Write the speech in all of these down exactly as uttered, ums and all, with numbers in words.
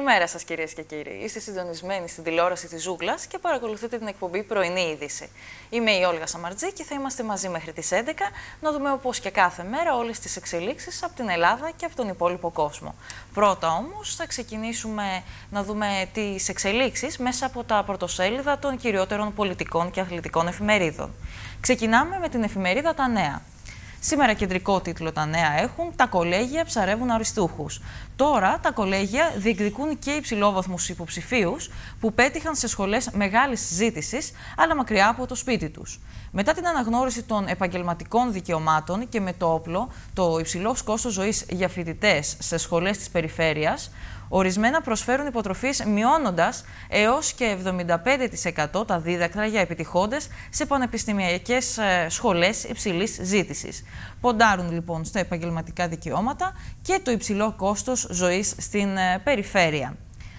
Καλημέρα σας κυρίες και κύριοι. Είστε συντονισμένοι στην τηλεόραση της Ζούγκλας και παρακολουθείτε την εκπομπή Πρωινή Είδηση. Είμαι η Όλγα Σαμαρτζή και θα είμαστε μαζί μέχρι τις έντεκα να δούμε όπως και κάθε μέρα όλες τις εξελίξεις από την Ελλάδα και από τον υπόλοιπο κόσμο. Πρώτα όμως θα ξεκινήσουμε να δούμε τις εξελίξεις μέσα από τα πρωτοσέλιδα των κυριότερων πολιτικών και αθλητικών εφημερίδων. Ξεκινάμε με την εφημερίδα Τα Νέα. Σήμερα κεντρικό τίτλο τα νέα έχουν «Τα κολέγια ψαρεύουν αριστούχους». Τώρα τα κολέγια διεκδικούν και υψηλόβαθμους υποψηφίους που πέτυχαν σε σχολές μεγάλης ζήτησης, αλλά μακριά από το σπίτι τους. Μετά την αναγνώριση των επαγγελματικών δικαιωμάτων και με το όπλο το υψηλό κόστος ζωής για φοιτητές σε σχολές της περιφέρειας, ορισμένα προσφέρουν υποτροφής μειώνοντας έως και εβδομήντα πέντε τοις εκατό τα δίδακτρα για επιτυχώντες σε πανεπιστημιακές σχολές υψηλής ζήτησης. Ποντάρουν λοιπόν στα επαγγελματικά δικαιώματα και το υψηλό κόστος ζωής στην περιφέρεια.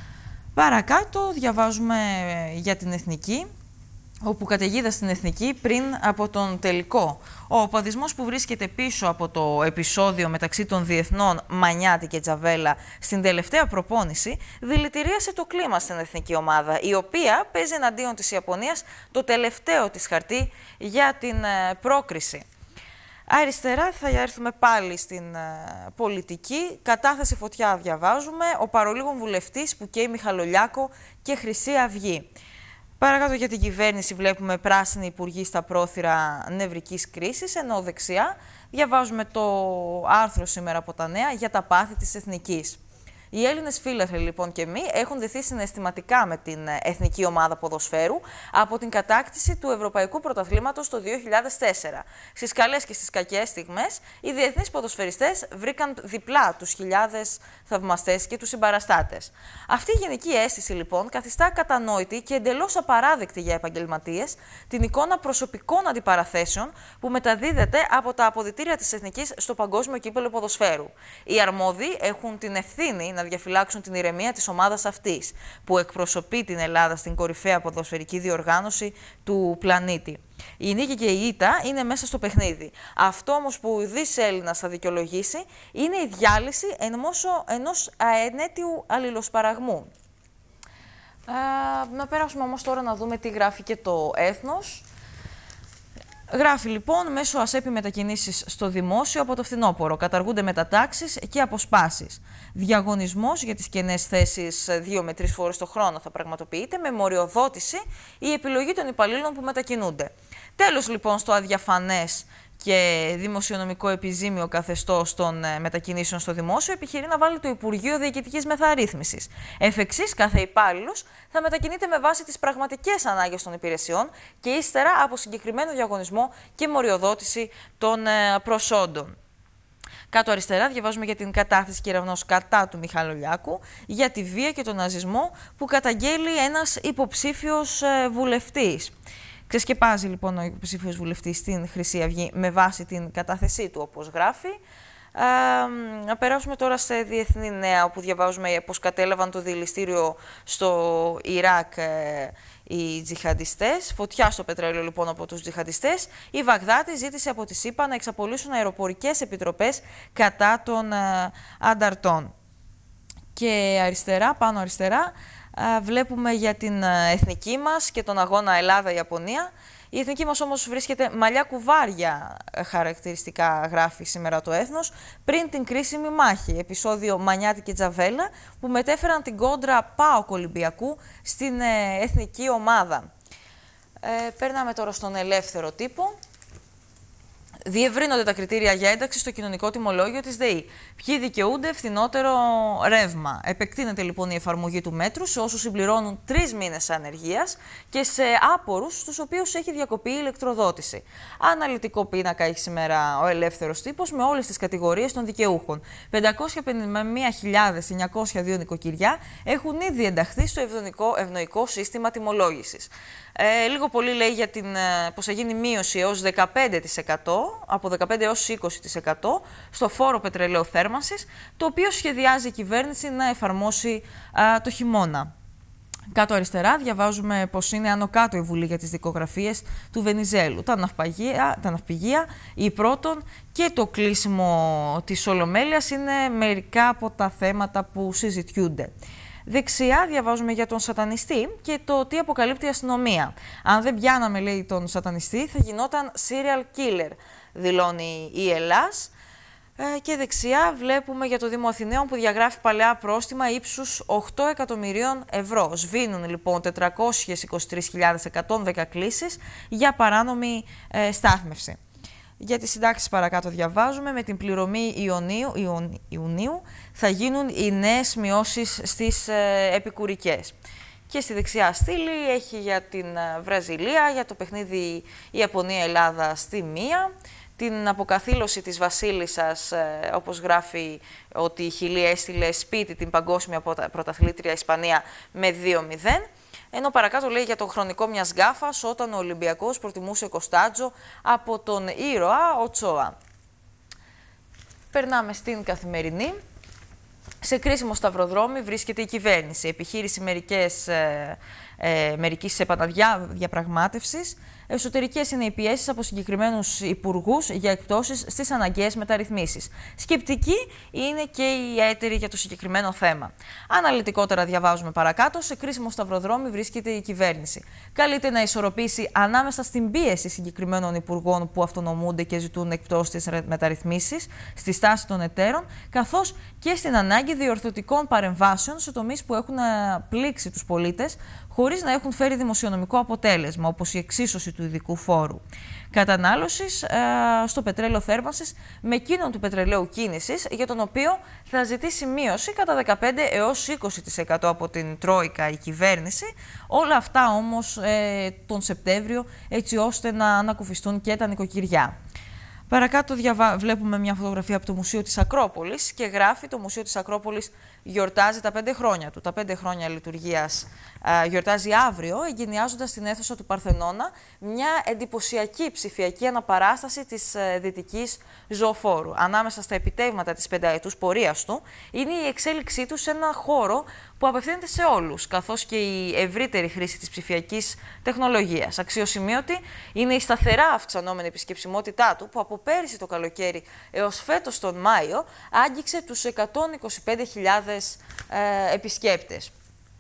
Παρακάτω διαβάζουμε για την Εθνική, όπου καταιγίδα στην Εθνική πριν από τον τελικό. Ο οπαδισμός που βρίσκεται πίσω από το επεισόδιο μεταξύ των διεθνών Μανιάτη και Τζαβέλα στην τελευταία προπόνηση δηλητηρίασε το κλίμα στην εθνική ομάδα, η οποία παίζει εναντίον της Ιαπωνίας το τελευταίο της χαρτί για την πρόκριση. Αριστερά θα έρθουμε πάλι στην uh, πολιτική. Κατάθεση φωτιά διαβάζουμε. Ο παρολίγων βουλευτής που καίει Μιχαλολιάκο και Χρυσή Αυγή. Παρακάτω για την κυβέρνηση βλέπουμε πράσινη υπουργή στα πρόθυρα νευρικής κρίσης, ενώ δεξιά διαβάζουμε το άρθρο σήμερα από τα νέα για τα πάθη της Εθνικής. Οι Έλληνες φίλαθλοι λοιπόν και μη έχουν δεθεί συναισθηματικά με την εθνική ομάδα ποδοσφαίρου από την κατάκτηση του Ευρωπαϊκού Πρωταθλήματος το δύο χιλιάδες τέσσερα. Στις καλές και στις κακές στιγμές, οι διεθνείς ποδοσφαιριστές βρήκαν διπλά τους χιλιάδες θαυμαστές και τους συμπαραστάτες. Αυτή η γενική αίσθηση λοιπόν καθιστά κατανόητη και εντελώς απαράδεκτη για επαγγελματίες την εικόνα προσωπικών αντιπαραθέσεων που μεταδίδεται από τα αποδυτήρια της Εθνικής στο Παγκόσμιο Κύπελλο Ποδοσφαίρου. Οι αρμόδιοι έχουν την ευθύνη να διαφυλάξουν την ηρεμία της ομάδας αυτής, που εκπροσωπεί την Ελλάδα στην κορυφαία ποδοσφαιρική διοργάνωση του πλανήτη. Η νίκη και η ήττα είναι μέσα στο παιχνίδι. Αυτό όμως που ουδής Έλληνας θα δικαιολογήσει είναι η διάλυση ενός αενέτιου αλληλοσπαραγμού. Ε, να πέρασουμε όμως τώρα να δούμε τι γράφει και το Έθνος. Γράφει λοιπόν μέσω ΑΣΕΠΗ μετακινήσεις στο δημόσιο από το φθινόπωρο. Καταργούνται μετατάξεις και αποσπάσεις. Διαγωνισμός για τις κενές θέσεις δύο με τρεις φορές το χρόνο θα πραγματοποιείται με μοριοδότηση η επιλογή των υπαλλήλων που μετακινούνται. Τέλος λοιπόν στο αδιαφανές και δημοσιονομικό επιζήμιο καθεστώς των μετακινήσεων στο δημόσιο επιχειρεί να βάλει το Υπουργείο Διοικητικής Μεταρρύθμισης. Εφ' εξής, κάθε υπάλληλος θα μετακινείται με βάση τις πραγματικές ανάγκες των υπηρεσιών και ύστερα από συγκεκριμένο διαγωνισμό και μοριοδότηση των προσόντων. Κάτω αριστερά διαβάζουμε για την κατάθεση κεραυνός κατά του Μιχαλολιάκου για τη βία και τον ναζισμό που καταγγέλει ένας υποψήφιος βουλευτής. Ξεσκεπάζει λοιπόν ο υποψήφιος βουλευτής στην Χρυσή Αυγή με βάση την κατάθεσή του, όπως γράφει. Ε, να περάσουμε τώρα σε διεθνή νέα, όπου διαβάζουμε πως κατέλαβαν το δηληστήριο στο Ιράκ ε, οι τζιχαντιστές. Φωτιά στο πετρέλαιο λοιπόν από τους τζιχαντιστές. Η Βαγδάτη ζήτησε από τη ΣΥΠΑ να εξαπολύσουν αεροπορικές επιτροπές κατά των ε, ανταρτών. Και αριστερά, πάνω αριστερά, βλέπουμε για την εθνική μας και τον αγώνα Ελλάδα-Ιαπωνία. Η εθνική μας όμως βρίσκεται μαλλιά κουβάρια, χαρακτηριστικά γράφει σήμερα το Έθνος, πριν την κρίσιμη μάχη, επεισόδιο Μανιάτη και Τζαβέλα, που μετέφεραν την κόντρα ΠΑΟΚ Ολυμπιακού στην εθνική ομάδα. Ε, περνάμε τώρα στον ελεύθερο τύπο. Διευρύνονται τα κριτήρια για ένταξη στο κοινωνικό τιμολόγιο της ΔΕΗ. Ποιοι δικαιούνται φθηνότερο ρεύμα. Επεκτείνεται λοιπόν η εφαρμογή του μέτρου σε όσους συμπληρώνουν τρεις μήνες ανεργίας και σε άπορους στους οποίους έχει διακοπεί η ηλεκτροδότηση. Αναλυτικό πίνακα έχει σήμερα ο ελεύθερος τύπος με όλες τις κατηγορίες των δικαιούχων. πεντακόσιες πενήντα μία χιλιάδες εννιακόσια δύο νοικοκυριά έχουν ήδη ενταχθεί στο ευνοϊκό σύστημα τιμολόγησης. Ε, λίγο πολύ λέει για την, πως θα γίνει μείωση έως δεκαπέντε τοις εκατό, από δεκαπέντε έως είκοσι τοις εκατό στο φόρο πετρελαίου θέρμανσης, το οποίο σχεδιάζει η κυβέρνηση να εφαρμόσει α, το χειμώνα. Κάτω αριστερά διαβάζουμε πως είναι άνω κάτω η Βουλή για τις δικογραφίες του Βενιζέλου, τα ναυπηγεία, τα ναυπηγεία, η πρώτον και το κλείσιμο της Ολομέλειας είναι μερικά από τα θέματα που συζητιούνται. Δεξιά διαβάζουμε για τον σατανιστή και το τι αποκαλύπτει η αστυνομία. Αν δεν πιάναμε, λέει, τον σατανιστή, θα γινόταν serial killer, δηλώνει η Ελλάς. Και δεξιά βλέπουμε για το Δήμο Αθηναίων που διαγράφει παλαιά πρόστιμα ύψους οκτώ εκατομμυρίων ευρώ. Σβήνουν λοιπόν τετρακόσιες είκοσι τρεις χιλιάδες εκατόν δέκα κλήσεις για παράνομη ε, στάθμευση. Για τις συντάξεις παρακάτω διαβάζουμε, με την πληρωμή Ιουνίου, Ιουν, Ιουνίου θα γίνουν οι νέες μειώσεις στις ε, επικουρικές. Και στη δεξιά στήλη έχει για την Βραζιλία, για το παιχνίδι Ιαπωνία-Ελλάδα στη μία, την αποκαθήλωση της βασίλισσας, ε, όπως γράφει ότι η Χιλή έστειλε σπίτι την παγκόσμια πρωταθλήτρια Ισπανία με δύο μηδέν, ενώ παρακάτω λέει για το χρονικό μιας γκάφας όταν ο Ολυμπιακός προτιμούσε Κοστάτζο από τον ήρωα Οτσόα. Περνάμε στην Καθημερινή. Σε κρίσιμο σταυροδρόμι βρίσκεται η κυβέρνηση. Επιχείρηση μερικές, ε, ε, μερικής επαναδιαπραγμάτευσης. Εσωτερικές είναι οι πιέσεις από συγκεκριμένους υπουργούς για εκπτώσεις στις αναγκαίες μεταρρυθμίσεις. Σκεπτική είναι και οι έτεροι για το συγκεκριμένο θέμα. Αναλυτικότερα διαβάζουμε παρακάτω. Σε κρίσιμο σταυροδρόμι βρίσκεται η κυβέρνηση. Καλείται να ισορροπήσει ανάμεσα στην πίεση συγκεκριμένων υπουργών που αυτονομούνται και ζητούν εκπτώσεις στις μεταρρυθμίσεις, στη στάση των εταίρων, καθώς και στην ανάγκη διορθωτικών παρεμβάσεων σε τομείς που έχουν πλήξει τους πολίτες, χωρίς να έχουν φέρει δημοσιονομικό αποτέλεσμα, όπως η εξίσωση του ειδικού φόρου κατανάλωσης ε, στο πετρέλαιο θέρμανσης με εκείνον του πετρελαίου κίνησης, για τον οποίο θα ζητήσει μείωση κατά δεκαπέντε έως είκοσι τοις εκατό από την Τρόικα η κυβέρνηση. Όλα αυτά όμως ε, τον Σεπτέμβριο, έτσι ώστε να ανακουφιστούν και τα νοικοκυριά. Παρακάτω διαβα... βλέπουμε μια φωτογραφία από το Μουσείο της Ακρόπολης και γράφει: το Μουσείο της Ακρόπολης γιορτάζει τα πέντε χρόνια του. Τα πέντε χρόνια λειτουργίας α, γιορτάζει αύριο, εγκαινιάζοντας στην αίθουσα του Παρθενώνα μια εντυπωσιακή ψηφιακή αναπαράσταση της ε, δυτικής ζωοφόρου. Ανάμεσα στα επιτεύγματα της πενταετούς πορείας του είναι η εξέλιξή του σε ένα χώρο που απευθύνεται σε όλους, καθώς και η ευρύτερη χρήση της ψηφιακής τεχνολογίας. Αξιοσημείωτη είναι η σταθερά αυξανόμενη επισκεψιμότητά του, που από πέρυσι το καλοκαίρι έως φέτος τον Μάιο άγγιξε τους εκατόν είκοσι πέντε χιλιάδες ε, επισκέπτες.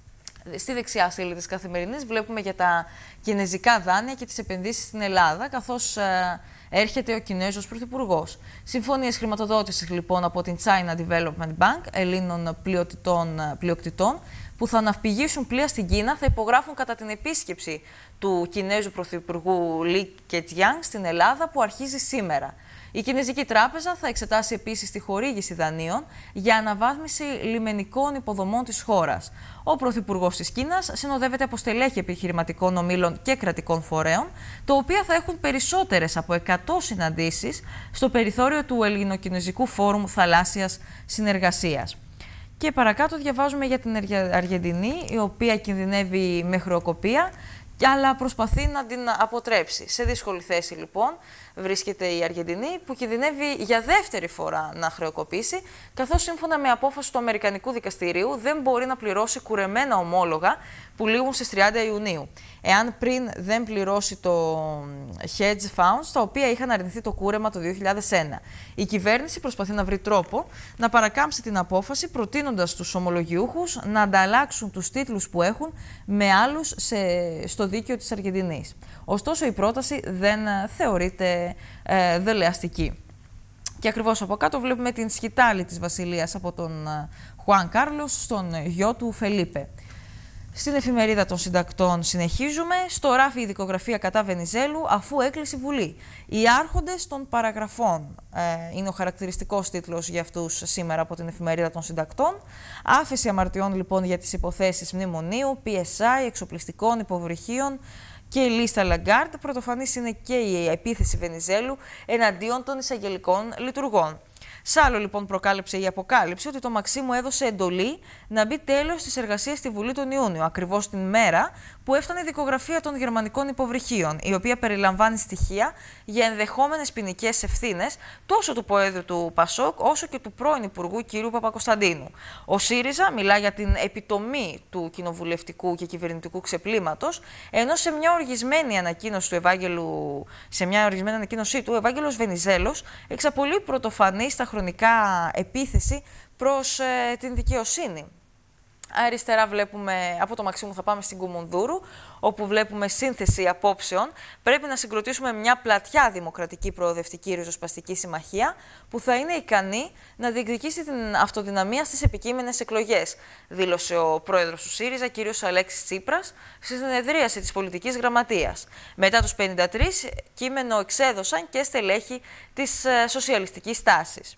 Στη δεξιά στήλη της Καθημερινής βλέπουμε για τα κινεζικά δάνεια και τις επενδύσεις στην Ελλάδα, καθώς ε, έρχεται ο Κινέζος Πρωθυπουργός. Συμφωνίες χρηματοδότησης λοιπόν από την China Development Bank, Ελλήνων πλειοκτητών, που θα ναυπηγήσουν πλοία στην Κίνα, θα υπογράφουν κατά την επίσκεψη του Κινέζου Πρωθυπουργού Λι Κετζιάνγκ στην Ελλάδα, που αρχίζει σήμερα. Η Κινεζική Τράπεζα θα εξετάσει επίσης τη χορήγηση δανείων για αναβάθμιση λιμενικών υποδομών της χώρας. Ο Πρωθυπουργός της Κίνας συνοδεύεται από στελέχη επιχειρηματικών ομίλων και κρατικών φορέων, τα οποία θα έχουν περισσότερες από εκατό συναντήσεις στο περιθώριο του Ελληνοκινεζικού Φόρουμ Θαλάσσιας Συνεργασίας. Και παρακάτω διαβάζουμε για την Αργεντινή, η οποία κινδυνεύει με χρεοκοπία, αλλά προσπαθεί να την αποτρέψει. Σε δύσκολη θέση λοιπόν βρίσκεται η Αργεντινή, που κινδυνεύει για δεύτερη φορά να χρεοκοπήσει, καθώς σύμφωνα με απόφαση του Αμερικανικού Δικαστηρίου δεν μπορεί να πληρώσει κουρεμένα ομόλογα που λήγουν στις τριάντα Ιουνίου, εάν πριν δεν πληρώσει το hedge funds, τα οποία είχαν αρνηθεί το κούρεμα το δύο χιλιάδες ένα. Η κυβέρνηση προσπαθεί να βρει τρόπο να παρακάμψει την απόφαση, προτείνοντας τους ομολογιούχους να ανταλλάξουν τους τίτλους που έχουν με άλλους σε, στο δίκαιο της Αργεντινής. Ωστόσο, η πρόταση δεν θεωρείται ε, δελεαστική. Και ακριβώς από κάτω βλέπουμε την σκητάλη της βασιλείας από τον Χουάν Κάρλος στον γιο του Φελίπε. Στην εφημερίδα των συντακτών συνεχίζουμε. Στο ράφι η δικογραφία κατά Βενιζέλου αφού έκλεισε η Βουλή. Οι άρχοντες των παραγραφών ε, είναι ο χαρακτηριστικός τίτλος για αυτούς σήμερα από την εφημερίδα των συντακτών. Άφεση αμαρτιών λοιπόν για τις υποθέσεις μνημονίου, πι ες άι, εξοπλιστικών, υποβρυχίων και η λίστα Λαγκάρντ. Πρωτοφανής είναι και η επίθεση Βενιζέλου εναντίον των εισαγγελικών λειτουργών. Σ' άλλο λοιπόν προκάλεψε η αποκάλυψη ότι το Μαξίμου έδωσε εντολή να μπει τέλος στις εργασίες στη Βουλή τον Ιούνιο, ακριβώς την μέρα που έφτανε η δικογραφία των γερμανικών υποβρυχίων, η οποία περιλαμβάνει στοιχεία για ενδεχόμενες ποινικές ευθύνες τόσο του Προέδρου του Πασόκ όσο και του πρώην Υπουργού κ. Παπακοσταντίνου. Ο ΣΥΡΙΖΑ μιλά για την επιτομή του κοινοβουλευτικού και κυβερνητικού ξεπλήματος, ενώ σε μια οργισμένη ανακοίνωση του Ευάγγελου, σε μια οργισμένη ανακοίνωσή του, ο Ευάγγελος Βενιζέλος εξαπολύει πρωτοφανή στα χρονικά επίθεση προς ε, την δικαιοσύνη. Αριστερά βλέπουμε, από το Μαξίμου θα πάμε στην Κουμουνδούρου, όπου βλέπουμε σύνθεση απόψεων. Πρέπει να συγκροτήσουμε μια πλατιά δημοκρατική προοδευτική ριζοσπαστική συμμαχία που θα είναι ικανή να διεκδικήσει την αυτοδυναμία στις επικείμενες εκλογές, δήλωσε ο πρόεδρος του ΣΥΡΙΖΑ, κ. Αλέξης Τσίπρας, στη συνεδρίαση της πολιτικής γραμματείας. Μετά τους πενήντα τρεις, κείμενο εξέδωσαν και στελέχη της σοσιαλιστικής τάσης.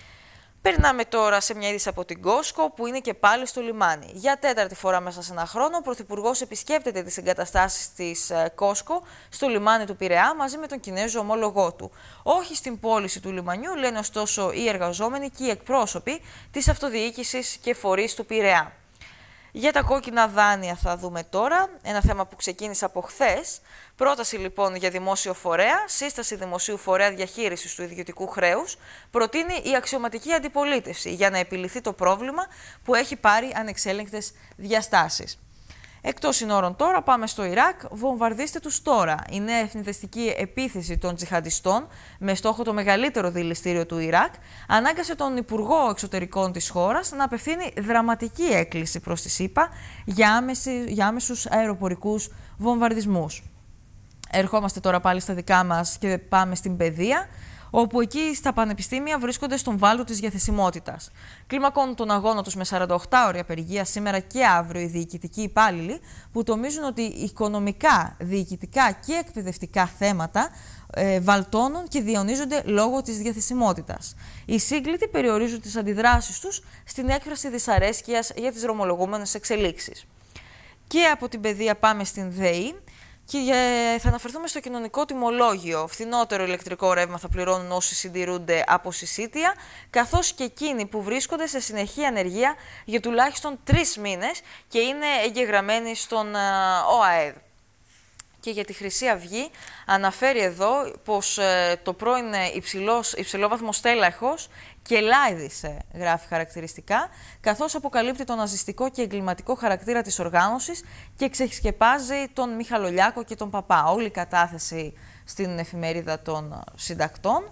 Περνάμε τώρα σε μια είδηση από την Κόσκο, που είναι και πάλι στο λιμάνι. Για τέταρτη φορά μέσα σε ένα χρόνο, ο Πρωθυπουργός επισκέπτεται τις εγκαταστάσεις της Κόσκο στο λιμάνι του Πειραιά μαζί με τον Κινέζο ομόλογό του. Όχι στην πώληση του λιμανιού, λένε ωστόσο οι εργαζόμενοι και οι εκπρόσωποι της αυτοδιοίκησης και φορείς του Πειραιά. Για τα κόκκινα δάνεια θα δούμε τώρα, ένα θέμα που ξεκίνησε από χθες. Πρόταση λοιπόν για δημόσιο φορέα, σύσταση δημοσίου φορέα διαχείρισης του ιδιωτικού χρέους, προτείνει η αξιωματική αντιπολίτευση για να επιληθεί το πρόβλημα που έχει πάρει ανεξέλεγκτες διαστάσεις. Εκτός συνόρων τώρα πάμε στο Ιράκ. Βομβαρδίστε τους τώρα. Η νέα εθνικιστική επίθεση των τζιχαντιστών με στόχο το μεγαλύτερο δηληστήριο του Ιράκ ανάγκασε τον Υπουργό Εξωτερικών της χώρας να απευθύνει δραματική έκκληση προς τη ΣΥΠΑ για, άμεση, για άμεσους αεροπορικούς βομβαρδισμούς. Ερχόμαστε τώρα πάλι στα δικά μας και πάμε στην παιδεία, όπου εκεί στα πανεπιστήμια βρίσκονται στον βάλτο της διαθεσιμότητας. Κλιμακώνουν τον αγώνα τους με σαρανταοκτάωρη απεργία σήμερα και αύριο οι διοικητικοί υπάλληλοι, που τομίζουν ότι οικονομικά, διοικητικά και εκπαιδευτικά θέματα ε, βαλτώνουν και διαιωνίζονται λόγω της διαθεσιμότητας. Οι σύγκλητοι περιορίζουν τις αντιδράσεις τους στην έκφραση δυσαρέσκειας για τις δρομολογούμενες εξελίξεις. Και από την παιδεία πάμε στην ΔΕΗ. Και θα αναφερθούμε στο κοινωνικό τιμολόγιο. Φθηνότερο ηλεκτρικό ρεύμα θα πληρώνουν όσοι συντηρούνται από συσίτια, καθώς και εκείνοι που βρίσκονται σε συνεχή ανεργία για τουλάχιστον τρεις μήνες και είναι εγγεγραμμένοι στον ΟΑΕΔ. Και για τη Χρυσή Αυγή αναφέρει εδώ πως ε, το πρώην υψηλός, υψηλόβαθμο στέλεχος κελάιδισε, γράφει χαρακτηριστικά, καθώς αποκαλύπτει τον ναζιστικό και εγκληματικό χαρακτήρα της οργάνωσης και ξεσκεπάζει τον Μιχαλολιάκο και τον Παπά. Όλη η κατάθεση στην εφημερίδα των συντακτών.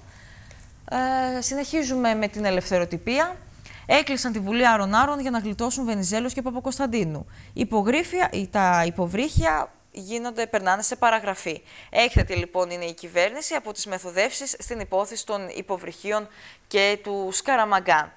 Ε, συνεχίζουμε με την ελευθεροτυπία. Έκλεισαν τη Βουλή Άρων-Άρων για να γλιτώσουν Βενιζέλος και Παπακοσταντίνου. Υπογρύφια, τα υποβρύχια γίνονται, περνάνε σε παραγραφή. Έκθετη λοιπόν είναι η κυβέρνηση από τις μεθοδεύσεις στην υπόθεση των υποβρυχίων και του Σκαραμαγκά.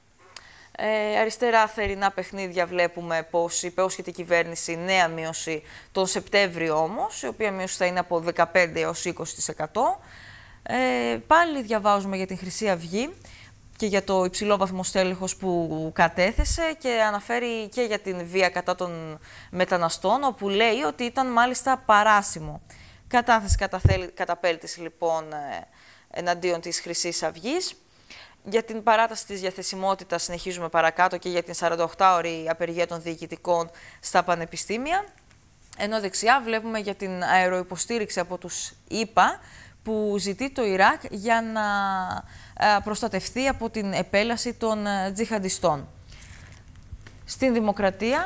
Ε, αριστερά θερινά παιχνίδια βλέπουμε πως υπόσχεται η κυβέρνηση νέα μείωση τον Σεπτέμβριο όμως, η οποία μείωση θα είναι από δεκαπέντε έως είκοσι τοις εκατό. Ε, πάλι διαβάζουμε για την Χρυσή Αυγή και για το υψηλόβαθμο στέλεχος που κατέθεσε και αναφέρει και για την βία κατά των μεταναστών, όπου λέει ότι ήταν μάλιστα παράσιμο. Κατάθεση καταπέλτηση λοιπόν εναντίον της Χρυσής Αυγής. Για την παράταση της διαθεσιμότητας συνεχίζουμε παρακάτω και για την σαρανταοκτάωρη απεργία των διοικητικών στα πανεπιστήμια. Ενώ δεξιά βλέπουμε για την αεροϊποστήριξη από τους ΗΠΑ, που ζητεί το Ιράκ για να προστατευτεί από την επέλαση των τζιχαντιστών. Στην Δημοκρατία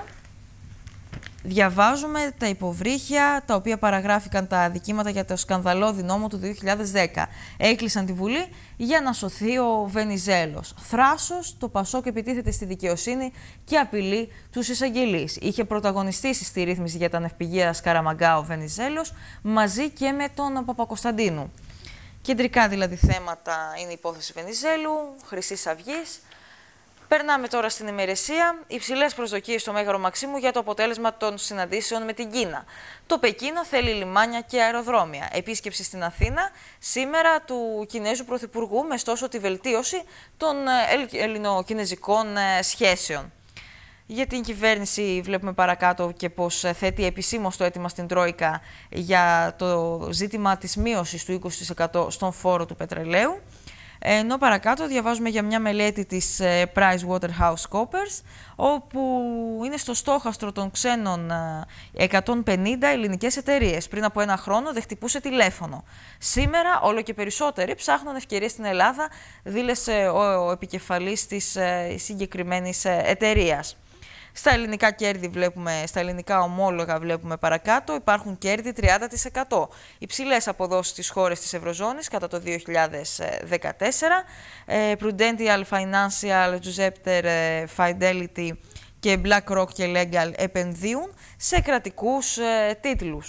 διαβάζουμε τα υποβρύχια τα οποία παραγράφηκαν τα αδικήματα για το σκανδαλώδη νόμο του δύο χιλιάδες δέκα. Έκλεισαν τη Βουλή για να σωθεί ο Βενιζέλος. Θράσος, το Πασόκ επιτίθεται στη δικαιοσύνη και απειλεί τους εισαγγελείς. Είχε πρωταγωνιστήσει στη ρύθμιση για τα ναυπηγεία Σκαραμαγκά ο Βενιζέλος μαζί και με τον Παπακοσταντίνου. Κεντρικά δηλαδή θέματα είναι η υπόθεση Βενιζέλου, Χρυσής Αυγής. Περνάμε τώρα στην ημερησία. Υψηλές προσδοκίες στο Μέγαρο Μαξίμου για το αποτέλεσμα των συναντήσεων με την Κίνα. Το Πεκίνο θέλει λιμάνια και αεροδρόμια. Επίσκεψη στην Αθήνα σήμερα του Κινέζου Πρωθυπουργού με στόχο τη βελτίωση των ελληνοκινεζικών σχέσεων. Για την κυβέρνηση βλέπουμε παρακάτω και πως θέτει επισήμως το αίτημα στην Τρόικα για το ζήτημα της μείωσης του είκοσι τοις εκατό στον φόρο του πετρελαίου. Ενώ παρακάτω διαβάζουμε για μια μελέτη της PricewaterhouseCoopers, όπου είναι στο στόχαστρο των ξένων εκατόν πενήντα ελληνικές εταιρείες. Πριν από ένα χρόνο δεν χτυπούσε τηλέφωνο. Σήμερα όλο και περισσότεροι ψάχνουν ευκαιρίες στην Ελλάδα, δήλωσε ο επικεφαλής της συγκεκριμένης εταιρείας. Στα ελληνικά κέρδη βλέπουμε, στα ελληνικά ομόλογα βλέπουμε παρακάτω, υπάρχουν κέρδη τριάντα τοις εκατό. Υψηλές αποδόσεις στις χώρες της Ευρωζώνης κατά το δύο χιλιάδες δεκατέσσερα. Prudential Financial, Giuseppe Fidelity και BlackRock και Legal επενδύουν σε κρατικούς ε, τίτλους.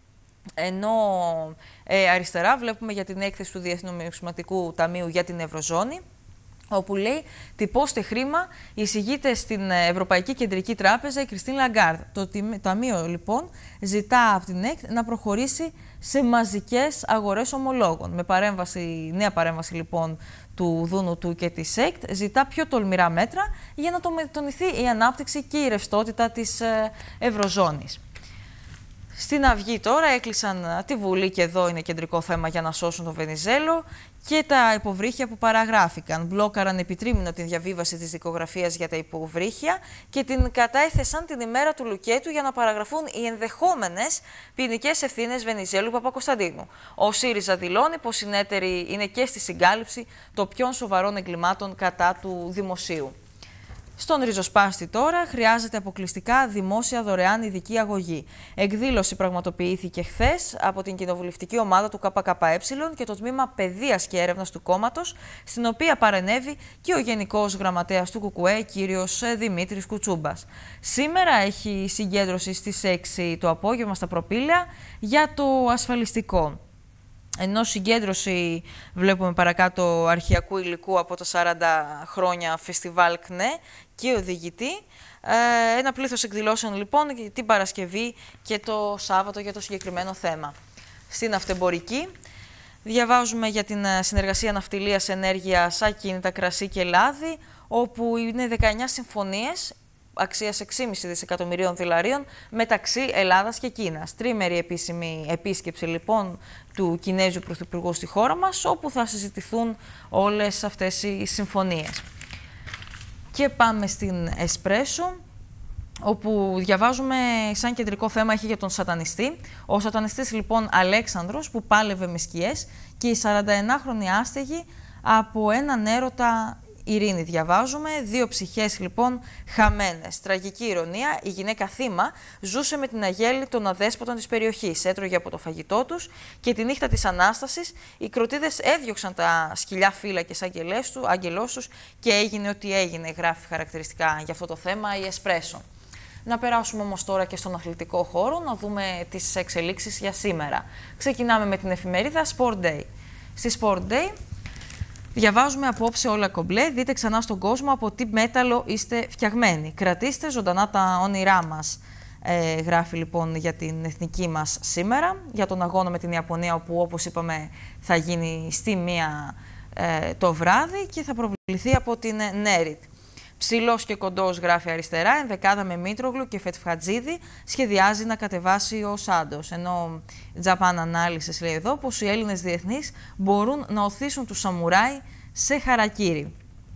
Ενώ ε, αριστερά βλέπουμε για την έκθεση του Διεθνούς Νομισματικού Ταμείου για την Ευρωζώνη, όπου λέει τυπώστε χρήμα, εισηγείται στην Ευρωπαϊκή Κεντρική Τράπεζα η Κριστίν Λαγκάρντ. Το Ταμείο λοιπόν ζητά από την ΕΚΤ να προχωρήσει σε μαζικές αγορές ομολόγων. Με παρέμβαση, νέα παρέμβαση λοιπόν του Δούνου του και της ΕΚΤ ζητά πιο τολμηρά μέτρα για να τονιθεί η ανάπτυξη και η ρευστότητα της Ευρωζώνης. Στην Αυγή τώρα έκλεισαν τη Βουλή και εδώ είναι κεντρικό θέμα για να σώσουν τον Βενιζέλο και τα υποβρύχια που παραγράφηκαν. Μπλόκαραν επιτρίμηνο τη διαβίβαση της δικογραφίας για τα υποβρύχια και την κατάεθεσαν την ημέρα του Λουκέτου για να παραγραφούν οι ενδεχόμενες ποινικές ευθύνες Βενιζέλου Παπακοσταντίνου. Ο ΣΥΡΙΖΑ δηλώνει πως οι συνέτεροι είναι και στη συγκάλυψη των πιο σοβαρών εγκλημάτων κατά του δημοσίου. Στον ριζοσπάστη τώρα χρειάζεται αποκλειστικά δημόσια δωρεάν ειδική αγωγή. Εκδήλωση πραγματοποιήθηκε χθες από την κοινοβουλευτική ομάδα του ΚΚΕ και το τμήμα Παιδείας και Έρευνας του κόμματος, στην οποία παρενέβη και ο Γενικός Γραμματέας του ΚΚΕ, κύριος Δημήτρης Κουτσούμπας. Σήμερα έχει συγκέντρωση στις έξι το απόγευμα στα Προπήλαια για το ασφαλιστικό. Ενώ συγκέντρωση βλέπουμε παρακάτω αρχαιακού υλικού από τα σαράντα χρόνια φεστιβάλ ΚΝΕ και οδηγητή. Ε, ένα πλήθος εκδηλώσεων λοιπόν την Παρασκευή και το Σάββατο για το συγκεκριμένο θέμα. Στην αυτεμπορική διαβάζουμε για την συνεργασία ναυτιλίας, ενέργειας, ακίνητα, κρασί και λάδι, όπου είναι δεκαεννιά συμφωνίες αξίας έξι κόμμα πέντε δισεκατομμυρίων δολαρίων μεταξύ Ελλάδας και Κίνας. Τρίμερη επίσημη επίσκεψη λοιπόν του Κινέζου Πρωθυπουργού στη χώρα μας, όπου θα συζητηθούν όλες αυτές οι συμφωνίες. Και πάμε στην Εσπρέσο, όπου διαβάζουμε σαν κεντρικό θέμα έχει για τον σατανιστή. Ο σατανιστής λοιπόν Αλέξανδρος που πάλευε με σκιές και η σαρανταεννάχρονη άστεγη από έναν έρωτα ειρήνη. Διαβάζουμε δύο ψυχές λοιπόν χαμένες. Τραγική ηρωνία, η γυναίκα θύμα ζούσε με την αγέλη των αδέσποτων της περιοχής. Έτρωγε από το φαγητό τους και τη νύχτα της Ανάστασης οι κροτίδες έδιωξαν τα σκυλιά φύλακες αγγελός τους και έγινε ό,τι έγινε, γράφει χαρακτηριστικά για αυτό το θέμα η Εσπρέσο. Να περάσουμε όμως τώρα και στον αθλητικό χώρο, να δούμε τις εξελίξεις για σήμερα. Ξεκινάμε με την εφημερίδα Sport Day. Στη Sport Day διαβάζουμε απόψε όλα κομπλέ, δείτε ξανά στον κόσμο από τι μέταλλο είστε φτιαγμένοι. Κρατήστε ζωντανά τα όνειρά μας, ε, γράφει λοιπόν για την εθνική μας σήμερα, για τον αγώνα με την Ιαπωνία, όπου όπως είπαμε θα γίνει στη μία ε, το βράδυ και θα προβληθεί από την Νέριτ. Ψηλός και κοντός, γράφει αριστερά, ενδεκάδα με Μήτρογλου και Φετφχατζίδη σχεδιάζει να κατεβάσει ο Σάντος. Ενώ Japan Analysis λέει εδώ πως οι Έλληνες διεθνείς μπορούν να οθήσουν τους σαμουράι σε χαρακίρι.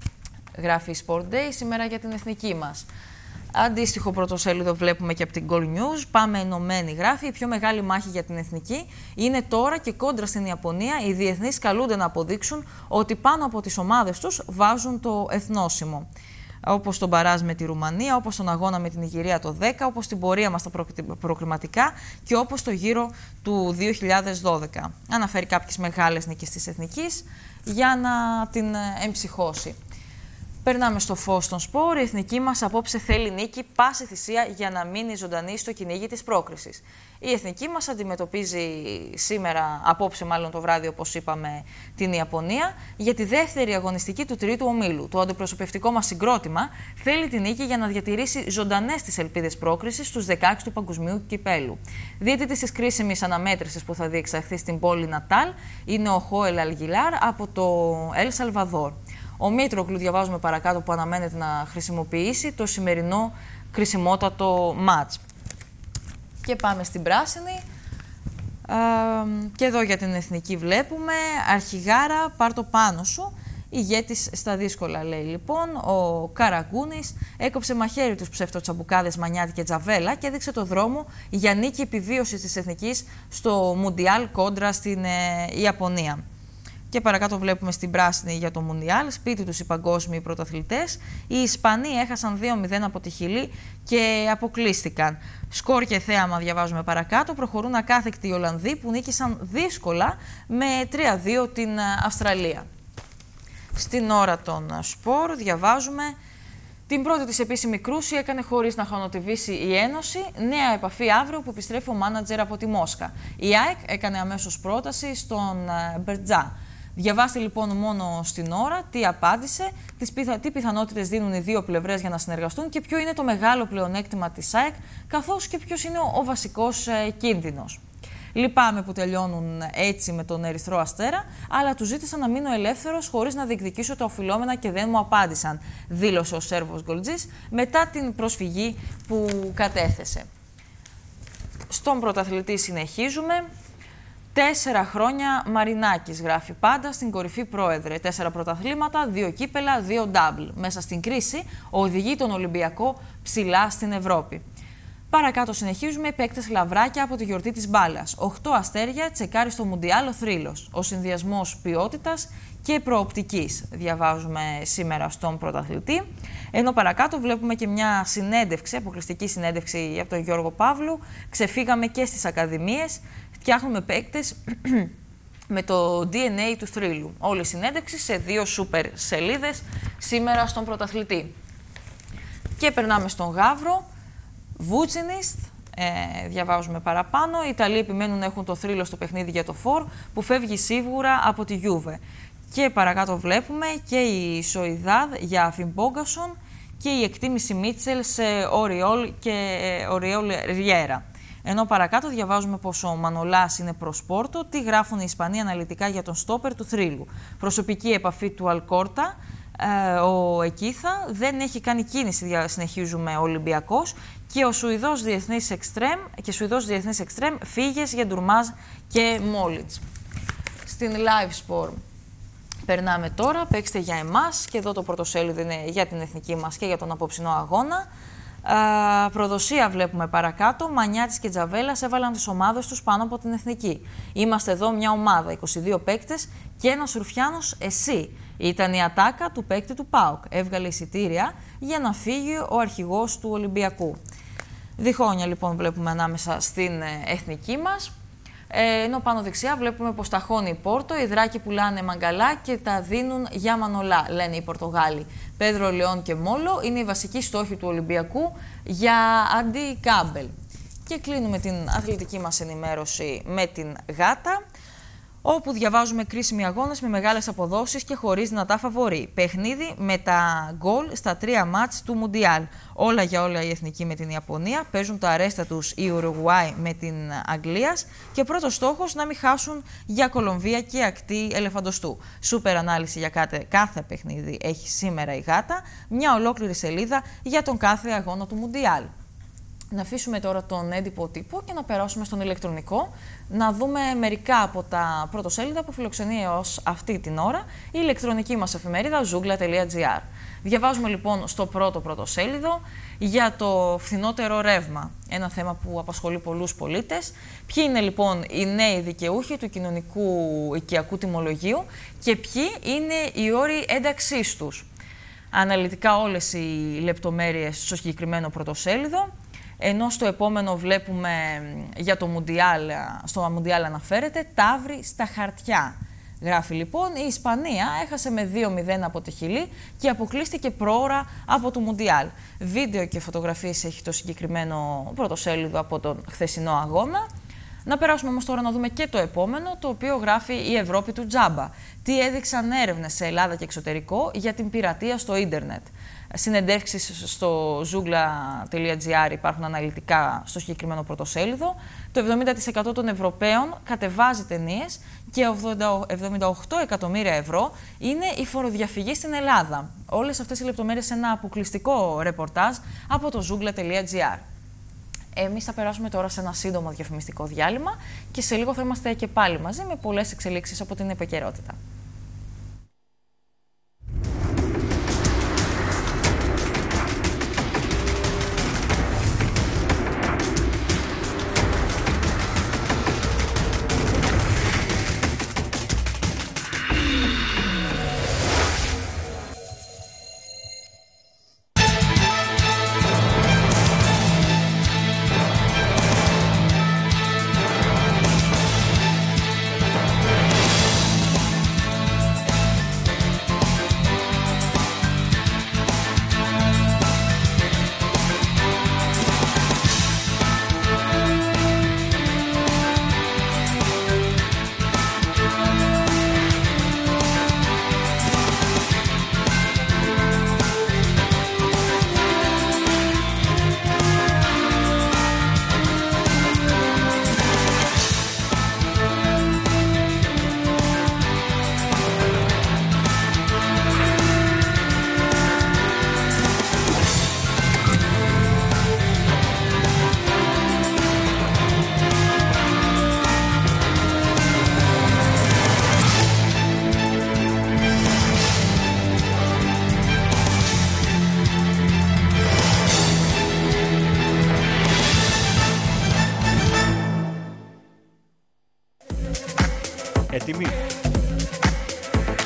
Γράφει η Sport Day σήμερα για την εθνική μας. Αντίστοιχο πρωτοσέλιδο βλέπουμε και από την Gold News. Πάμε ενωμένοι, γράφει. Η πιο μεγάλη μάχη για την εθνική είναι τώρα και κόντρα στην Ιαπωνία. Οι διεθνείς καλούνται να αποδείξουν ότι πάνω από τις ομάδες τους βάζουν το εθνόσημο. Όπως τον μπαράζ με τη Ρουμανία, όπως τον αγώνα με την Ιγυρία το δέκα, όπως την πορεία μας στα προκριματικά και όπως το γύρο του δύο χιλιάδες δώδεκα. Αναφέρει κάποιες μεγάλες νίκες της εθνικής για να την εμψυχώσει. Περνάμε στο φως των σπορ. Η εθνική μας απόψε θέλει νίκη, πάση θυσία για να μείνει ζωντανή στο κυνήγι της πρόκρισης. Η εθνική μας αντιμετωπίζει σήμερα, απόψε μάλλον το βράδυ όπως είπαμε, την Ιαπωνία για τη δεύτερη αγωνιστική του τρίτου ομίλου. Το αντιπροσωπευτικό μας συγκρότημα θέλει την νίκη για να διατηρήσει ζωντανές τις ελπίδες πρόκρισης στους δεκαέξι του Παγκοσμίου Κυπέλου. Διαιτητής της κρίσιμης αναμέτρησης που θα διεξαχθεί στην πόλη Νατάλ είναι ο Χόελ Αλγιλάρ από το Ελ Σαλβαδόρ. Ο Μήτρογλου, διαβάζουμε παρακάτω, που αναμένεται να χρησιμοποιήσει το σημερινό κρισιμότατο μάτς. Και πάμε στην πράσινη. Ε, και εδώ για την εθνική βλέπουμε αρχηγάρα, πάρ' το πάνω σου. Ηγέτης στα δύσκολα, λέει λοιπόν. Ο Καραγκούνης έκοψε μαχαίρι τους ψευτοτσαμπουκάδες Μανιάτη και Τζαβέλα και έδειξε το δρόμο για νίκη επιβίωσης της εθνικής στο Μουντιάλ κόντρα στην ε, Ιαπωνία. Και παρακάτω βλέπουμε στην πράσινη για το Μουντιάλ, σπίτι τους οι παγκόσμιοι πρωταθλητές. Οι Ισπανοί έχασαν δύο μηδέν από τη Χιλή και αποκλείστηκαν. Σκορ και θέαμα διαβάζουμε παρακάτω. Προχωρούν ακάθεκτοι οι Ολλανδοί που νίκησαν δύσκολα με τρία δύο την Αυστραλία. Στην ώρα των σπορ διαβάζουμε Την πρώτη της επίσημη κρούση έκανε χωρίς να χρονοτριβήσει η Ένωση. Νέα επαφή αύριο που επιστρέφει ο μάνατζερ από τη Μόσχα. Η ΑΕΚ έκανε αμέσως πρόταση στον Μπερτζά. Διαβάστε λοιπόν μόνο στην ώρα τι απάντησε, τι πιθανότητες δίνουν οι δύο πλευρές για να συνεργαστούν και ποιο είναι το μεγάλο πλεονέκτημα της ΑΕΚ, καθώς και ποιος είναι ο βασικός κίνδυνος. Λυπάμαι που τελειώνουν έτσι με τον Ερυθρό Αστέρα, αλλά του ζήτησα να μείνω ελεύθερος χωρίς να διεκδικήσω τα οφειλόμενα και δεν μου απάντησαν, δήλωσε ο Σέρβος γκολτζής μετά την προσφυγή που κατέθεσε. Στον πρωταθλητή συνεχίζουμε. Τέσσερα χρόνια Μαρινάκης, γράφει πάντα στην κορυφή πρόεδρε. Τέσσερα πρωταθλήματα, δύο κύπελα, δύο ντάμπλ. Μέσα στην κρίση οδηγεί τον Ολυμπιακό ψηλά στην Ευρώπη. Παρακάτω συνεχίζουμε, παίκτες λαβράκια από τη γιορτή της μπάλας. Οχτώ αστέρια, τσεκάρει στο Μουντιάλ ο θρύλος. Ο συνδυασμός ποιότητας και προοπτικής, διαβάζουμε σήμερα στον πρωταθλητή. Ενώ παρακάτω βλέπουμε και μια συνέντευξη, αποκλειστική συνέντευξη από τον Γιώργο Παύλου. Ξεφύγαμε και στις ακαδημίες, φτιάχνουμε παίκτες με το ντι εν έι του θρύλου. Όλη η συνέντευξη σε δύο σούπερ σελίδες σήμερα στον πρωταθλητή. Και περνάμε στον Γαύρο. Βούτσινιστ, ε, διαβάζουμε παραπάνω. Οι Ιταλοί επιμένουν να έχουν το θρύλο στο παιχνίδι για το φορ που φεύγει σίγουρα από τη Γιούβε. Και παρακάτω βλέπουμε και η Σοϊδάδ για Φιμπόγκασον και η εκτίμηση Μίτσελ σε Οριόλ και ε, Οριόλ Ριέρα. Ενώ παρακάτω διαβάζουμε πως ο Μανολάς είναι προς Πόρτο, τι γράφουν οι Ισπανοί αναλυτικά για τον στόπερ του θρύλου. Προσωπική επαφή του Αλκόρτα. Ε, ο Εκίθα δεν έχει κάνει κίνηση, συνεχίζουμε, ο Ολυμπιακός, και ο Σουηδός διεθνής εξτρέμ και Σουηδός διεθνής εξτρέμ φύγες για Ντουρμάζ και Μόλιτς. Στην Live Sport περνάμε τώρα, παίξτε για εμάς και εδώ το πρωτοσέλιδο είναι για την εθνική μας και για τον απόψινό αγώνα. Uh, προδοσία βλέπουμε παρακάτω. Μανιάτης και Τζαβέλας έβαλαν τις ομάδες τους πάνω από την εθνική. Είμαστε εδώ μια ομάδα, είκοσι δύο παίκτες και ένας Ρουφιάνος, εσύ. Ήταν η ατάκα του παίκτη του ΠΑΟΚ. Έβγαλε εισιτήρια για να φύγει ο αρχηγός του Ολυμπιακού. Διχόνια λοιπόν βλέπουμε ανάμεσα στην εθνική μας. Ε, ενώ πάνω δεξιά βλέπουμε πως ταχώνει η Πόρτο, οι Δράκοι πουλάνε μαγκαλά και τα δίνουν για Μανολά, λένε οι Πορτογάλοι. Πέδρο, Λεόν και Μόλο είναι οι βασικοί στόχοι του Ολυμπιακού για Αντί Κάμπελ. Και κλείνουμε την αθλητική μας ενημέρωση με την Γάτα, όπου διαβάζουμε κρίσιμοι αγώνες με μεγάλες αποδόσεις και χωρίς δυνατά φαβορί. Παιχνίδι με τα γκολ στα τρία μάτς του Μουντιάλ. Όλα για όλα η εθνική με την Ιαπωνία. Παίζουν τα αρέστα τους η Ουρουγουάη με την Αγγλία. Και πρώτος στόχος να μην χάσουν για Κολομβία και ακτή Ελεφαντοστού. Σούπερ ανάλυση για κάθε, κάθε παιχνίδι έχει σήμερα η Γάτα. Μια ολόκληρη σελίδα για τον κάθε αγώνα του Μουντιάλ. Να αφήσουμε τώρα τον έντυπο τύπο και να περάσουμε στον ηλεκτρονικό, να δούμε μερικά από τα πρωτοσέλιδα που φιλοξενεί έως αυτή την ώρα η ηλεκτρονική μας εφημερίδα ζούγκλα τελεία τζι άρ. Διαβάζουμε λοιπόν στο πρώτο πρωτοσέλιδο για το φθηνότερο ρεύμα, ένα θέμα που απασχολεί πολλούς πολίτες. Ποιοι είναι λοιπόν οι νέοι δικαιούχοι του κοινωνικού οικιακού τιμολογίου και ποιοι είναι οι όροι ένταξής τους. Αναλυτικά όλες οι λεπτομέρειες στο συγκεκριμένο πρωτοσέλιδο. Ενώ στο επόμενο βλέπουμε για το Μουντιάλ, στο Μουντιάλ αναφέρεται ταύρι στα χαρτιά. Γράφει λοιπόν, η Ισπανία έχασε με δύο μηδέν από τη Χιλή και αποκλείστηκε πρόωρα από το Μουντιάλ. Βίντεο και φωτογραφίες έχει το συγκεκριμένο πρωτοσέλιδο από τον χθεσινό αγώνα. Να περάσουμε όμως τώρα να δούμε και το επόμενο, το οποίο γράφει η Ευρώπη του Τζάμπα. Τι έδειξαν έρευνες σε Ελλάδα και εξωτερικό για την πειρατεία στο ίντερνετ. Συνεντεύξεις στο ζούγκλα τελεία τζι άρ υπάρχουν αναλυτικά στο συγκεκριμένο πρωτοσέλιδο. Το εβδομήντα τοις εκατό των Ευρωπαίων κατεβάζει ταινίες και εβδομήντα οκτώ εκατομμύρια ευρώ είναι η φοροδιαφυγή στην Ελλάδα. Όλες αυτές οι λεπτομέρειες σε ένα αποκλειστικό ρεπορτάζ από το ζούγκλα τελεία τζι άρ. Εμείς θα περάσουμε τώρα σε ένα σύντομο διαφημιστικό διάλειμμα και σε λίγο θα είμαστε και πάλι μαζί με πολλές εξελίξεις από την επικαιρότητα.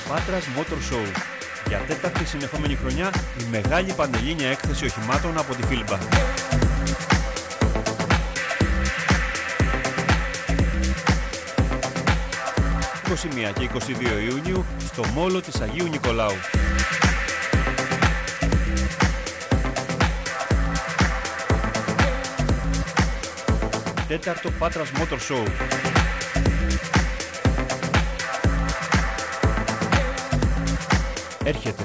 Πάτρας Motor Show. Για τέταρτη συνεχόμενη χρονιά η μεγάλη πανελλήνια έκθεση οχημάτων από τη Φίλμπα. είκοσι μία και είκοσι δύο Ιουνίου στο Μόλο της Αγίου Νικολάου. Τέταρτο Πάτρας Motor Show. Έρχεται.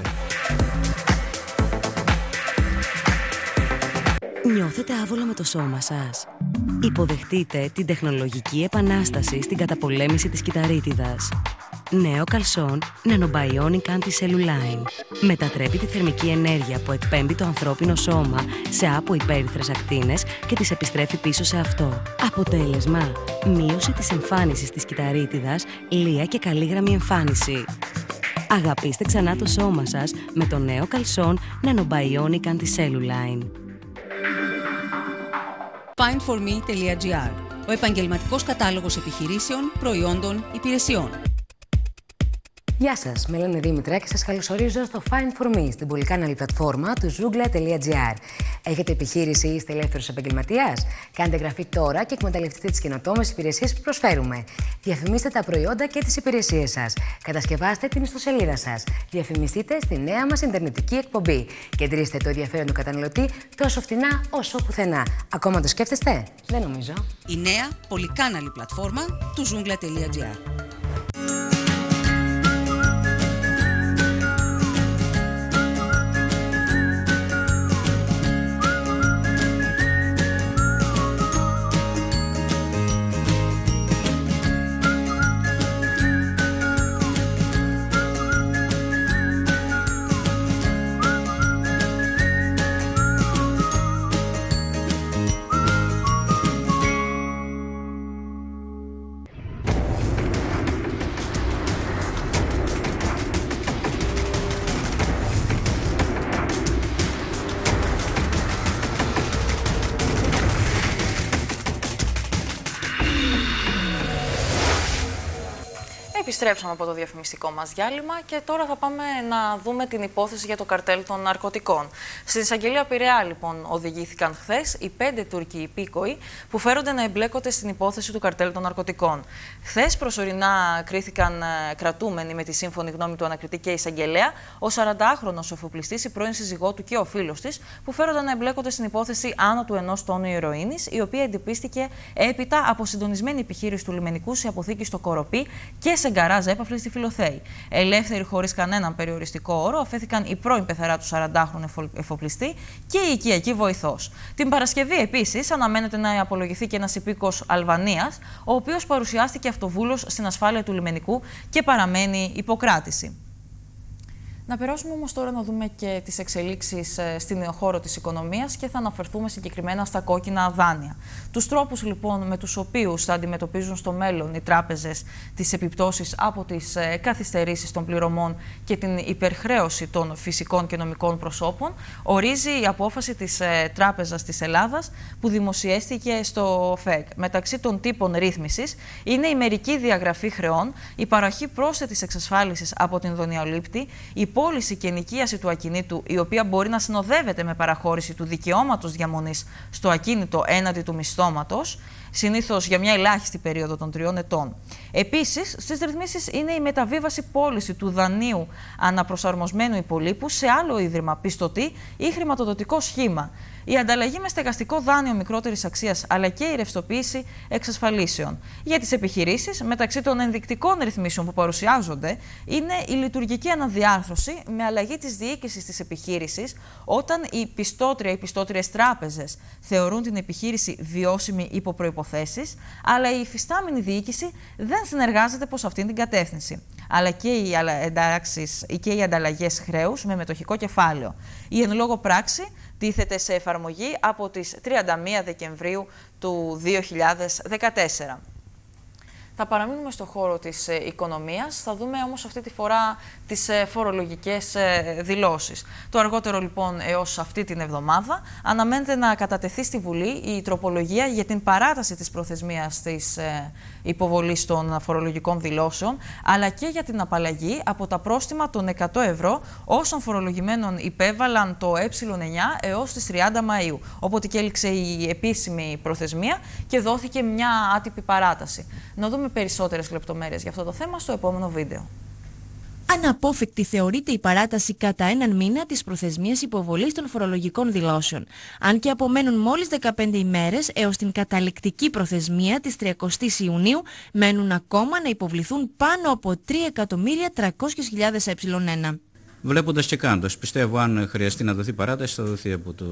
Νιώθετε άβολα με το σώμα σας? Υποδεχτείτε την τεχνολογική επανάσταση στην καταπολέμηση της κυταρίτιδας. Νέο καλσόν Nanobionic Anti-Cellulline. Μετατρέπει τη θερμική ενέργεια που εκπέμπει το ανθρώπινο σώμα σε αποϊπέρυθρες ακτίνες και τις επιστρέφει πίσω σε αυτό. Αποτέλεσμα: μείωση της εμφάνισης της κυταρίτιδας, λία και καλή εμφάνιση. Αγαπήστε ξανά το σώμα σας με το νέο καλσόν Nanobionic Anti-Cellulline. find for me τελεία gr. Ο επαγγελματικός κατάλογος επιχειρήσεων, προϊόντων, υπηρεσιών. Γεια σας, με λένε Δήμητρα και σας καλωσορίζω στο Find for Me, στην πολυκάναλη πλατφόρμα του ζούγκλα τελεία gr. Έχετε επιχείρηση ή είστε ελεύθερος επαγγελματίας? Κάντε εγγραφή τώρα και εκμεταλλευτείτε τις καινοτόμες υπηρεσίες που προσφέρουμε. Διαφημίστε τα προϊόντα και τις υπηρεσίες σας. Κατασκευάστε την ιστοσελίδα σας. Διαφημιστείτε στη νέα μας ιντερνετική εκπομπή. Κεντρίστε το ενδιαφέρον του καταναλωτή τόσο φτηνά όσο πουθενά. Ακόμα το σκέφτεστε? Δεν νομίζω. Η νέα πολυκάναλη πλατφόρμα του ζούγκλα τελεία gr. Επιστρέψαμε από το διαφημιστικό μας διάλειμμα και τώρα θα πάμε να δούμε την υπόθεση για το καρτέλ των ναρκωτικών. Στην εισαγγελία Πειραιά, λοιπόν, οδηγήθηκαν χθες οι πέντε Τούρκοι υπήκοοι που φέρονται να εμπλέκονται στην υπόθεση του καρτέλ των ναρκωτικών. Χθες προσωρινά κρίθηκαν κρατούμενοι με τη σύμφωνη γνώμη του ανακριτή και εισαγγελέα ο σαραντάχρονος εφοπλιστής, η πρώην σύζυγό του και ο φίλος της, που φέρονταν να εμπλέκονται στην υπόθεση άνω του ενός τόνου ηρωίνης, η οποία εντοπίστηκε έπειτα από συντονισμένη επιχείρηση του λιμενικού σε αποθήκη στο Κοροπή και σε γκαράζ έπαυλη στη Φιλοθέη. Ελεύθεροι χωρίς κανέναν περιοριστικό όρο αφέθηκαν η πρώην πεθερά του σαραντάχρονου εφοπλιστή και η οικιακή βοηθός. Την Παρασκευή επίσης αναμένεται να απολογηθεί και ένας υπήκος Αλβανίας, ο οποίος παρουσιάστηκε αυτοβούλος στην ασφάλεια του λιμενικού και παραμένει υποκράτηση. Να περάσουμε όμως τώρα να δούμε και τις εξελίξεις στην χώρο της οικονομίας και θα αναφερθούμε συγκεκριμένα στα κόκκινα δάνεια. Τους τρόπους λοιπόν με τους οποίους θα αντιμετωπίζουν στο μέλλον οι τράπεζες τις επιπτώσεις από τις καθυστερήσεις των πληρωμών και την υπερχρέωση των φυσικών και νομικών προσώπων, ορίζει η απόφαση της Τράπεζας της Ελλάδας που δημοσιεύτηκε στο ΦΕΚ. Μεταξύ των τύπων ρύθμισης είναι η μερική διαγραφή χρεών, η παροχή πρόσθετης εξασφάλισης από την δανειολήπτη, η πώληση και ενοικίαση του ακινήτου, η οποία μπορεί να συνοδεύεται με παραχώρηση του δικαιώματος διαμονής στο ακίνητο έναντι του μισθώματος, συνήθως για μια ελάχιστη περίοδο των τριών ετών. Επίσης, στις ρυθμίσεις είναι η μεταβίβαση πώληση του δανείου αναπροσαρμοσμένου υπολείπου σε άλλο ίδρυμα, πιστωτή ή χρηματοδοτικό σχήμα, η ανταλλαγή με στεγαστικό δάνειο μικρότερης αξίας, αλλά και η ρευστοποίηση εξασφαλίσεων. Για τις επιχειρήσεις, μεταξύ των ενδεικτικών ρυθμίσεων που παρουσιάζονται, είναι η λειτουργική αναδιάρθρωση με αλλαγή της διοίκησης της επιχείρησης, όταν οι πιστώτρια ή πιστώτριες τράπεζες θεωρούν την επιχείρηση βιώσιμη υπό προϋποθέσεις, αλλά η υφιστάμενη διοίκηση δεν συνεργάζεται προς αυτήν την κατεύθυνση. Αλλά και οι, εντάξεις, και οι ανταλλαγές χρέους με μετοχικό κεφάλαιο. Η εν λόγω πράξη τίθεται σε εφαρμογή από τις τριάντα μία Δεκεμβρίου του δύο χιλιάδες δεκατέσσερα. Θα παραμείνουμε στο χώρο της ε, οικονομίας, θα δούμε όμως αυτή τη φορά τις ε, φορολογικές ε, δηλώσεις. Το αργότερο λοιπόν έως αυτή την εβδομάδα αναμένεται να κατατεθεί στη Βουλή η τροπολογία για την παράταση της προθεσμίας της ε, υποβολής των φορολογικών δηλώσεων, αλλά και για την απαλλαγή από τα πρόστιμα των εκατό ευρώ όσων φορολογημένων υπέβαλαν το ε εννιά έως τις τριάντα Μαΐου. Οπότε και έληξε η επίσημη προθεσμία και δόθηκε μια άτυπη παράταση. Να δούμε περισσότερες λεπτομέρειες για αυτό το θέμα στο επόμενο βίντεο. Αναπόφευκτη θεωρείται η παράταση κατά έναν μήνα της προθεσμίας υποβολής των φορολογικών δηλώσεων. Αν και απομένουν μόλις δεκαπέντε ημέρες έως την καταληκτική προθεσμία της τριακοστής Ιουνίου, μένουν ακόμα να υποβληθούν πάνω από τρία εκατομμύρια τριακόσιες χιλιάδες ε ένα. Βλέποντας και κάνοντας, πιστεύω αν χρειαστεί να δοθεί παράταση θα δοθεί από το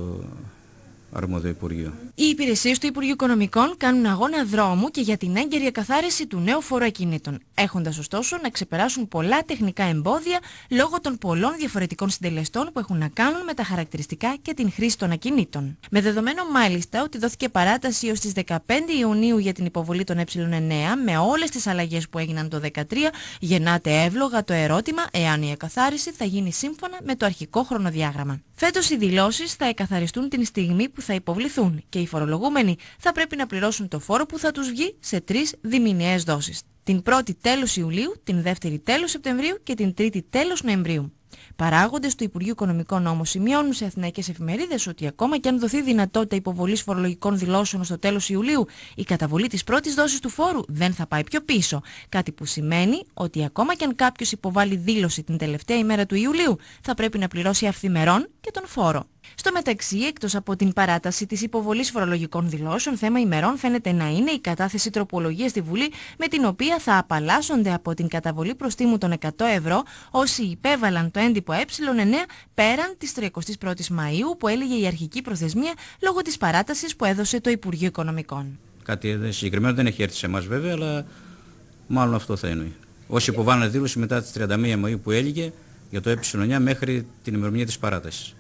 αρμόδιο Υπουργείο. Οι υπηρεσίες του Υπουργείου Οικονομικών κάνουν αγώνα δρόμου και για την έγκαιρη εκαθάριση του νέου φόρου ακινήτων, έχοντας ωστόσο να ξεπεράσουν πολλά τεχνικά εμπόδια λόγω των πολλών διαφορετικών συντελεστών που έχουν να κάνουν με τα χαρακτηριστικά και την χρήση των ακινήτων. Με δεδομένο μάλιστα ότι δόθηκε παράταση έως τις δεκαπέντε Ιουνίου για την υποβολή των ε εννιά, με όλες τις αλλαγές που έγιναν το δύο χιλιάδες δεκατρία, γεννάται εύλογα το ερώτημα εάν η εκαθάριση θα γίνει σύμφωνα με το αρχικό χρονοδιάγραμμα. Φέτος οι δηλώσεις θα εκαθαριστούν την στιγμή που θα υποβληθούν και οι φορολογούμενοι θα πρέπει να πληρώσουν το φόρο που θα τους βγει σε τρεις διμηνιαίες δόσεις. Την πρώτη τέλος Ιουλίου, την δεύτερη τέλος Σεπτεμβρίου και την τρίτη τέλος Νοεμβρίου. Παράγοντες του Υπουργείου Οικονομικών όμως σημειώνουν σε αθηναϊκές εφημερίδες ότι ακόμα και αν δοθεί δυνατότητα υποβολής φορολογικών δηλώσεων στο τέλος Ιουλίου, η καταβολή της πρώτης δόσης του φόρου δεν θα πάει πιο πίσω. Κάτι που σημαίνει ότι ακόμα και αν κάποιος υποβάλει δήλωση την τελευταία ημέρα του Ιουλίου, θα πρέπει να πληρώσει αυθημερών και τον φόρο. Στο μεταξύ, εκτός από την παράταση της υποβολής φορολογικών δηλώσεων, θέμα ημερών φαίνεται να είναι η κατάθεση τροπολογίας στη Βουλή, με την οποία θα απαλλάσσονται από την καταβολή προστίμου των εκατό ευρώ όσοι υπέβαλαν το έντυπο ε εννιά πέραν της τριακοστής πρώτης Μαΐου, που έλεγε η αρχική προθεσμία λόγω της παράτασης που έδωσε το Υπουργείο Οικονομικών. Κάτι συγκεκριμένο δεν έχει έρθει σε εμάς βέβαια, αλλά μάλλον αυτό θα εννοεί. Όσοι υποβάλλουν δήλωση μετά τις τριάντα μία Μαΐου που έλεγε για το ε εννιά μέχρι την ημερομηνία της παράτασης.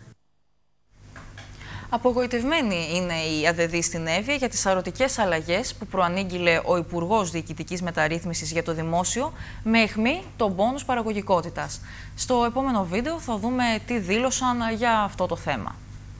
Απογοητευμένη είναι η ΑΔΔ στην Εύβοια για τις σαρωτικές αλλαγές που προανήγγειλε ο Υπουργός Διοικητικής Μεταρρύθμισης για το Δημόσιο με αιχμή το μπόνους παραγωγικότητας. Στο επόμενο βίντεο θα δούμε τι δήλωσαν για αυτό το θέμα.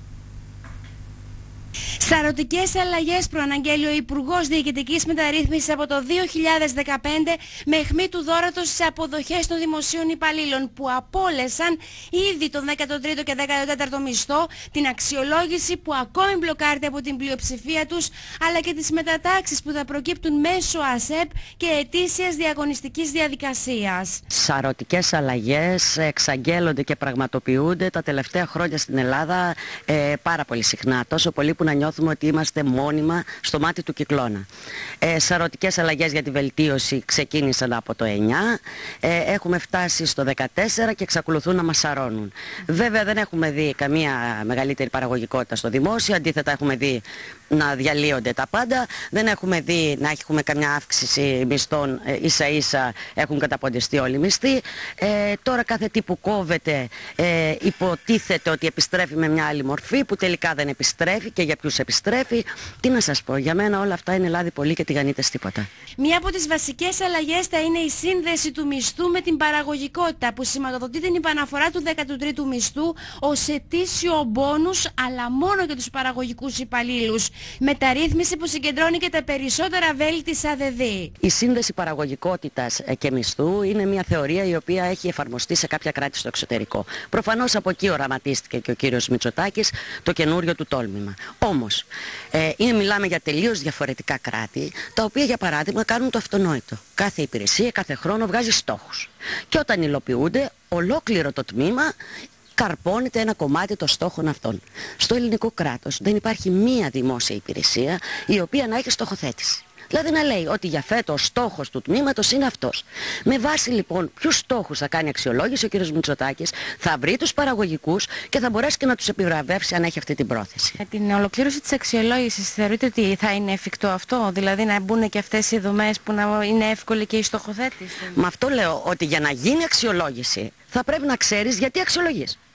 Σαρωτικές αλλαγές προαναγγέλει ο Υπουργός Διοικητικής Μεταρρύθμισης από το δύο χιλιάδες δεκαπέντε με αιχμή του δώρατος στις αποδοχές των δημοσίων υπαλλήλων που απόλεσαν ήδη τον δέκατο τρίτο και δέκατο τέταρτο μισθό, την αξιολόγηση που ακόμη μπλοκάρεται από την πλειοψηφία τους, αλλά και τις μετατάξεις που θα προκύπτουν μέσω ΑΣΕΠ και ετήσιας διαγωνιστικής διαδικασίας. Σαρωτικές αλλαγές εξαγγέλλονται και πραγματοποιούνται τα τελευταία χρόνια στην Ελλάδα ε, πάρα πολύ συχνά, τόσο πολύ που να νιώθουμε ότι είμαστε μόνιμα στο μάτι του κυκλώνα. Ε, σαρωτικές αλλαγές για τη βελτίωση ξεκίνησαν από το εννιά, ε, έχουμε φτάσει στο δεκατέσσερα και εξακολουθούν να μας σαρώνουν. Βέβαια δεν έχουμε δει καμία μεγαλύτερη παραγωγικότητα στο δημόσιο, αντίθετα έχουμε δει να διαλύονται τα πάντα, δεν έχουμε δει να έχουμε καμιά αύξηση μισθών, ε, ίσα ίσα έχουν καταποντιστεί όλοι οι μισθοί. Ε, τώρα κάθε τι που κόβεται ε, υποτίθεται ότι επιστρέφει με μια άλλη μορφή που τελικά δεν επιστρέφει και για ποιους επιστρέφει. Τι να σας πω, για μένα όλα αυτά είναι λάδι πολύ και τηγανίτες τίποτα. Μία από τις βασικές αλλαγές θα είναι η σύνδεση του μισθού με την παραγωγικότητα που σηματοδοτεί την υπαναφορά του δέκατου τρίτου μισθού ως ετήσιο μπόνους, αλλά μόνο για τους παραγωγικούς υπαλλήλους. Μεταρρύθμιση που συγκεντρώνει και τα περισσότερα βέλη της ΑΔΔ. Η σύνδεση παραγωγικότητας και μισθού είναι μια θεωρία η οποία έχει εφαρμοστεί σε κάποια κράτη στο εξωτερικό. Προφανώς από εκεί οραματίστηκε και ο κύριος Μητσοτάκης το καινούριο του τόλμημα. Όμως, ε, είναι, μιλάμε για τελείως διαφορετικά κράτη, τα οποία για παράδειγμα κάνουν το αυτονόητο. Κάθε υπηρεσία κάθε χρόνο βγάζει στόχους. Και όταν υλοποιούνται, ολόκληρο το τμήμα καρπώνεται ένα κομμάτι των στόχων αυτών. Στο ελληνικό κράτος δεν υπάρχει μία δημόσια υπηρεσία η οποία να έχει στοχοθέτηση. Δηλαδή να λέει ότι για φέτος ο στόχος του τμήματος είναι αυτός. Με βάση λοιπόν ποιους στόχους θα κάνει αξιολόγηση ο κ. Μητσοτάκης, θα βρει τους παραγωγικούς και θα μπορέσει και να τους επιβραβεύσει αν έχει αυτή την πρόθεση. Με την ολοκλήρωση της αξιολόγησης θεωρείτε ότι θα είναι εφικτό αυτό, δηλαδή να μπουν και αυτές οι δομές που να είναι εύκολη και η στοχοθέτηση? Με αυτό λέω ότι για να γίνει αξιολόγηση θα πρέπει να ξέρεις γιατί αξιολογείς.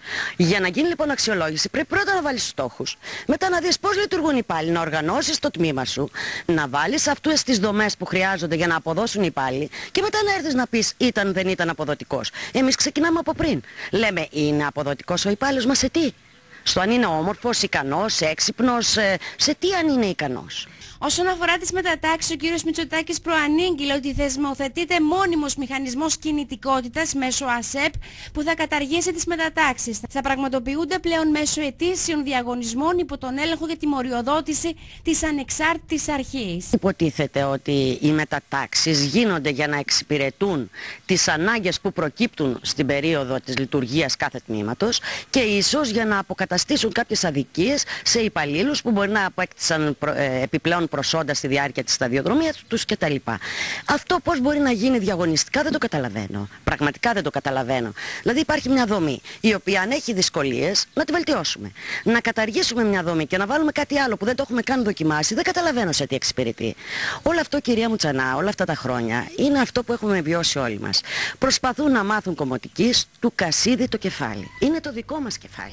Για να γίνει λοιπόν αξιολόγηση πρέπει πρώτα να βάλεις στόχους, μετά να δεις πώς λειτουργούν οι υπάλληλοι, να οργανώσεις το τμήμα σου, να βάλεις αυτές τις δομές που χρειάζονται για να αποδώσουν οι υπάλληλοι και μετά να έρθεις να πεις ήταν δεν ήταν αποδοτικός. Εμείς ξεκινάμε από πριν. Λέμε είναι αποδοτικός ο υπάλληλος μας σε τι? Στο αν είναι όμορφος, ικανός, έξυπνος, σε τι αν είναι ικανός. Όσον αφορά τις μετατάξεις, ο κύριος Μητσοτάκης προανήγγειλε ότι θεσμοθετείται μόνιμος μηχανισμός κινητικότητας μέσω ΑΣΕΠ που θα καταργήσει τις μετατάξεις. Θα πραγματοποιούνται πλέον μέσω ετήσιων διαγωνισμών υπό τον έλεγχο για τη μοριοδότηση της ανεξάρτητης αρχής. Υποτίθεται ότι οι μετατάξεις γίνονται για να εξυπηρετούν τις ανάγκες που προκύπτουν στην περίοδο της λειτουργίας κάθε τμήματος και ίσως για να αποκαταστήσουν κάποιες αδικίες σε υπαλλήλους που μπορεί να απέκτησαν επιπλέον προσόντα στη διάρκεια της σταδιοδρομίας τους κτλ. Αυτό πώς μπορεί να γίνει διαγωνιστικά δεν το καταλαβαίνω. Πραγματικά δεν το καταλαβαίνω. Δηλαδή υπάρχει μια δομή η οποία αν έχει δυσκολίες να τη βελτιώσουμε. Να καταργήσουμε μια δομή και να βάλουμε κάτι άλλο που δεν το έχουμε καν δοκιμάσει, δεν καταλαβαίνω σε τι εξυπηρετεί. Όλο αυτό, κυρία Μουτσανά, όλα αυτά τα χρόνια είναι αυτό που έχουμε βιώσει όλοι μας. Προσπαθούν να μάθουν κομμωτικής του Κασίδη το κεφάλι. Είναι το δικό μας κεφάλι.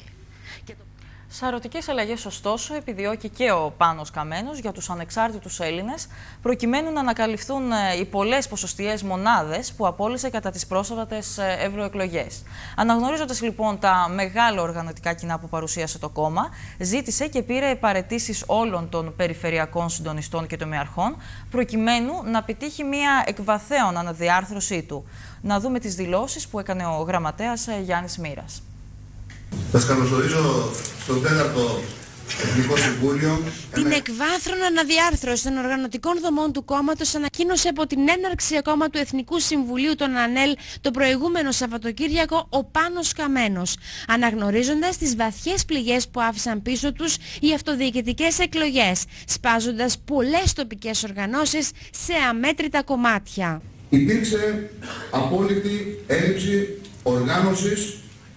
Σαρωτικές αλλαγές, ωστόσο, επιδιώκει και ο Πάνος Καμένος για τους ανεξάρτητους Έλληνες, προκειμένου να ανακαλυφθούν οι πολλές ποσοστιαίες μονάδες που απόλυσε κατά τις πρόσφατες ευρωεκλογές. Αναγνωρίζοντας λοιπόν τα μεγάλα οργανωτικά κοινά που παρουσίασε το κόμμα, ζήτησε και πήρε παραιτήσεις όλων των περιφερειακών συντονιστών και τομεαρχών, προκειμένου να πετύχει μια εκβαθέων αναδιάρθρωσή του. Να δούμε τις δηλώσεις που έκανε ο γραμματέας Γιάννης Μοίρας. Σας καλωσορίζω στο τέταρτο Εθνικό Συμβούλιο. Την εκβάθρον αναδιάρθρωση των οργανωτικών δομών του κόμματος ανακοίνωσε από την έναρξη ακόμα του Εθνικού Συμβουλίου των ΑΝΕΛ το προηγούμενο Σαββατοκύριακο ο Πάνος Καμένος, αναγνωρίζοντας τις βαθιές πληγές που άφησαν πίσω τους οι αυτοδιοικητικές εκλογές, σπάζοντας πολλές τοπικές οργανώσεις σε αμέτρητα κομμάτια. Υπήρξε απόλυτη έλλειψη οργάνωσης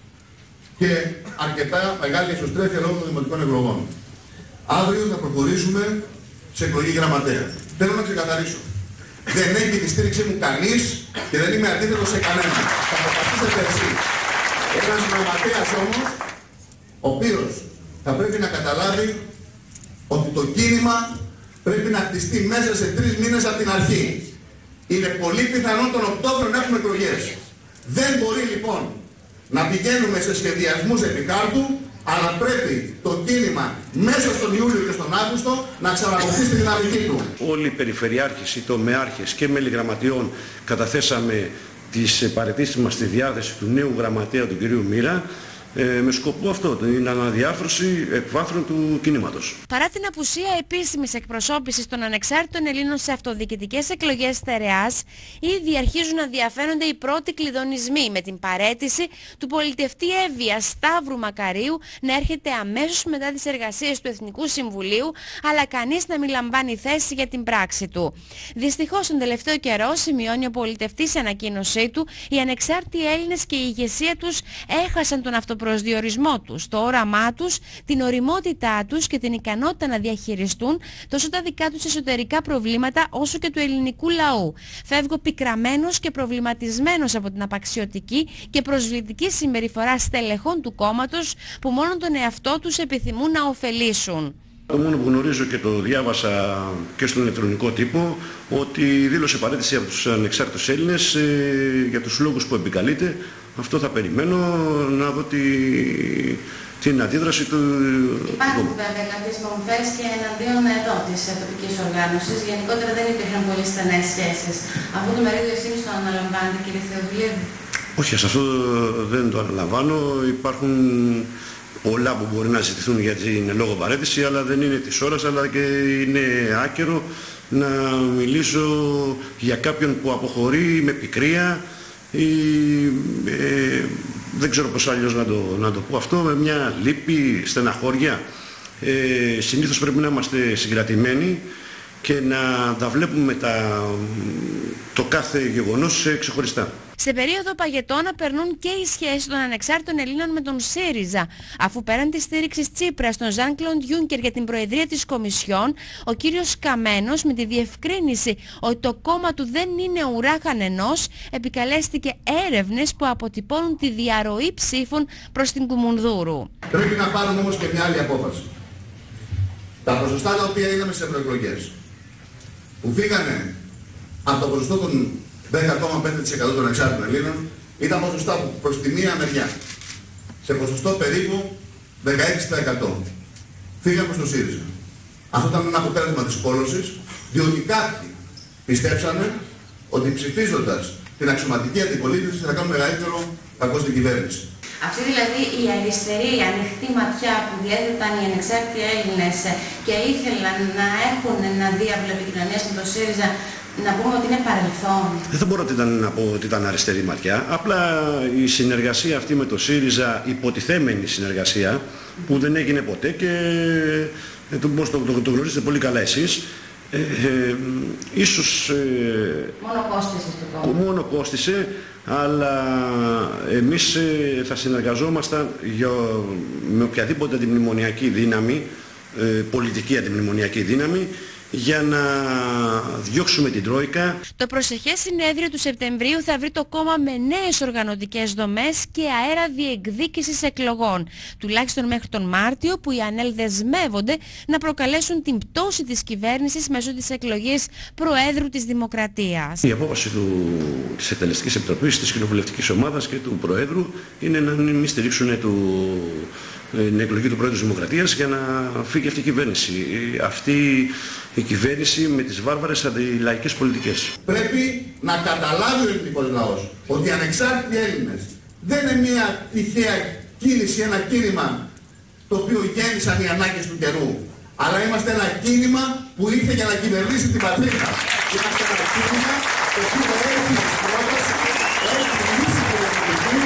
και αρκετά μεγάλη εσωστρέφεια λόγω των δημοτικών εκλογών. Αύριο θα προχωρήσουμε σε εκλογή γραμματέα. Θέλω να ξεκαθαρίσω. Δεν έχει τη στήριξή μου κανείς και δεν είμαι αντίθετος σε κανέναν. Θα αποφασίσετε εσείς. Ένας γραμματέας όμως, ο οποίος θα πρέπει να καταλάβει ότι το κίνημα πρέπει να χτιστεί μέσα σε τρεις μήνες από την αρχή. Είναι πολύ πιθανό τον Οκτώβριο να έχουμε εκλογές. Δεν μπορεί λοιπόν να πηγαίνουμε σε σχεδιασμούς επικάρτου, αλλά πρέπει το κίνημα μέσα στον Ιούλιο και στον Αύγουστο να ξαναποκτήσει τη δυναμική του. Όλοι οι περιφερειάρχες, οι τομεάρχες και μέλη γραμματιών καταθέσαμε τις παραιτήσεις μας στη διάθεση του νέου γραμματέα του κυρίου Μοίρα, Ε, με σκοπό αυτό, την αναδιάρθρωση εκβάθρων του κινήματος. Παρά την απουσία επίσημης εκπροσώπησης των ανεξάρτητων Ελλήνων σε αυτοδιοικητικές εκλογές στερεάς, ήδη αρχίζουν να διαφαίνονται οι πρώτοι κλειδονισμοί με την παραίτηση του πολιτευτή Εύβοια Σταύρου Μακαρίου να έρχεται αμέσως μετά τις εργασίες του Εθνικού Συμβουλίου, αλλά κανείς να μην λαμβάνει θέση για την πράξη του. Δυστυχώς τον τελευταίο καιρό, σημειώνει ο πολιτευτής σε ανακοίνωσή του, οι ανεξάρτητοι Έλληνες και η ηγεσία τους έχασαν τον αυτοπροσδιορισμό τους, το όραμά τους, την ωριμότητά τους και την ικανότητα να διαχειριστούν τόσο τα δικά τους εσωτερικά προβλήματα όσο και του ελληνικού λαού. Φεύγω πικραμένος και προβληματισμένος από την απαξιωτική και προσβλητική συμπεριφορά στελεχών του κόμματος που μόνο τον εαυτό τους επιθυμούν να ωφελήσουν. Το μόνο που γνωρίζω και το διάβασα και στον ηλεκτρονικό τύπο, ότι δήλωσε παραίτηση από τους ανεξάρτητους Έλληνες ε, για τους λόγους που επικαλείται. Αυτό θα περιμένω να δω τη, την αντίδραση του. Υπάρχουν βέβαια κάποιες μορφές και εναντίον εδώ της τοπικής οργάνωσης. Γενικότερα δεν υπήρχαν πολύ στενές σχέσεις. Αυτό το μερίδιο εσείς το αναλαμβάνετε, κύριε Θεοδουλίδη? Όχι, σε αυτό δεν το αναλαμβάνω. Υπάρχουν πολλά που μπορεί να ζητηθούν για την λόγω παραίτηση, αλλά δεν είναι της ώρας, αλλά και είναι άκερο να μιλήσω για κάποιον που αποχωρεί με πικρία ή ε, δεν ξέρω πώς αλλιώς να το, να το πω αυτό, με μια λύπη, στεναχώρια. Ε, συνήθως πρέπει να είμαστε συγκρατημένοι και να τα βλέπουμε τα, το κάθε γεγονός ξεχωριστά. Σε περίοδο παγετώνα περνούν και οι σχέσεις των ανεξάρτητων Ελλήνων με τον ΣΥΡΙΖΑ, αφού πέραν της στήριξης Τσίπρα στον Ζαν Κλοντ Γιούνκερ για την προεδρία της Κομισιόν, ο κύριος Καμένος, με τη διευκρίνηση ότι το κόμμα του δεν είναι ουρά κανενός, επικαλέστηκε έρευνες που αποτυπώνουν τη διαρροή ψήφων προς την Κουμουνδούρου. Πρέπει να πάρουμε όμως και μια άλλη απόφαση. Τα ποσοστά τα οποία είδαμε σε ευρωεκλογές, που φύγανε από το ποσοστό των δέκα κόμμα πέντε τοις εκατό των εξάρτητων Ελλήνων, ήταν ποσοστά που προς τη μία μεριά, σε ποσοστό περίπου δεκαέξι τοις εκατό, φύγανε προς το ΣΥΡΙΖΑ. Αυτό ήταν ένα αποτέλεσμα της πόλωσης, διότι κάποιοι πιστέψανε ότι ψηφίζοντας την αξιωματική αντιπολίτευση θα κάνουν μεγαλύτερο κακό στην κυβέρνηση. Αυτή δηλαδή η αριστερή ανοιχτή ματιά που διέδεταν οι ανεξάρτητοι Έλληνες και ήθελαν να έχουν ένα διάβλο επικοινωνίας με το ΣΥΡΙΖΑ, να πούμε ότι είναι παρελθόν. Δεν θα μπορώ να πω ότι ήταν αριστερή ματιά. Απλά η συνεργασία αυτή με το ΣΥΡΙΖΑ, υποτιθέμενη συνεργασία, που δεν έγινε ποτέ και το, το, το, το γνωρίζετε πολύ καλά εσείς, Ε, ε, ίσως ε, μόνο κόστισε το κόμμα. Μόνο κόστισε, αλλά εμείς ε, θα συνεργαζόμασταν για, με οποιαδήποτε αντιμνημονιακή δύναμη, ε, πολιτική αντιμνημονιακή δύναμη, για να διώξουμε την Τρόικα. Το προσεχές συνέδριο του Σεπτεμβρίου θα βρει το κόμμα με νέες οργανωτικές δομές και αέρα διεκδίκησης εκλογών. Τουλάχιστον μέχρι τον Μάρτιο, που οι ΑΝΕΛ δεσμεύονται να προκαλέσουν την πτώση της κυβέρνησης μέσω της εκλογής Προέδρου της Δημοκρατίας. Η απόφαση του, της Εκτελεστικής Επιτροπής, της Κοινοβουλευτικής Ομάδας και του Προέδρου είναι να μην στηρίξουν του, την εκλογή του Πρόεδρου της Δημοκρατίας για να φύγει αυτή η κυβέρνηση. Αυτή η κυβέρνηση με τις βάρβαρες αντιλαϊκές πολιτικές. Πρέπει να καταλάβει ο ελληνικός λαός ότι οι ανεξάρτητοι Έλληνες δεν είναι μια τυχαία κίνηση, ένα κίνημα το οποίο γέννησαν οι ανάγκες του καιρού, αλλά είμαστε ένα κίνημα που ήρθε για να κυβερνήσει την πατρίδα. Είμαστε ένα κίνημα το οποίο έχει πρόταση, έχει λύση πολιτική,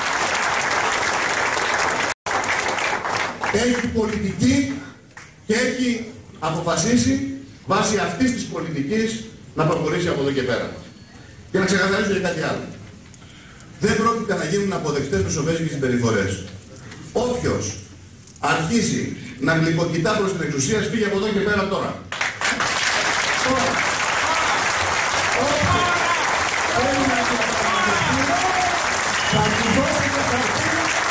έχει πολιτική και έχει αποφασίσει βάσει αυτής της πολιτικής να προχωρήσει από εδώ και πέρα. Και να ξεκαθαρίσω για κάτι άλλο. Δεν πρόκειται να γίνουν αποδεκτές μεσοβέζικες συμπεριφορές. Όποιος αρχίσει να γλυκοκοιτά προς την εξουσία, φύγει από εδώ και πέρα τώρα. Τώρα. Όποιος θέλει να διαπραγματευτεί, θα του δώσει το χαρτί,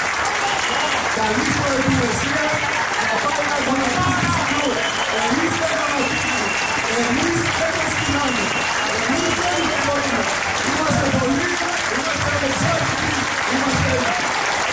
καλή προετοιμασία, να πάει να γονατίσει στη Σιλού. Εμείς δεν γονατίζουμε. Εμείς δεν το σκηνάμε. Εμείς δεν υποχωρούμε. Είμαστε πολλοί, είμαστε ανεξάρτητοι, είμαστε Έλληνες.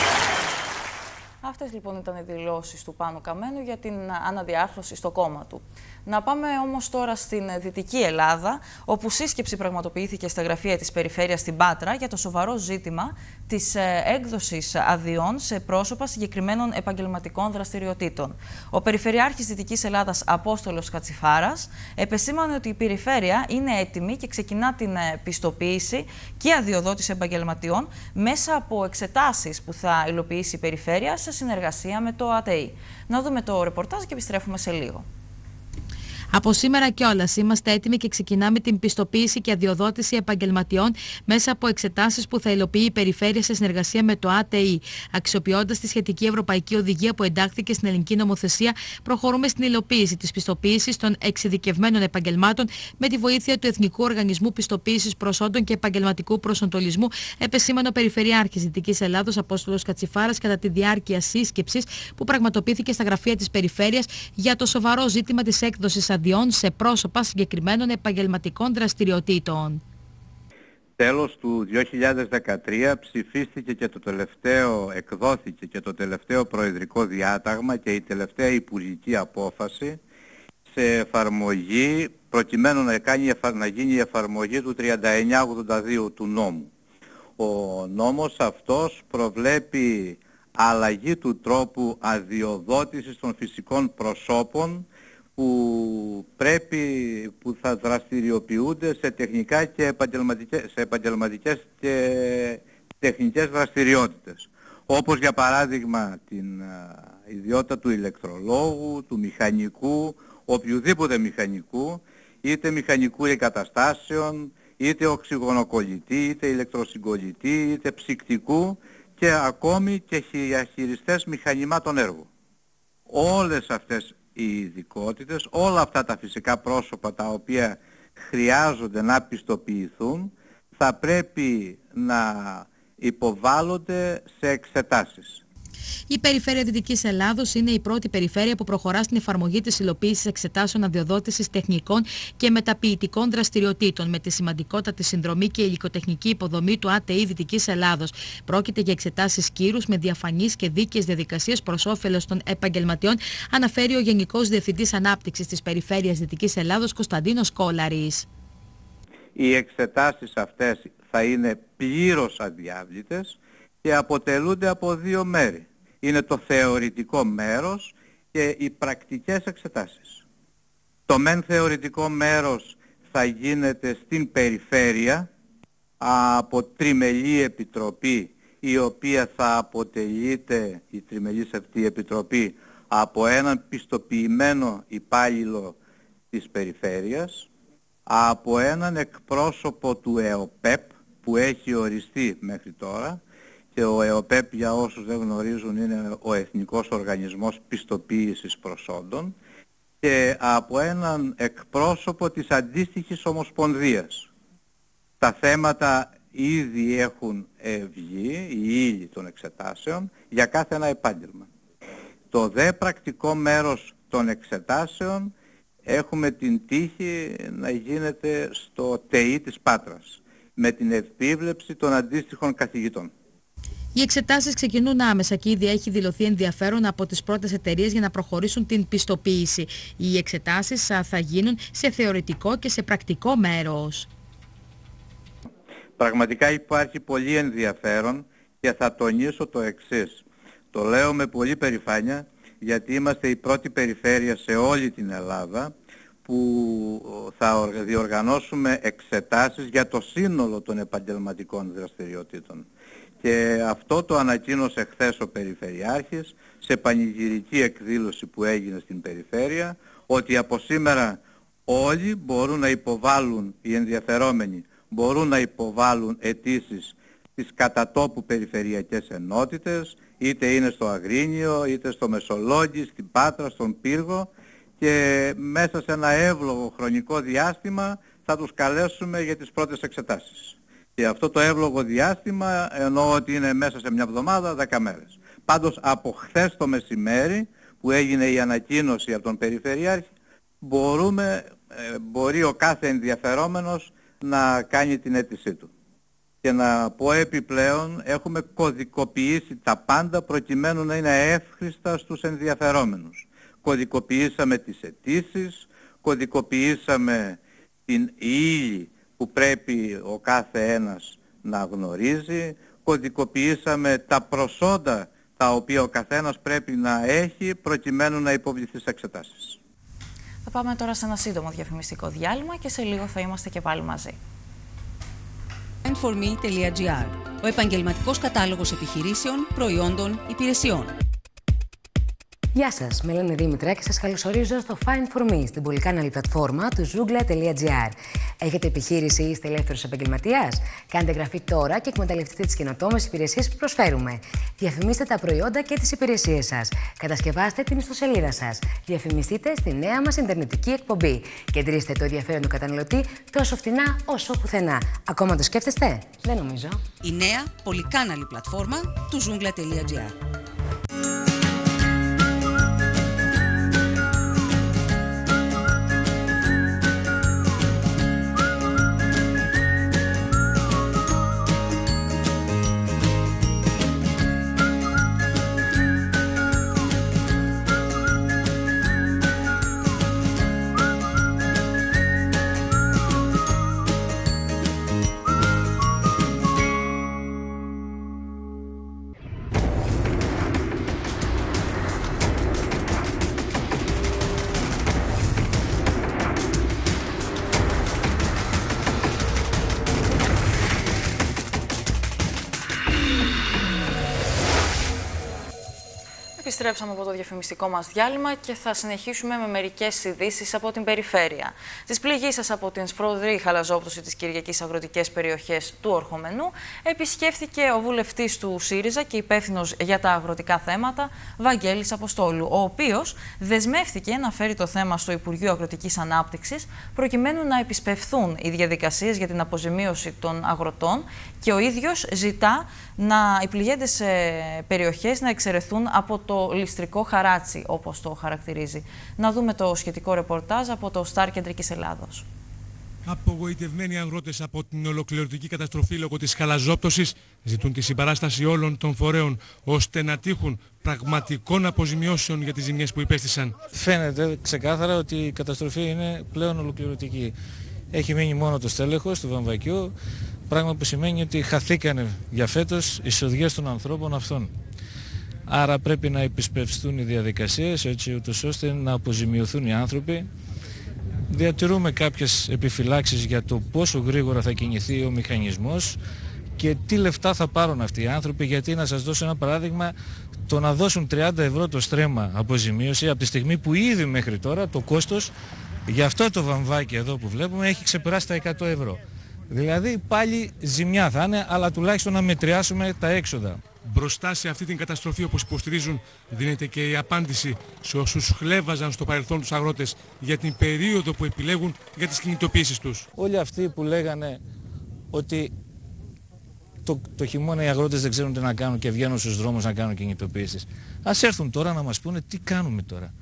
Αυτές λοιπόν ήταν οι δηλώσεις του Πάνου Καμένου για την αναδιάρθρωση στο κόμμα του. Να πάμε όμως τώρα στην Δυτική Ελλάδα, όπου σύσκεψη πραγματοποιήθηκε στα γραφεία της Περιφέρειας στην Πάτρα για το σοβαρό ζήτημα της έκδοσης αδειών σε πρόσωπα συγκεκριμένων επαγγελματικών δραστηριοτήτων. Ο Περιφερειάρχης Δυτικής Ελλάδας Απόστολος Κατσιφάρας επεσήμανε ότι η Περιφέρεια είναι έτοιμη και ξεκινά την πιστοποίηση και αδειοδότηση επαγγελματιών μέσα από εξετάσεις που θα υλοποιήσει η Περιφέρεια σε συνεργασία με το ΑΤΕΗ. Να δούμε το ρεπορτάζ και επιστρέφουμε σε λίγο. Από σήμερα κιόλας είμαστε έτοιμοι και ξεκινάμε την πιστοποίηση και αδειοδότηση επαγγελματιών μέσα από εξετάσεις που θα υλοποιεί η Περιφέρεια σε συνεργασία με το ΑΤΕΗ. Αξιοποιώντας τη σχετική ευρωπαϊκή οδηγία που εντάχθηκε στην ελληνική νομοθεσία, προχωρούμε στην υλοποίηση της πιστοποίησης των εξειδικευμένων επαγγελμάτων με τη βοήθεια του Εθνικού Οργανισμού Πιστοποίησης Προσόντων και Επαγγελματικού Προσανατολισμού, επεσήμανε ο Περιφερειάρχης Δυτικής Ελλάδος Απόστολος Κατσιφάρας κατά τη διάρκεια σύσκεψης που πραγματοποιήθηκε στα γραφεία της Περιφέρειας για το σοβαρό ζήτημα της έκδοσης αδειών σε πρόσωπα συγκεκριμένων επαγγελματικών δραστηριοτήτων. Τέλος του δύο χιλιάδες δεκατρία ψηφίστηκε και το τελευταίο, εκδόθηκε και το τελευταίο προεδρικό διάταγμα και η τελευταία υπουργική απόφαση σε εφαρμογή, προκειμένου να, κάνει, να γίνει η εφαρμογή του τριάντα εννιά ογδόντα δύο του νόμου. Ο νόμος αυτός προβλέπει αλλαγή του τρόπου αδειοδότησης των φυσικών προσώπων που πρέπει, που θα δραστηριοποιούνται σε τεχνικά και επαγγελματικές, σε επαγγελματικές και τεχνικές δραστηριότητες. Όπως για παράδειγμα την α, ιδιότητα του ηλεκτρολόγου, του μηχανικού, οποιοδήποτε μηχανικού, είτε μηχανικού εγκαταστάσεων, είτε οξυγονοκολλητή, είτε ηλεκτροσυγκολλητή, είτε ψυκτικού και ακόμη και διαχειριστές μηχανημάτων έργου. Όλες αυτές οι ειδικότητες, όλα αυτά τα φυσικά πρόσωπα τα οποία χρειάζονται να πιστοποιηθούν, θα πρέπει να υποβάλλονται σε εξετάσεις. Η Περιφέρεια Δυτικής Ελλάδος είναι η πρώτη περιφέρεια που προχωρά στην εφαρμογή της υλοποίησης εξετάσεων αδειοδότησης τεχνικών και μεταποιητικών δραστηριοτήτων με τη σημαντικότατη συνδρομή και υλικοτεχνική υποδομή του ΑΤΕΗ Δυτικής Ελλάδος. Πρόκειται για εξετάσεις κύρους με διαφανείς και δίκαιες διαδικασίες προς όφελος των επαγγελματιών, αναφέρει ο Γενικός Διευθυντής Ανάπτυξης της Περιφέρειας Δυτικής Ελλάδος, Κωνσταντίνος Κόλαρης. Οι εξετάσεις αυτές θα είναι πλήρως αδιάβλητες και αποτελούνται από δύο μέρη. Είναι το θεωρητικό μέρος και οι πρακτικές εξετάσεις. Το μεν θεωρητικό μέρος θα γίνεται στην περιφέρεια από τριμελή επιτροπή, η οποία θα αποτελείται, η τριμελής αυτή επιτροπή, από έναν πιστοποιημένο υπάλληλο της περιφέρειας, από έναν εκπρόσωπο του ΕΟΠΕΠ που έχει οριστεί μέχρι τώρα, και ο ΕΟΠΕΠ, για όσους δεν γνωρίζουν, είναι ο Εθνικός Οργανισμός Πιστοποίησης Προσόντων, και από έναν εκπρόσωπο της αντίστοιχης ομοσπονδίας. Τα θέματα ήδη έχουν βγει, η ύλη των εξετάσεων, για κάθε ένα επάγγελμα. Το δε πρακτικό μέρος των εξετάσεων έχουμε την τύχη να γίνεται στο ΤΕΗ της Πάτρας, με την επίβλεψη των αντίστοιχων καθηγητών. Οι εξετάσεις ξεκινούν άμεσα και ήδη έχει δηλωθεί ενδιαφέρον από τις πρώτες εταιρείες για να προχωρήσουν την πιστοποίηση. Οι εξετάσεις θα γίνουν σε θεωρητικό και σε πρακτικό μέρος. Πραγματικά υπάρχει πολύ ενδιαφέρον και θα τονίσω το εξής. Το λέω με πολύ περηφάνεια, γιατί είμαστε η πρώτη περιφέρεια σε όλη την Ελλάδα που θα διοργανώσουμε εξετάσεις για το σύνολο των επαγγελματικών δραστηριοτήτων. Και αυτό το ανακοίνωσε χθες ο Περιφερειάρχης σε πανηγυρική εκδήλωση που έγινε στην περιφέρεια, ότι από σήμερα όλοι μπορούν να υποβάλουν, οι ενδιαφερόμενοι μπορούν να υποβάλουν αιτήσεις στις κατατόπου περιφερειακές ενότητες, είτε είναι στο Αγρίνιο, είτε στο Μεσολόγγι, στην Πάτρα, στον Πύργο, και μέσα σε ένα εύλογο χρονικό διάστημα θα τους καλέσουμε για τις πρώτες εξετάσεις. Και αυτό το εύλογο διάστημα εννοώ ότι είναι μέσα σε μια εβδομάδα, δέκα μέρες. Πάντως από χθες το μεσημέρι που έγινε η ανακοίνωση από τον Περιφερειάρχη, μπορούμε, ε, μπορεί ο κάθε ενδιαφερόμενος να κάνει την αίτησή του. Και να πω επιπλέον, έχουμε κωδικοποιήσει τα πάντα προκειμένου να είναι εύχριστα στους ενδιαφερόμενους. Κωδικοποιήσαμε τις αιτήσεις, κωδικοποιήσαμε την ύλη που πρέπει ο κάθε ένας να γνωρίζει, κωδικοποιήσαμε τα προσόντα τα οποία ο καθένας πρέπει να έχει προκειμένου να υποβληθεί σε εξετάσεις. Θα πάμε τώρα σε ένα σύντομο διαφημιστικό διάλειμμα και σε λίγο θα είμαστε και πάλι μαζί. φάιντ φορ μη τελεία τζι άρ, ο επαγγελματικός κατάλογος επιχειρήσεων, προϊόντων, υπηρεσιών. Γεια σας, με λένε Δήμητρα και σας καλωσορίζω στο Find for Me, στην πολυκάναλη πλατφόρμα του ζούγκλα τελεία τζι άρ. Έχετε επιχείρηση ή είστε ελεύθερος επαγγελματίας? Κάντε εγγραφή τώρα και εκμεταλλευτείτε τις καινοτόμες υπηρεσίες που προσφέρουμε. Διαφημίστε τα προϊόντα και τις υπηρεσίες σας. Κατασκευάστε την ιστοσελίδα σας. Διαφημιστείτε στη νέα μας ιντερνετική εκπομπή. Κεντρίστε το ενδιαφέρον του καταναλωτή τόσο φτηνά όσο πουθενά. Ακόμα το σκέφτεστε? Δεν νομίζω. Η νέα πολυκάναλη πλατφόρμα του ζούγκλα τελεία τζι άρ. Επιστρέψαμε από το διαφημιστικό μας διάλειμμα και θα συνεχίσουμε με μερικές ειδήσεις από την περιφέρεια. Στις πληγήσεις από την σφοδρή χαλαζόπτωση της Κυριακής αγροτικές περιοχές του Ορχομενού επισκέφθηκε ο βουλευτής του ΣΥΡΙΖΑ και υπεύθυνος για τα αγροτικά θέματα, Βαγγέλης Αποστόλου, ο οποίος δεσμεύτηκε να φέρει το θέμα στο Υπουργείο Αγροτικής Ανάπτυξης προκειμένου να επισπευθούν οι διαδικασίες για την αποζημίωση των αγροτών και ο ίδιος ζητά να οι πληγέντες σε περιοχές να εξαιρεθούν από το ληστρικό χαράτσι, όπως το χαρακτηρίζει. Να δούμε το σχετικό ρεπορτάζ από το Σταρ Κεντρικής Ελλάδος. Απογοητευμένοι αγρότες από την ολοκληρωτική καταστροφή λόγω της χαλαζόπτωσης ζητούν τη συμπαράσταση όλων των φορέων ώστε να τύχουν πραγματικών αποζημιώσεων για τις ζημιές που υπέστησαν. Φαίνεται ξεκάθαρα ότι η καταστροφή είναι πλέον ολοκληρωτική. Έχει μείνει μόνο το στέλεχος του βαμβακιού, πράγμα που σημαίνει ότι χαθήκανε για φέτος οι εισοδιές των ανθρώπων αυτών. Άρα πρέπει να επισπευστούν οι διαδικασίες έτσι ούτως ώστε να αποζημιωθούν οι άνθρωποι. Διατηρούμε κάποιες επιφυλάξεις για το πόσο γρήγορα θα κινηθεί ο μηχανισμός και τι λεφτά θα πάρουν αυτοί οι άνθρωποι, γιατί να σας δώσω ένα παράδειγμα, το να δώσουν τριάντα ευρώ το στρέμμα αποζημίωση από τη στιγμή που ήδη μέχρι τώρα το κόστος για αυτό το βαμβάκι εδώ που βλέπουμε έχει ξεπεράσει τα εκατό ευρώ. Δηλαδή πάλι ζημιά θα είναι, αλλά τουλάχιστον να μετριάσουμε τα έξοδα. Μπροστά σε αυτή την καταστροφή, όπως υποστηρίζουν, δίνεται και η απάντηση σε όσους χλέβαζαν στο παρελθόν τους αγρότες για την περίοδο που επιλέγουν για τις κινητοποίησεις τους. Όλοι αυτοί που λέγανε ότι το, το χειμώνα οι αγρότες δεν ξέρουν τι να κάνουν και βγαίνουν στους δρόμους να κάνουν κινητοποίησεις, ας έρθουν τώρα να μας πούνε τι κάνουμε τώρα.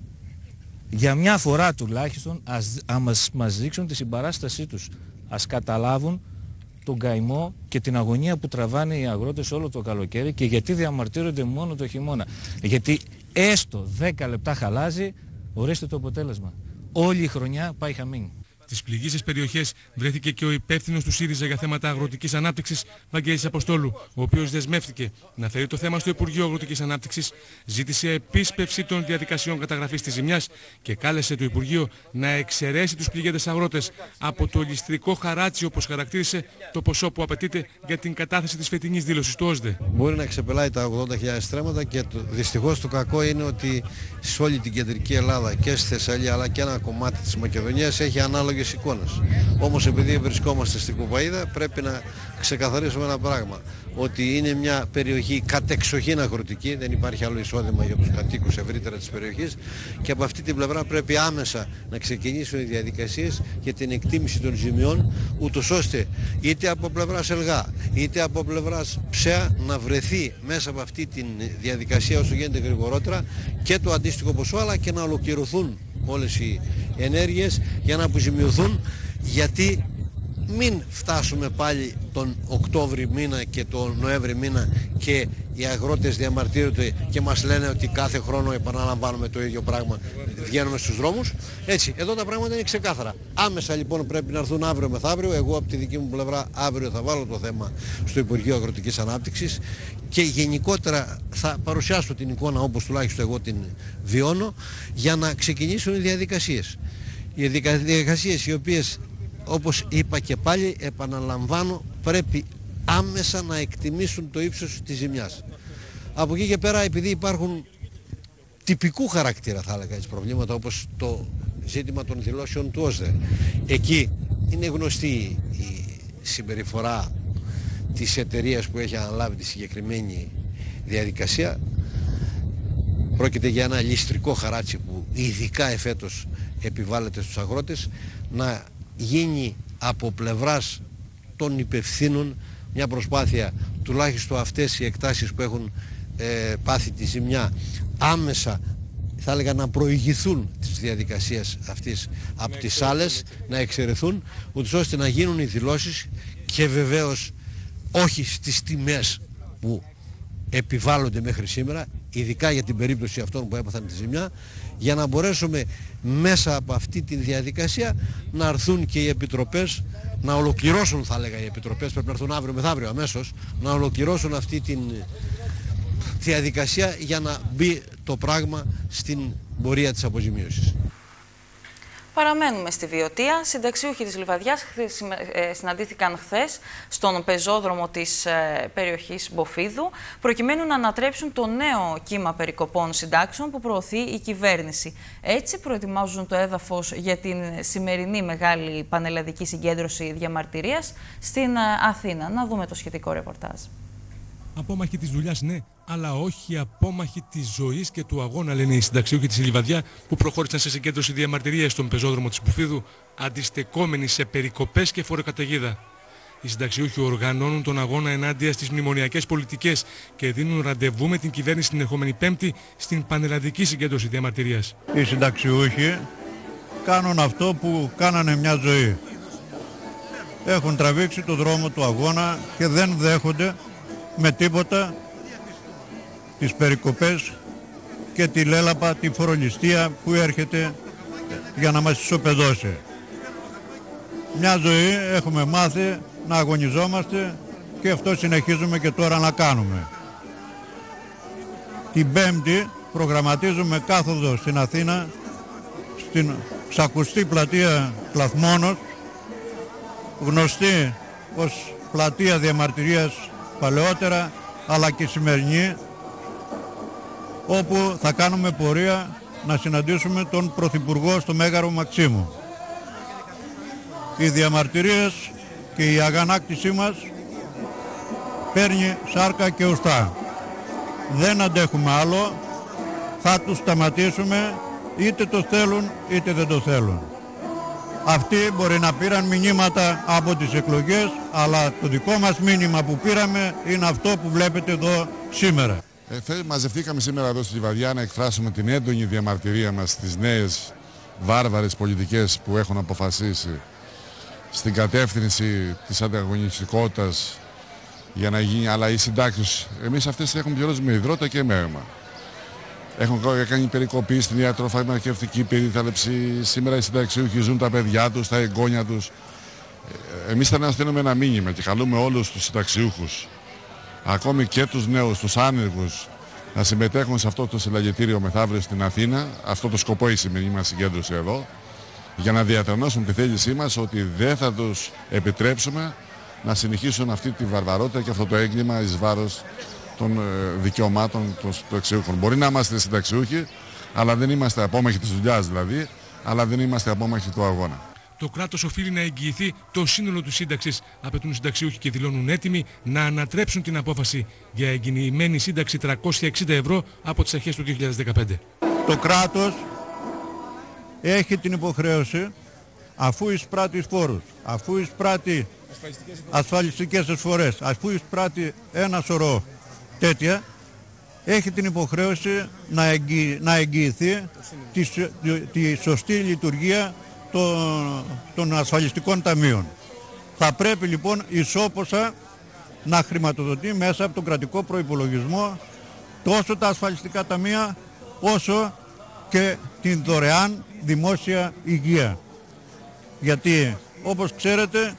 Για μια φορά τουλάχιστον ας, ας μας δείξουν τη συμπαράστασή τους. Ας καταλάβουν τον καημό και την αγωνία που τραβάνε οι αγρότες όλο το καλοκαίρι και γιατί διαμαρτύρονται μόνο το χειμώνα. Γιατί έστω δέκα λεπτά χαλάζει, ορίστε το αποτέλεσμα. Όλη η χρονιά πάει χαμένη. Στις πληγήσεις περιοχές βρέθηκε και ο υπεύθυνος του ΣΥΡΙΖΑ για θέματα αγροτικής ανάπτυξης, Βαγγέλης Αποστόλου, ο οποίος δεσμεύτηκε να φέρει το θέμα στο Υπουργείο Αγροτικής Ανάπτυξης, ζήτησε επίσπευση των διαδικασιών καταγραφής της ζημιάς και κάλεσε το Υπουργείο να εξαιρέσει τους πληγέντες αγρότες από το ληστρικό χαράτσι, όπως χαρακτήρισε το ποσό που απαιτείται για την κατάθεση της φετινής δήλωσης του ΟΣΔΕ. Μπορεί να ξεπελάει τα ογδόντα χιλιάδες στρέμματα και το, δυστυχώς το κακό είναι ότι σε όλη την κεντρική Ελλάδα και στη Θεσσαλία αλλά και ένα κομμάτι της Μακεδονίας έχει ανάλογες εικόνες. Όμως επειδή βρισκόμαστε στην Κουπαΐδα πρέπει να ξεκαθαρίσουμε ένα πράγμα, ότι είναι μια περιοχή κατεξοχήν αγροτική, δεν υπάρχει άλλο εισόδημα για τους κατοίκους ευρύτερα της περιοχής και από αυτή την πλευρά πρέπει άμεσα να ξεκινήσουν οι διαδικασίες για την εκτίμηση των ζημιών, ούτως ώστε είτε από πλευράς ΕΛΓΑ είτε από πλευράς ΨΕΑ να βρεθεί μέσα από αυτή τη διαδικασία όσο γίνεται γρηγορότερα και το αντίστοιχο ποσό, αλλά και να ολοκληρωθούν όλες οι ενέργειες για να αποζημιωθούν, γιατί μην φτάσουμε πάλι τον Οκτώβρη μήνα και τον Νοέμβρη μήνα και οι αγρότες διαμαρτύρονται και μας λένε ότι κάθε χρόνο επαναλαμβάνουμε το ίδιο πράγμα, βγαίνουμε στους δρόμους. Έτσι, εδώ τα πράγματα είναι ξεκάθαρα. Άμεσα λοιπόν πρέπει να έρθουν αύριο μεθαύριο. Εγώ από τη δική μου πλευρά αύριο θα βάλω το θέμα στο Υπουργείο Αγροτικής Ανάπτυξης και γενικότερα θα παρουσιάσω την εικόνα όπως τουλάχιστον εγώ την βιώνω για να ξεκινήσουν οι διαδικασίες. Οι διαδικασίες οι οποίες, όπως είπα και πάλι, επαναλαμβάνω, πρέπει άμεσα να εκτιμήσουν το ύψος της ζημιάς. Από εκεί και πέρα, επειδή υπάρχουν τυπικού χαρακτήρα, θα έλεγα, έτσι, προβλήματα όπως το ζήτημα των δηλώσεων του ΟΣΔΕ, εκεί είναι γνωστή η συμπεριφορά της εταιρείας που έχει αναλάβει τη συγκεκριμένη διαδικασία. Πρόκειται για ένα ληστρικό χαράτσι που ειδικά εφέτος επιβάλλεται στους αγρότες, να γίνει από πλευράς των υπευθύνων μια προσπάθεια, τουλάχιστον αυτές οι εκτάσεις που έχουν ε, πάθει τη ζημιά, άμεσα θα έλεγα να προηγηθούν τις διαδικασίες αυτής από τις άλλες, να εξαιρεθούν, ούτως ώστε να γίνουν οι δηλώσεις και βεβαίως όχι στις τιμές που επιβάλλονται μέχρι σήμερα, ειδικά για την περίπτωση αυτών που έπαθαν τη ζημιά, για να μπορέσουμε μέσα από αυτή τη διαδικασία να έρθουν και οι επιτροπές, να ολοκληρώσουν, θα έλεγα, οι επιτροπές, πρέπει να έρθουν αύριο μεθαύριο αμέσως, να ολοκληρώσουν αυτή τη διαδικασία για να μπει το πράγμα στην πορεία της αποζημίωσης. Παραμένουμε στη Βιωτία. Συνταξιούχοι της Λιβαδιάς συναντήθηκαν χθες στον πεζόδρομο της περιοχής Μποφίδου, προκειμένου να ανατρέψουν το νέο κύμα περικοπών συντάξεων που προωθεί η κυβέρνηση. Έτσι προετοιμάζουν το έδαφος για την σημερινή μεγάλη πανελλαδική συγκέντρωση διαμαρτυρίας στην Αθήνα. Να δούμε το σχετικό ρεπορτάζ. Απόμαχοι της δουλειάς, ναι, αλλά όχι απόμαχοι της ζωής και του αγώνα, λένε οι συνταξιούχοι της Λιβαδιά, που προχώρησαν σε συγκέντρωση διαμαρτυρίας στον πεζόδρομο της Μποφίδου, αντιστεκόμενοι σε περικοπές και φοροκαταιγίδα. Οι συνταξιούχοι οργανώνουν τον αγώνα ενάντια στις μνημονιακές πολιτικές και δίνουν ραντεβού με την κυβέρνηση την ερχόμενη Πέμπτη στην πανελλαδική συγκέντρωση διαμαρτυρίας. Οι συνταξιούχοι κάνουν αυτό που κάνανε μια ζωή. Έχουν τραβήξει το δρόμο του αγώνα και δεν δέχονται με τίποτα τις περικοπές και τη λέλαπα, τη φορολιστία που έρχεται για να μας ισοπεδώσει. Μια ζωή έχουμε μάθει να αγωνιζόμαστε και αυτό συνεχίζουμε και τώρα να κάνουμε. Την Πέμπτη προγραμματίζουμε κάθοδο στην Αθήνα, στην ξακουστή πλατεία Κλαθμόνος, γνωστή ως πλατεία διαμαρτυρίας παλαιότερα αλλά και σημερινή, όπου θα κάνουμε πορεία να συναντήσουμε τον Πρωθυπουργό στο Μέγαρο Μαξίμου. Οι διαμαρτυρίες και η αγανάκτησή μας παίρνει σάρκα και οστά. Δεν αντέχουμε άλλο, θα τους σταματήσουμε είτε το θέλουν είτε δεν το θέλουν. Αυτοί μπορεί να πήραν μηνύματα από τις εκλογές, αλλά το δικό μας μήνυμα που πήραμε είναι αυτό που βλέπετε εδώ σήμερα. Ε, μαζευτήκαμε σήμερα εδώ στη Λιβαδιά να εκφράσουμε την έντονη διαμαρτυρία μας στις νέες βάρβαρες πολιτικές που έχουν αποφασίσει στην κατεύθυνση της ανταγωνιστικότητας για να γίνει, αλλά οι συντάξεις, εμείς αυτές έχουν πληρώσει με υδρότα και με αίμα. Έχουν κάνει περικοπή στην ιατροφαρμακευτική περίθαλψη. Σήμερα οι συνταξιούχοι ζουν τα παιδιά τους, τα εγγόνια τους. Εμείς θα να στέλνουμε ένα μήνυμα και καλούμε όλους τους συνταξιούχους, ακόμη και τους νέους, τους άνεργους, να συμμετέχουν σε αυτό το συλλαγητήριο μεθαύριο στην Αθήνα. Αυτό το σκοπό η σημερινή μας συγκέντρωση εδώ, για να διατρανώσουν τη θέλησή μας ότι δεν θα τους επιτρέψουμε να συνεχίσουν αυτή τη βαρβαρότητα και αυτό το έγκλημα εις βάρος των δικαιωμάτων των συνταξιούχων. Μπορεί να είμαστε συνταξιούχοι, αλλά δεν είμαστε απόμαχοι της δουλειάς δηλαδή, αλλά δεν είμαστε απόμαχοι του αγώνα. Το κράτος οφείλει να εγγυηθεί το σύνολο της σύνταξης, απαιτούν οι συνταξιούχοι και δηλώνουν έτοιμοι να ανατρέψουν την απόφαση για εγγυημένη σύνταξη τριακόσια εξήντα ευρώ από τις αρχές του δύο χιλιάδες δεκαπέντε. Το κράτος έχει την υποχρέωση, αφού εισπράττει φόρους, αφού εισπράττει ασφαλιστικές εισφορές, αφού εισπράττει ένα σωρό τέτοια, έχει την υποχρέωση να, εγγυ, να εγγυηθεί τη, τη, τη σωστή λειτουργία των, των ασφαλιστικών ταμείων. Θα πρέπει λοιπόν ισόποσα να χρηματοδοτεί μέσα από τον κρατικό προϋπολογισμό τόσο τα ασφαλιστικά ταμεία όσο και την δωρεάν δημόσια υγεία. Γιατί όπως ξέρετε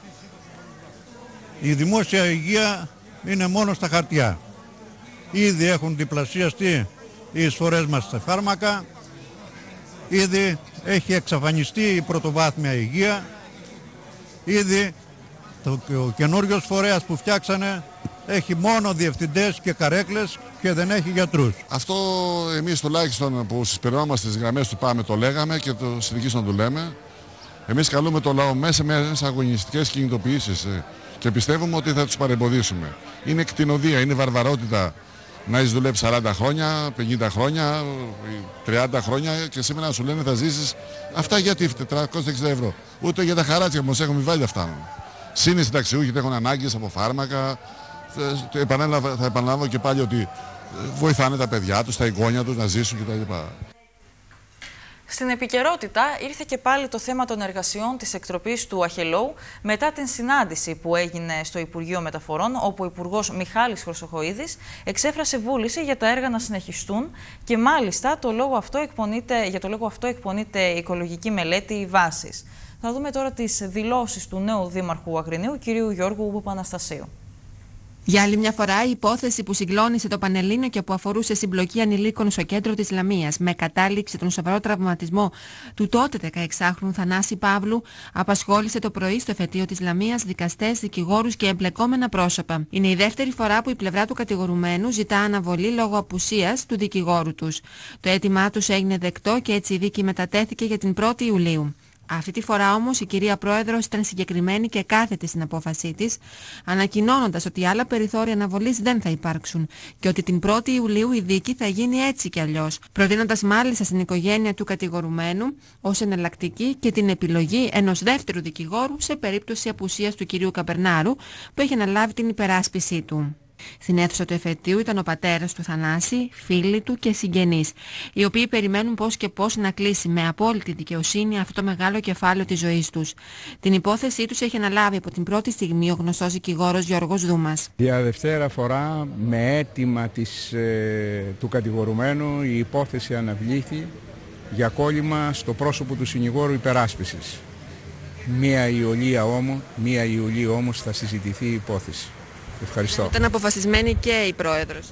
η δημόσια υγεία είναι μόνο στα χαρτιά. Ήδη έχουν διπλασιαστεί οι εισφορές μας στα φάρμακα, ήδη έχει εξαφανιστεί η πρωτοβάθμια υγεία, ήδη το, ο καινούριος φορέας που φτιάξανε έχει μόνο διευθυντές και καρέκλες και δεν έχει γιατρούς. Αυτό εμείς τουλάχιστον που συσπηρωνόμαστε στις γραμμές του ΠΑΜΕ το λέγαμε και το συνεχίσουμε να το λέμε. Εμείς καλούμε το λαό μέσα με αγωνιστικές κινητοποιήσεις και πιστεύουμε ότι θα τους παρεμποδίσουμε. Είναι κτηνοδία, είναι βαρβαρότητα να έχεις δουλέψει σαράντα χρόνια, πενήντα χρόνια, τριάντα χρόνια και σήμερα να σου λένε θα ζήσεις αυτά γιατί τετρακόσια εξήντα ευρώ. Ούτε για τα χαράτσια που μας έχουν βάλει αυτά. Συν οι συνταξιούχοι έχουν ανάγκες από φάρμακα. Θα επαναλάβω και πάλι ότι βοηθάνε τα παιδιά τους, τα εγγόνια τους να ζήσουν κτλ. Στην επικαιρότητα ήρθε και πάλι το θέμα των εργασιών της εκτροπής του Αχελώου μετά την συνάντηση που έγινε στο Υπουργείο Μεταφορών, όπου ο Υπουργός Μιχάλης Χρυσοχοΐδης εξέφρασε βούληση για τα έργα να συνεχιστούν και μάλιστα το λόγο αυτό εκπονείται, για το λόγο αυτό εκπονείται η οικολογική μελέτη βάσης. Θα δούμε τώρα τις δηλώσεις του νέου Δήμαρχου Αγρινίου, κ. Γιώργου Παπαναστασίου. Για άλλη μια φορά, η υπόθεση που συγκλώνησε το Πανελλήνιο και που αφορούσε συμπλοκή ανηλίκων στο κέντρο της Λαμίας με κατάληξη τον σοβαρό τραυματισμό του τότε δεκαεξάχρονου Θανάση Παύλου απασχόλησε το πρωί στο εφετείο της Λαμίας δικαστές, δικηγόρους και εμπλεκόμενα πρόσωπα. Είναι η δεύτερη φορά που η πλευρά του κατηγορουμένου ζητά αναβολή λόγω απουσίας του δικηγόρου τους. Το αίτημά τους έγινε δεκτό και έτσι η δίκη μετατέθηκε για την πρώτη Ιουλίου. Αυτή τη φορά όμως η κυρία Πρόεδρος ήταν συγκεκριμένη και κάθετη στην απόφασή της, ανακοινώνοντας ότι άλλα περιθώρια αναβολής δεν θα υπάρξουν και ότι την πρώτη Ιουλίου η δίκη θα γίνει έτσι κι αλλιώς, προτείνοντας μάλιστα στην οικογένεια του κατηγορουμένου ως εναλλακτική και την επιλογή ενός δεύτερου δικηγόρου σε περίπτωση απουσίας του κυρίου Καπερνάρου που έχει αναλάβει την υπεράσπιση του. Στην αίθουσα του εφετείου ήταν ο πατέρας του Θανάση, φίλοι του και συγγενείς, οι οποίοι περιμένουν πώς και πώς να κλείσει με απόλυτη δικαιοσύνη αυτό το μεγάλο κεφάλαιο της ζωής τους. Την υπόθεσή τους έχει αναλάβει από την πρώτη στιγμή ο γνωστός δικηγόρος Γιώργος Δούμας. Για δευτέρα φορά με αίτημα της, ε, του κατηγορουμένου η υπόθεση αναβλήθη για κόλλημα στο πρόσωπο του συνηγόρου υπεράσπισης. Μία Ιουλία όμως, μία Ιουλίου όμως θα συζητηθεί η υπόθεση. Ευχαριστώ. Ήταν αποφασισμένη και η Πρόεδρος.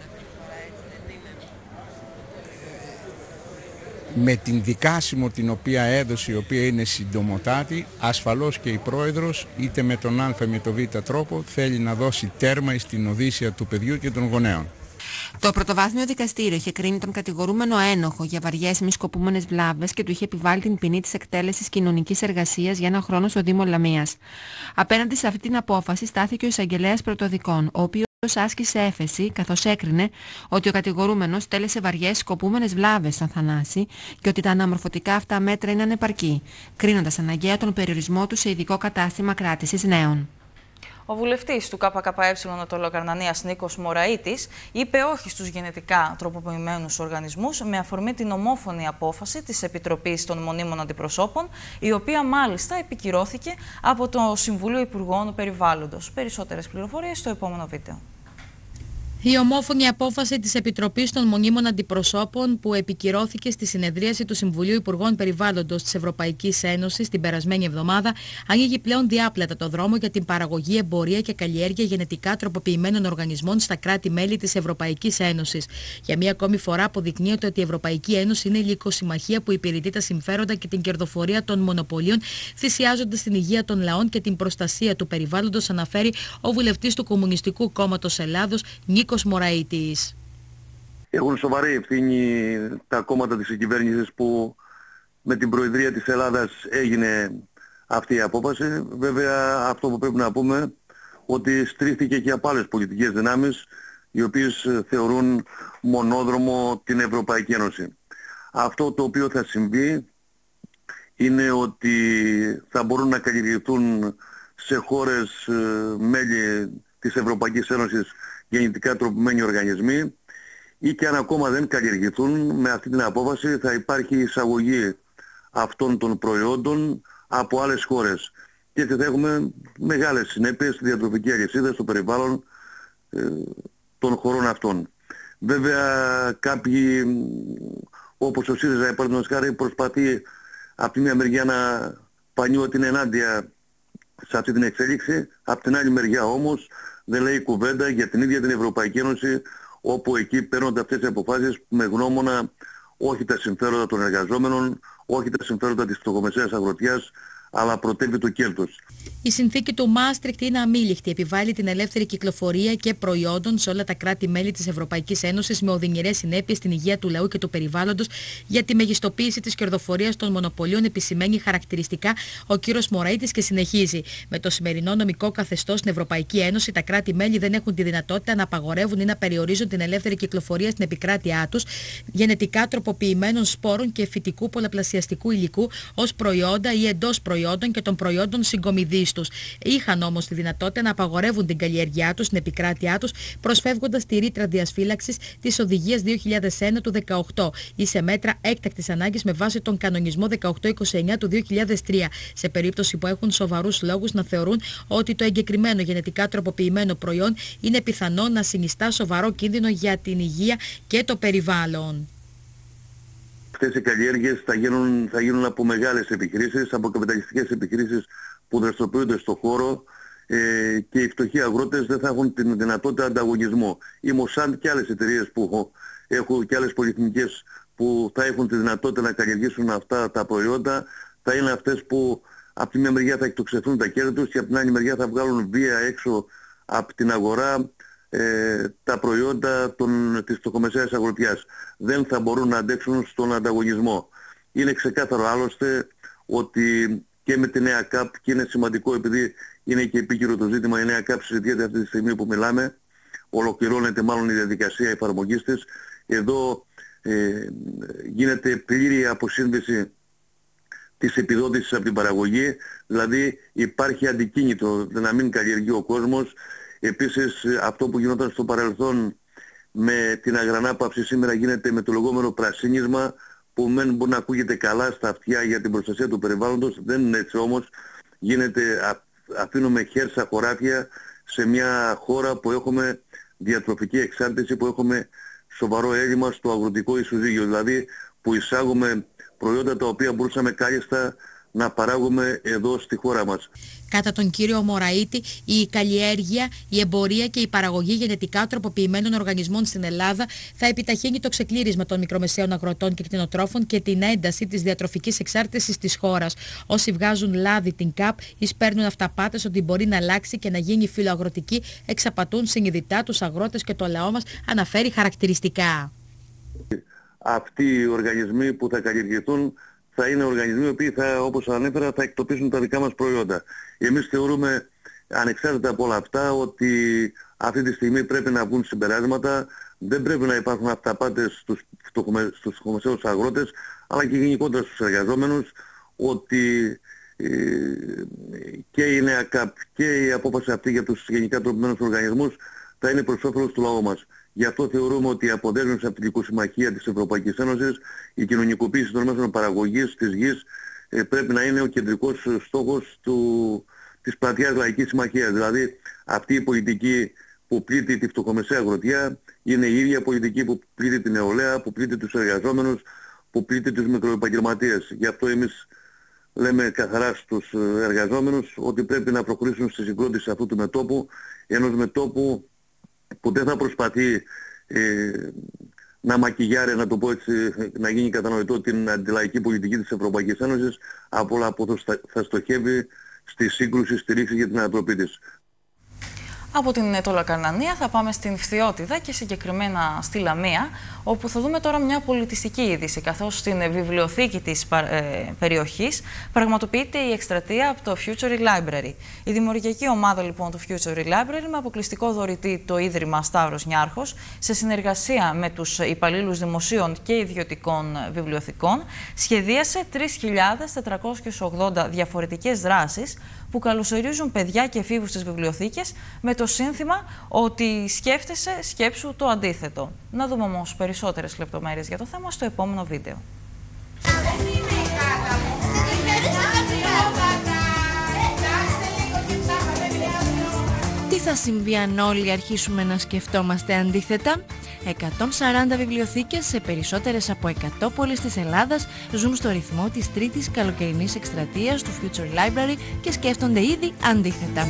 Με την δικάσιμο την οποία έδωσε, η οποία είναι συντομοτάτη, ασφαλώς και η Πρόεδρος, είτε με τον Α με τον Β τρόπο, θέλει να δώσει τέρμα στην οδύσσεια του παιδιού και των γονέων. Το πρωτοβάθμιο δικαστήριο είχε κρίνει τον κατηγορούμενο ένοχο για βαριές μη σκοπούμενες βλάβες και του είχε επιβάλει την ποινή της εκτέλεσης κοινωνικής εργασίας για ένα χρόνο στο Δήμο Λαμίας. Απέναντι σε αυτή την απόφαση στάθηκε ο εισαγγελέας πρωτοδικών, ο οποίος άσκησε έφεση καθώς έκρινε ότι ο κατηγορούμενος τέλεσε βαριές σκοπούμενες βλάβες στον Θανάση και ότι τα αναμορφωτικά αυτά μέτρα είναι ανεπαρκή, κρίνοντας αναγκαία τον περιορισμό του σε ειδικό κατάστημα κράτησης νέων. Ο βουλευτής του ΚΚΕ Αττολοκαρνανίας Νίκος Μωραΐτης είπε όχι στους γενετικά τροποποιημένους οργανισμούς με αφορμή την ομόφωνη απόφαση της Επιτροπής των Μονίμων Αντιπροσώπων, η οποία μάλιστα επικυρώθηκε από το Συμβούλιο Υπουργών Περιβάλλοντος. Περισσότερες πληροφορίες στο επόμενο βίντεο. Η ομόφωνη απόφαση της Επιτροπής των Μονίμων Αντιπροσώπων που επικυρώθηκε στη συνεδρίαση του Συμβουλίου Υπουργών Περιβάλλοντος της Ευρωπαϊκής Ένωσης την περασμένη εβδομάδα ανοίγει πλέον διάπλατα το δρόμο για την παραγωγή, εμπορία και καλλιέργεια γενετικά τροποποιημένων οργανισμών στα κράτη-μέλη της Ευρωπαϊκής Ένωσης. Για μία ακόμη φορά αποδεικνύεται ότι η Ευρωπαϊκή Ένωση είναι η λυκοσυμμαχία που υπηρετεί τα συμφέροντα και την κερδοφορία των μονοπωλίων, θυσιάζοντας την υγεία των λαών και την προστασία του περιβάλλοντος, αναφέρει ο βουλευτής του Κομμουνιστικού Κόμματος Ελλάδος Νίκος Μωραΐτης. Έχουν σοβαρή ευθύνη τα κόμματα της κυβέρνησης που με την Προεδρία της Ελλάδας έγινε αυτή η απόφαση. Βέβαια αυτό που πρέπει να πούμε ότι στρίχθηκε και από άλλες πολιτικές δυνάμεις οι οποίες θεωρούν μονόδρομο την Ευρωπαϊκή Ένωση. Αυτό το οποίο θα συμβεί είναι ότι θα μπορούν να καλλιεργηθούν σε χώρες μέλη της Ευρωπαϊκής Ένωσης γενετικά τροποποιημένοι οργανισμοί ή και αν ακόμα δεν καλλιεργηθούν, με αυτή την απόφαση θα υπάρχει εισαγωγή αυτών των προϊόντων από άλλες χώρες και έτσι θα έχουμε μεγάλες συνέπειες στη διατροφική αλυσίδα, στο περιβάλλον ε, των χωρών αυτών. Βέβαια κάποιοι, όπως ο ΣΥΡΙΖΑ παραδείγματος χάρη, προσπαθεί από τη μια μεριά να πανεί ότι είναι ενάντια σε αυτή την εξέλιξη, από την άλλη μεριά όμως δεν λέει κουβέντα για την ίδια την Ευρωπαϊκή Ένωση, όπου εκεί παίρνονται αυτές οι αποφάσεις με γνώμονα όχι τα συμφέροντα των εργαζόμενων, όχι τα συμφέροντα της φτωχομεσαίας αγροτιάς, αλλά προτεύει το κέρδος. Η συνθήκη του Μάστριχτ είναι αμήλικτη. Επιβάλλει την ελεύθερη κυκλοφορία και προϊόντων σε όλα τα κράτη-μέλη της Ευρωπαϊκής Ένωσης με οδυνηρές συνέπειες στην υγεία του λαού και του περιβάλλοντος για τη μεγιστοποίηση της κερδοφορίας των μονοπωλίων, επισημαίνει χαρακτηριστικά ο κύριος Μωραΐτης και συνεχίζει. Με το σημερινό νομικό καθεστώς στην Ευρωπαϊκή Ένωση, τα κράτη-μέλη δεν έχουν τη δυνατότητα να απαγορεύουν ή να περιορίζουν την ελεύθερη κυκλοφορία στην επικράτειά τους γενετικά τροποποιημένων σπόρων και φυτικού πολλαπλασιαστικού υλικού ως προϊόντα ή εντός προϊόντων και των προϊόντων συγκομιδής τους. Είχαν όμως τη δυνατότητα να απαγορεύουν την καλλιέργειά τους στην επικράτειά τους, προσφεύγοντας τη ρήτρα διασφύλαξης της Οδηγίας δύο χιλιάδες ένα του δεκαοκτώ ή σε μέτρα έκτακτης ανάγκης με βάση τον κανονισμό δεκαοκτώ είκοσι εννιά του δύο χιλιάδες τρία, σε περίπτωση που έχουν σοβαρούς λόγους να θεωρούν ότι το εγκεκριμένο γενετικά τροποποιημένο προϊόν είναι πιθανό να συνιστά σοβαρό κίνδυνο για την υγεία και το περιβάλλον. Αυτές οι καλλιέργειες θα γίνουν, θα γίνουν από μεγάλες επιχειρήσεις, από καπιταλιστικές επιχειρήσεις που δραστηριοποιούνται στον χώρο ε, και οι φτωχοί αγρότες δεν θα έχουν την δυνατότητα ανταγωνισμού. Η Μοσάντ και άλλες εταιρείες που έχω, έχω και άλλες πολυεθνικές που θα έχουν τη δυνατότητα να καλλιεργήσουν αυτά τα προϊόντα, θα είναι αυτές που από τη μια μεριά θα εκτοξευθούν τα κέρδη τους και από την άλλη μεριά θα βγάλουν βία έξω από την αγορά ε, τα προϊόντα των, της φτωχομεσαίας αγροτιάς. Δεν θα μπορούν να αντέξουν στον ανταγωνισμό. Είναι ξεκάθαρο άλλωστε ότι και με τη νέα ΚΑΠ, και είναι σημαντικό επειδή είναι και επίκαιρο το ζήτημα, η νέα ΚΑΠ συζητιέται αυτή τη στιγμή που μιλάμε, ολοκληρώνεται μάλλον η διαδικασία εφαρμογής της. Εδώ ε, γίνεται πλήρη αποσύνδεση της επιδότησης από την παραγωγή, δηλαδή υπάρχει αντικίνητο να μην καλλιεργεί ο κόσμος. Επίσης αυτό που γινόταν στο παρελθόν με την αγρανάπαυση σήμερα γίνεται με το λεγόμενο πρασίνισμα, που μεν μπορεί να ακούγεται καλά στα αυτιά για την προστασία του περιβάλλοντος, δεν είναι έτσι όμως. Γίνεται, α, αφήνουμε χέρσα χωράφια σε μια χώρα που έχουμε διατροφική εξάρτηση, που έχουμε σοβαρό έλλειμμα στο αγροτικό ισοζύγιο, δηλαδή που εισάγουμε προϊόντα τα οποία μπορούσαμε κάλλιστα να παράγουμε εδώ στη χώρα μας. Κατά τον κύριο Μωραΐτη, η καλλιέργεια, η εμπορία και η παραγωγή γενετικά τροποποιημένων οργανισμών στην Ελλάδα θα επιταχύνει το ξεκλήρισμα των μικρομεσαίων αγροτών και κτηνοτρόφων και την ένταση της διατροφικής εξάρτησης της χώρας. Όσοι βγάζουν λάδι την ΚΑΠ ή σπέρνουν αυταπάτες ότι μπορεί να αλλάξει και να γίνει φιλοαγροτική, εξαπατούν συνειδητά τους αγρότες και το λαό μας, αναφέρει χαρακτηριστικά. Αυτοί οι οργανισμοί που θα καλλιεργηθούν θα είναι οργανισμοί οι οποίοι θα, όπως ανέφερα, θα εκτοπίσουν τα δικά μας προϊόντα. Εμείς θεωρούμε, ανεξάρτητα από όλα αυτά, ότι αυτή τη στιγμή πρέπει να βγουν συμπεράσματα. Δεν πρέπει να υπάρχουν αυταπάτες στους, στους φτωχομεσαίους αγρότες, αλλά και γενικότερα στους εργαζόμενους, ότι ε, και η νέα ΚΑΠ και η απόφαση αυτή για τους γενικά τροποποιημένους οργανισμούς θα είναι προς όφελος του λαού μας. Γι' αυτό θεωρούμε ότι η αποδέσμευση από την Οικοσυμμαχία της Ευρωπαϊκής Ένωσης, η κοινωνικοποίηση των μέσων παραγωγής της γης ε, πρέπει να είναι ο κεντρικός στόχος του, της πλατείας Λαϊκής Συμμαχίας. Δηλαδή αυτή η πολιτική που πλήττει τη φτωχομεσαία αγροτιά είναι η ίδια πολιτική που πλήττει την νεολαία, που πλήττει τους εργαζόμενους, που πλήττει τους μικροεπαγγελματίες. Γι' αυτό εμείς λέμε καθαρά στους εργαζόμενους ότι πρέπει να προχωρήσουν στη συγκρότηση αυτού του μετώπου, ενός μετώπου που δεν θα προσπαθεί ε, να μακιγιάρει, να το πω έτσι, να γίνει κατανοητό την αντιλαϊκή πολιτική της Ευρωπαϊκής Ένωσης, από όλα που θα στοχεύει στη σύγκρουση, στη ρήξη για την ανατροπή της. Από την Τολοκαρνανία θα πάμε στην Φθιώτιδα και συγκεκριμένα στη Λαμία, όπου θα δούμε τώρα μια πολιτιστική είδηση, καθώς στην βιβλιοθήκη της ε, περιοχής πραγματοποιείται η εκστρατεία από το Future Library. Η δημιουργική ομάδα λοιπόν του Future Library, με αποκλειστικό δωρητή το Ίδρυμα Σταύρος Νιάρχος, σε συνεργασία με τους υπαλλήλους δημοσίων και ιδιωτικών βιβλιοθηκών, σχεδίασε τρεις χιλιάδες τετρακόσιες ογδόντα διαφορετικές δράσεις που καλωσορίζουν παιδιά και εφήβους στις βιβλιοθήκες με το σύνθημα ότι σκέφτεσαι, σκέψου το αντίθετο. Να δούμε όμως περισσότερες λεπτομέρειες για το θέμα στο επόμενο βίντεο. Τι θα συμβεί αν όλοι αρχίσουμε να σκεφτόμαστε αντίθετα? εκατόν σαράντα βιβλιοθήκες σε περισσότερες από εκατό πόλεις της Ελλάδας ζουν στο ρυθμό της τρίτης καλοκαιρινής εκστρατείας του Future Library και σκέφτονται ήδη αντίθετα.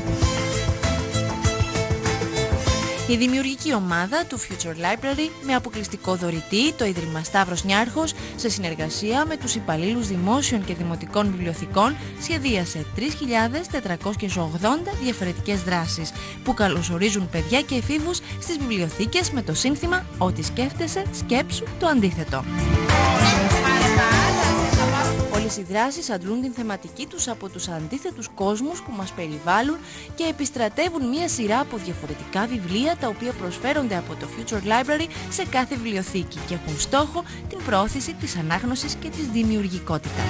Η δημιουργική ομάδα του Future Library, με αποκλειστικό δωρητή το Ίδρυμα Σταύρος Νιάρχος, σε συνεργασία με τους υπαλλήλους δημόσιων και δημοτικών βιβλιοθηκών, σχεδίασε τρεις χιλιάδες τετρακόσιες ογδόντα διαφορετικές δράσεις που καλωσορίζουν παιδιά και εφήβους στις βιβλιοθήκες με το σύνθημα «Ό,τι σκέφτεσαι, σκέψου το αντίθετο». Όλες οι δράσεις αντλούν την θεματική τους από τους αντίθετους κόσμους που μας περιβάλλουν και επιστρατεύουν μία σειρά από διαφορετικά βιβλία τα οποία προσφέρονται από το Future Library σε κάθε βιβλιοθήκη και έχουν στόχο την προώθηση της ανάγνωσης και της δημιουργικότητας.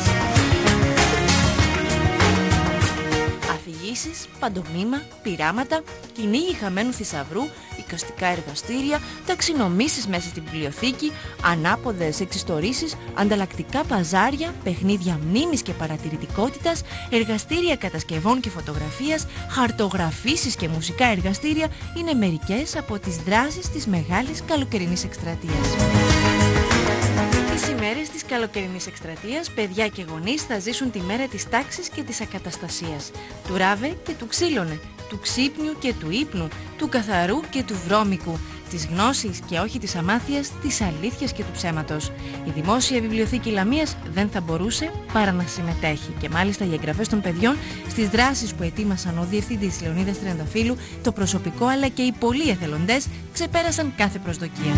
Αφηγήσεις, παντομήμα, πειράματα, κυνήγι χαμένου θησαυρού, εικαστικά εργαστήρια, ταξινομήσεις μέσα στην βιβλιοθήκη, ανάποδες εξιστορήσεις, ανταλλακτικά παζάρια, παιχνίδια μνήμης και παρατηρητικότητας, εργαστήρια κατασκευών και φωτογραφίας, χαρτογραφήσεις και μουσικά εργαστήρια είναι μερικές από τις δράσεις της μεγάλης καλοκαιρινής εκστρατείας. Τις ημέρες της καλοκαιρινής εκστρατείας, παιδιά και γονείς θα ζήσουν τη μέρα της τάξης και της ακαταστασίας, του ράβε και του ξύλωνε, του ξύπνιου και του ύπνου, του καθαρού και του βρώμικου, της γνώσης και όχι της αμάθειας, της αλήθειας και του ψέματος. Η Δημόσια Βιβλιοθήκη Λαμίας δεν θα μπορούσε παρά να συμμετέχει και μάλιστα οι εγγραφές των παιδιών στις δράσεις που ετοίμασαν ο Διευθυντής Λεωνίδας Τριανταφύλου, το προσωπικό αλλά και οι πολλοί εθελοντές ξεπέρασαν κάθε προσδοκία.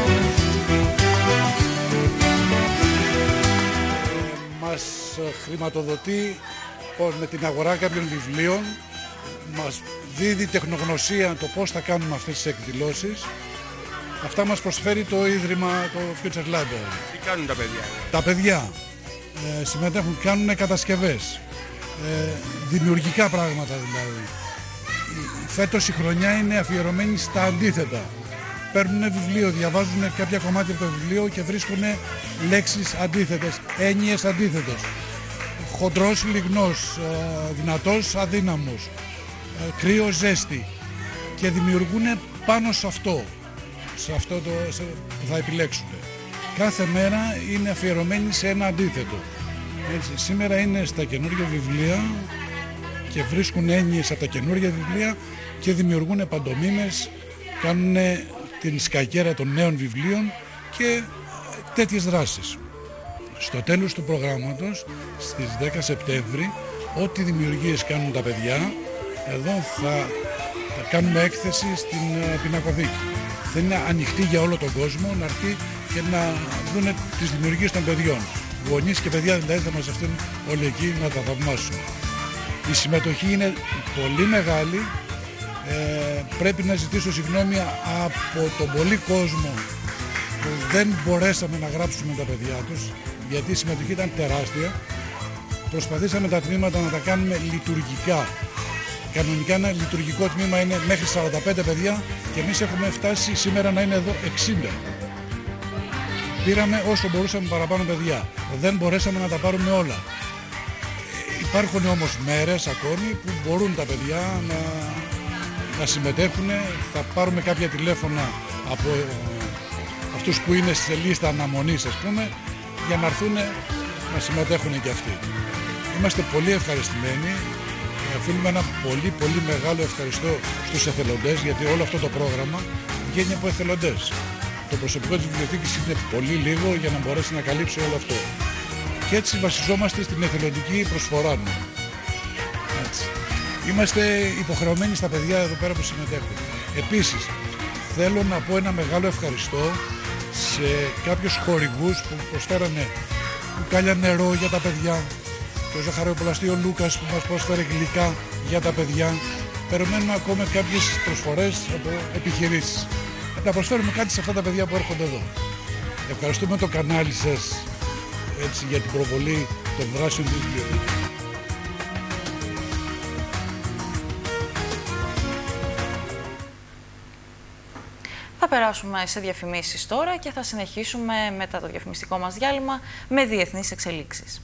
Μας χρηματοδοτεί με την αγορά κάποιων βιβλίων, μας δίδει τεχνογνωσία το πώς θα κάνουμε αυτές τις εκδηλώσεις. Αυτά μας προσφέρει το Ίδρυμα, το Future Library. Τι κάνουν τα παιδιά? Τα παιδιά ε, συμμετέχουν, κάνουν κατασκευές, ε, δημιουργικά πράγματα δηλαδή. Φέτος η χρονιά είναι αφιερωμένη στα αντίθετα. Παίρνουν βιβλίο, διαβάζουν κάποια κομμάτια από το βιβλίο και βρίσκουν λέξεις αντίθετες, έννοιες αντίθετες. Χοντρός, λιγνός, δυνατός, αδύναμος, κρύο, ζέστη, και δημιουργούν πάνω σε αυτό, σε αυτό το, σε, που θα επιλέξουν. Κάθε μέρα είναι αφιερωμένη σε ένα αντίθετο. Έτσι, σήμερα είναι στα καινούργια βιβλία και βρίσκουν έννοιες από τα καινούργια βιβλία και δημιουργούν παντομήμες, κάνουν την σκακέρα των νέων βιβλίων και τέτοιες δράσεις. Στο τέλος του προγράμματος, στις δέκα Σεπτέμβρη, ό,τι δημιουργίες κάνουν τα παιδιά, εδώ θα, θα κάνουμε έκθεση στην uh, πινακοθήκη. Θα είναι ανοιχτή για όλο τον κόσμο, να έρθει και να δουν τις δημιουργίες των παιδιών. Γονείς και παιδιά δηλαδή θα μαζευτούν όλοι εκεί να τα θαυμάσουν. Η συμμετοχή είναι πολύ μεγάλη. Ε, πρέπει να ζητήσω συγγνώμη από τον πολύ κόσμο που δεν μπορέσαμε να γράψουμε τα παιδιά τους, γιατί η συμμετοχή ήταν τεράστια. Προσπαθήσαμε τα τμήματα να τα κάνουμε λειτουργικά. Κανονικά ένα λειτουργικό τμήμα είναι μέχρι σαράντα πέντε παιδιά και εμείς έχουμε φτάσει σήμερα να είναι εδώ εξήντα. Πήραμε όσο μπορούσαμε παραπάνω παιδιά. Δεν μπορέσαμε να τα πάρουμε όλα. Υπάρχουν όμως μέρες ακόμη που μπορούν τα παιδιά να, να συμμετέχουν. Θα πάρουμε κάποια τηλέφωνα από αυτούς που είναι στη λίστα αναμονής, ας πούμε, για να έρθουν να συμμετέχουν και αυτοί. Είμαστε πολύ ευχαριστημένοι. Οφείλουμε ένα πολύ πολύ μεγάλο ευχαριστώ στους εθελοντές, γιατί όλο αυτό το πρόγραμμα βγαίνει από εθελοντές. Το προσωπικό της βιβλιοθήκης είναι πολύ λίγο για να μπορέσει να καλύψει όλο αυτό. Και έτσι βασιζόμαστε στην εθελοντική προσφορά μου. Έτσι. Είμαστε υποχρεωμένοι στα παιδιά εδώ πέρα που συμμετέχουν. Επίσης, θέλω να πω ένα μεγάλο ευχαριστώ σε κάποιους χορηγούς που προσφέρανε μπουκάλια νερό για τα παιδιά, το ζαχαροπλαστείο Λούκας που μας πρόσφερε γλυκά για τα παιδιά. Περιμένουμε ακόμα κάποιες προσφορές από επιχειρήσεις. Να προσφέρουμε κάτι σε αυτά τα παιδιά που έρχονται εδώ. Ευχαριστούμε το κανάλι σας, έτσι, για την προβολή των δράσεων της βιβλιοθήκης. Θα περάσουμε σε διαφημίσεις τώρα και θα συνεχίσουμε μετά το διαφημιστικό μας διάλειμμα με διεθνείς εξελίξεις.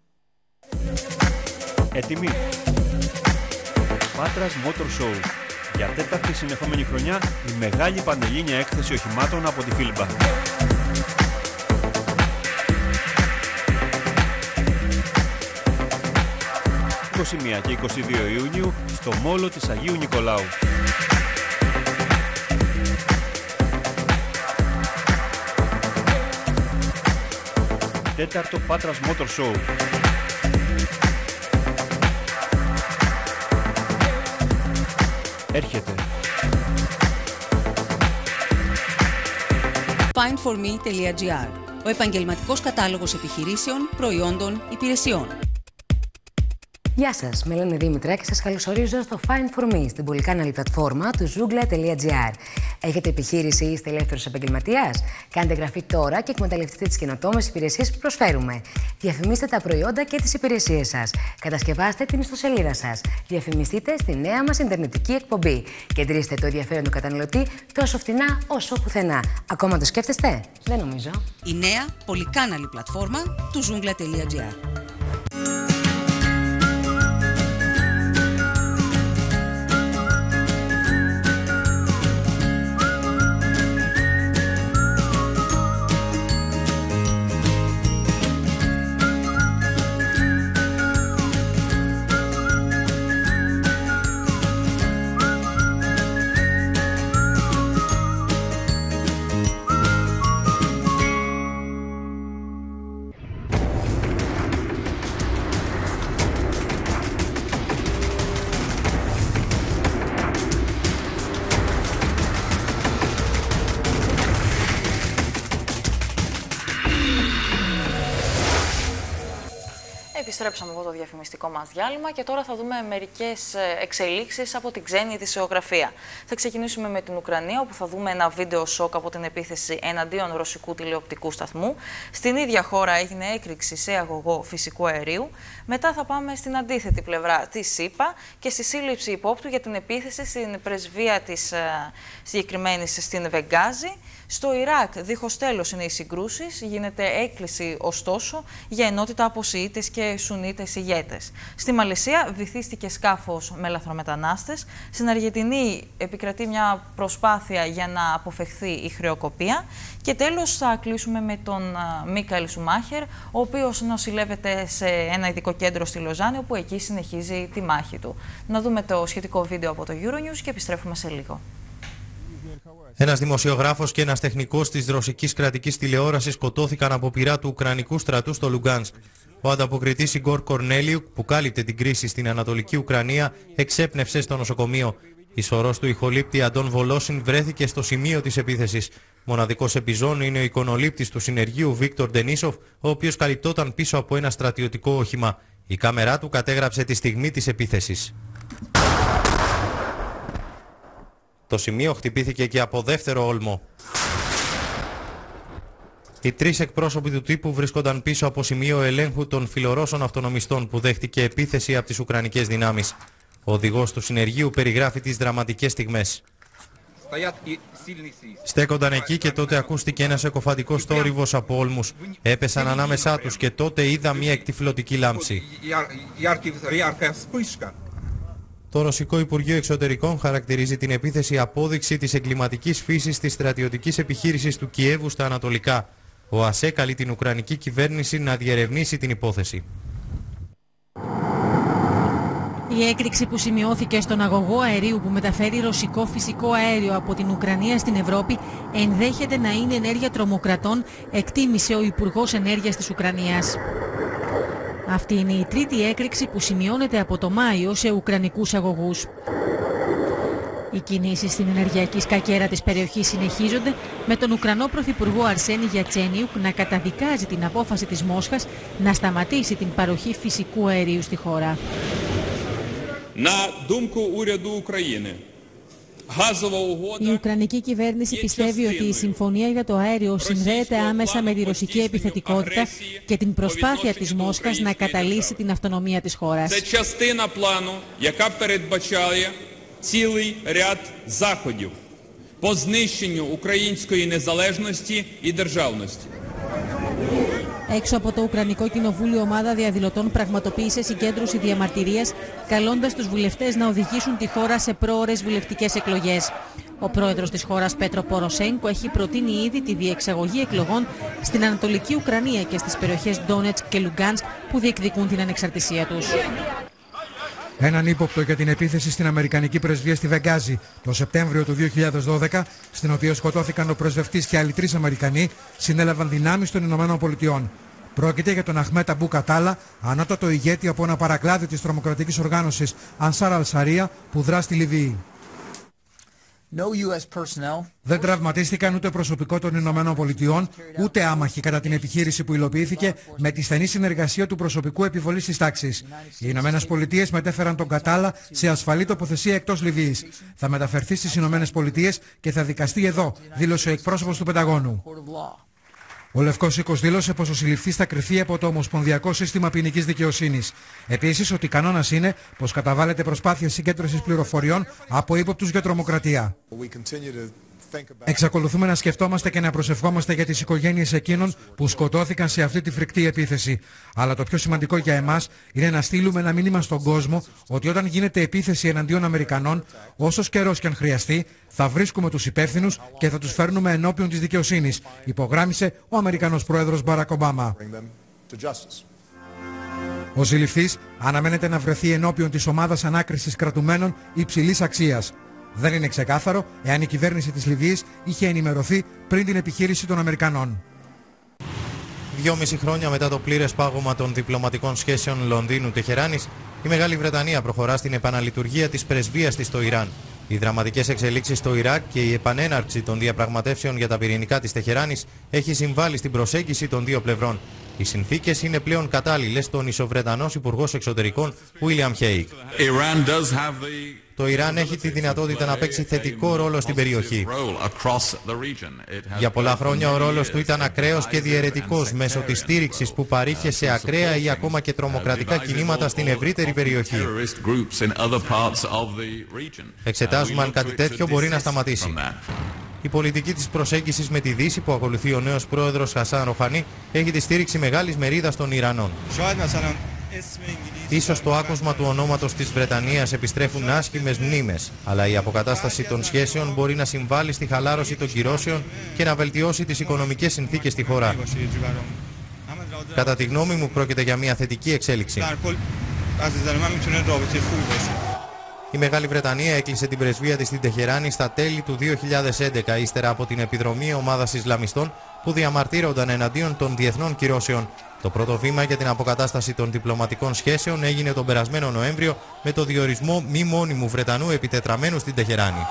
Έτοιμοι. Πάτρας Motor Show. Για τέταρτη συνεχόμενη χρονιά η μεγάλη πανελλήνια έκθεση οχημάτων από τη Φίλμπα. είκοσι μία και είκοσι δύο Ιουνίου στο Μόλο της Αγίου Νικολάου. Τέταρτο Πάτρας Motor Show. Έρχεται. φάιντ φορ μι τελεία τζι άρ. Ο επαγγελματικός κατάλογος επιχειρήσεων, προϊόντων, υπηρεσιών. Γεια σας, με λένε Δήμητρα και σας καλωσορίζω στο Find for Me, στην πολυκάναλη πλατφόρμα του ζούγκλα τελεία τζι άρ. Έχετε επιχείρηση ή είστε ελεύθερος επαγγελματίας? Κάντε εγγραφή τώρα και εκμεταλλευτείτε τις καινοτόμες υπηρεσίες που προσφέρουμε. Διαφημίστε τα προϊόντα και τις υπηρεσίες σας. Κατασκευάστε την ιστοσελίδα σας. Διαφημιστείτε στη νέα μας ιντερνετική εκπομπή. Κεντρίστε το ενδιαφέρον του καταναλωτή τόσο φτηνά όσο πουθενά. Ακόμα το σκέφτεστε? Δεν νομίζω. Η νέα πολυκάναλη πλατφόρμα του ζούγκλα τελεία τζι άρ. Επιστρέψαμε από το διαφημιστικό μας διάλειμμα και τώρα θα δούμε μερικές εξελίξεις από την ξένη ειδησιογραφία. Θα ξεκινήσουμε με την Ουκρανία, όπου θα δούμε ένα βίντεο σοκ από την επίθεση εναντίον ρωσικού τηλεοπτικού σταθμού. Στην ίδια χώρα έγινε έκρηξη σε αγωγό φυσικού αερίου. Μετά θα πάμε στην αντίθετη πλευρά της ΣΥΠΑ και στη σύλληψη υπόπτου για την επίθεση στην πρεσβεία της συγκεκριμένης στην Βεγγάζη. Στο Ιράκ, δίχως τέλος είναι οι συγκρούσεις, γίνεται έκκληση ωστόσο για ενότητα από Σιήτες και Σουνίτες ηγέτες. Στη Μαλαισία βυθίστηκε σκάφος με λαθρομετανάστες. Στην Αργεντινή επικρατεί μια προσπάθεια για να αποφευχθεί η χρεοκοπία. Και τέλος θα κλείσουμε με τον Μίκαελ Σουμάχερ, ο οποίος νοσηλεύεται σε ένα ειδικό κέντρο στη Λοζάνη, όπου εκεί συνεχίζει τη μάχη του. Να δούμε το σχετικό βίντεο από το Euronews και επιστρέφουμε σε λίγο. Ένας δημοσιογράφος και ένας τεχνικός της ρωσικής κρατικής τηλεόρασης σκοτώθηκαν από πυρά του Ουκρανικού στρατού στο Λουγκάνσκ. Ο ανταποκριτής Ιγκόρ Κορνέλιουκ, που κάλυπτε την κρίση στην Ανατολική Ουκρανία, εξέπνευσε στο νοσοκομείο. Η σωρός του ηχολήπτη Αντών Βολόσιν βρέθηκε στο σημείο της επίθεσης. Μοναδικός επιζών είναι ο εικονολήπτης του συνεργείου Βίκτορ Ντενίσοφ, ο οποίος καλυπτόταν πίσω από ένα στρατιωτικό όχημα. Η κάμερά του κατέγραψε τη στιγμή της επίθεσης. Το σημείο χτυπήθηκε και από δεύτερο όλμο. Οι τρεις εκπρόσωποι του τύπου βρίσκονταν πίσω από σημείο ελέγχου των φιλορώσων αυτονομιστών που δέχτηκε επίθεση από τις Ουκρανικές δυνάμεις. Ο οδηγός του συνεργείου περιγράφει τις δραματικές στιγμές. Στέκονταν εκεί και τότε ακούστηκε ένας εκοφαντικός θόρυβος από όλμους. Έπεσαν ανάμεσά τους και τότε είδα μια εκτυφλωτική λάμψη. Το Ρωσικό Υπουργείο Εξωτερικών χαρακτηρίζει την επίθεση απόδειξη της εγκληματικής φύσης της στρατιωτικής επιχείρησης του Κιέβου στα Ανατολικά. Ο ΑΣΕ καλεί την Ουκρανική κυβέρνηση να διερευνήσει την υπόθεση. Η έκρηξη που σημειώθηκε στον αγωγό αερίου που μεταφέρει ρωσικό φυσικό αέριο από την Ουκρανία στην Ευρώπη ενδέχεται να είναι ενέργεια τρομοκρατών, εκτίμησε ο Υπουργός Ενέργειας της Ουκρανίας. Αυτή είναι η τρίτη έκρηξη που σημειώνεται από το Μάιο σε ουκρανικούς αγωγούς. Οι κινήσεις στην ενεργειακή σκακέρα της περιοχής συνεχίζονται, με τον Ουκρανό Πρωθυπουργό Αρσένη Γιατσένιουκ να καταδικάζει την απόφαση της Μόσχας να σταματήσει την παροχή φυσικού αερίου στη χώρα. Η Ουκρανική κυβέρνηση πιστεύει ότι η συμφωνία για το αέριο συνδέεται άμεσα με τη ρωσική επιθετικότητα και την προσπάθεια της Μόσχας να καταλύσει την αυτονομία της χώρας. Цілий ряд заходів по знищенню української незалежності і державності. Έξω από το Ουκρανικό Κοινοβούλιο, ομάδα διαδηλωτών πραγματοποίησε συγκέντρωση διαμαρτυρίας, καλώντας τους βουλευτές να οδηγήσουν τη χώρα σε πρόωρες βουλευτικές εκλογές. Ο πρόεδρος της χώρας, Πέτρο Ποροσέγκο, έχει προτείνει ήδη τη διεξαγωγή εκλογών στην Ανατολική Ουκρανία και στις περιοχές Ντόνετσκ και Λουγκάνσκ που διεκδικούν την ανεξαρτησία τους. Έναν ύποπτο για την επίθεση στην Αμερικανική πρεσβεία στη Βενγκάζη το Σεπτέμβριο του δύο χιλιάδες δώδεκα, στην οποία σκοτώθηκαν ο πρεσβευτής και άλλοι τρεις Αμερικανοί, συνέλαβαν δυνάμεις των Ηνωμένων Πολιτειών. Πρόκειται για τον Αχμέτ Αμπού Κατάλα, ανώτατο ηγέτη από ένα παρακλάδι της τρομοκρατικής οργάνωσης Ανσάρ Αλ-Σαρία που δρά στη Λιβύη. No γιου ες personnel. Δεν τραυματίστηκαν ούτε προσωπικό των Ηνωμένων Πολιτειών, ούτε άμαχοι κατά την επιχείρηση που υλοποιήθηκε με τη στενή συνεργασία του προσωπικού επιβολής της τάξης. Οι Ηνωμένες Πολιτείες μετέφεραν τον Κατάλα σε ασφαλή τοποθεσία εκτός Λιβύης. Θα μεταφερθεί στις Ηνωμένες Πολιτείες και θα δικαστεί εδώ, δήλωσε ο εκπρόσωπος του Πενταγώνου. Ο Λευκός Οίκος δήλωσε πως ο συλληφθής θα κριθεί από το Ομοσπονδιακό Σύστημα Ποινικής Δικαιοσύνης. Επίσης, ότι κανόνας είναι πως καταβάλλεται προσπάθεια συγκέντρωσης πληροφοριών από ύποπτους για τρομοκρατία. Εξακολουθούμε να σκεφτόμαστε και να προσευχόμαστε για τις οικογένειες εκείνων που σκοτώθηκαν σε αυτή τη φρικτή επίθεση. Αλλά το πιο σημαντικό για εμάς είναι να στείλουμε ένα μήνυμα στον κόσμο ότι όταν γίνεται επίθεση εναντίον Αμερικανών, όσος καιρός και αν χρειαστεί, θα βρίσκουμε τους υπεύθυνους και θα τους φέρνουμε ενώπιον της δικαιοσύνης, υπογράμμισε ο Αμερικανός Πρόεδρος Μπαράκ Ομπάμα. Ο συλληφθής αναμένεται να βρεθεί ενώπιον της ομάδας ανάκρισης κρατουμένων υψηλής αξίας. Δεν είναι ξεκάθαρο εάν η κυβέρνηση της Λιβύης είχε ενημερωθεί πριν την επιχείρηση των Αμερικανών. Δυόμιση χρόνια μετά το πλήρες πάγωμα των διπλωματικών σχέσεων Λονδίνου-Τεχεράνης, η Μεγάλη Βρετανία προχωρά στην επαναλειτουργία της πρεσβείας της στο Ιράν. Οι δραματικές εξελίξεις στο Ιράκ και η επανέναρξη των διαπραγματεύσεων για τα πυρηνικά της Τεχεράνης έχει συμβάλει στην προσέγγιση των δύο πλευρών. Οι συνθήκες είναι πλέον κατάλληλες, τόνισε ο Βρετανός Υπουργός Εξωτερικών William Hague. Το Ιράν έχει τη δυνατότητα να παίξει θετικό ρόλο στην περιοχή. Για πολλά χρόνια ο ρόλος του ήταν ακραίος και διαιρετικός μέσω της στήριξης που παρήχε σε ακραία ή ακόμα και τρομοκρατικά κινήματα στην ευρύτερη περιοχή. Εξετάζουμε αν κάτι τέτοιο μπορεί να σταματήσει. Η πολιτική της προσέγγισης με τη Δύση που ακολουθεί ο νέος πρόεδρος Χασάν Ροχανί έχει τη στήριξη μεγάλης μερίδας των Ιρανών. Ίσως το άκουσμα του ονόματος της Βρετανίας επιστρέφουν άσχημες μνήμες, αλλά η αποκατάσταση των σχέσεων μπορεί να συμβάλλει στη χαλάρωση των κυρώσεων και να βελτιώσει τις οικονομικές συνθήκες στη χώρα. Κατά τη γνώμη μου πρόκειται για μια θετική εξέλιξη. Η Μεγάλη Βρετανία έκλεισε την πρεσβεία της στην Τεχεράνη στα τέλη του δύο χιλιάδες έντεκα, ύστερα από την επιδρομή ομάδας Ισλαμιστών που διαμαρτύρονταν εναντίον των διεθνών κυρώσεων. Το πρώτο βήμα για την αποκατάσταση των διπλωματικών σχέσεων έγινε τον περασμένο Νοέμβριο με το διορισμό μη μόνιμου Βρετανού επιτετραμένου στην Τεχεράνη.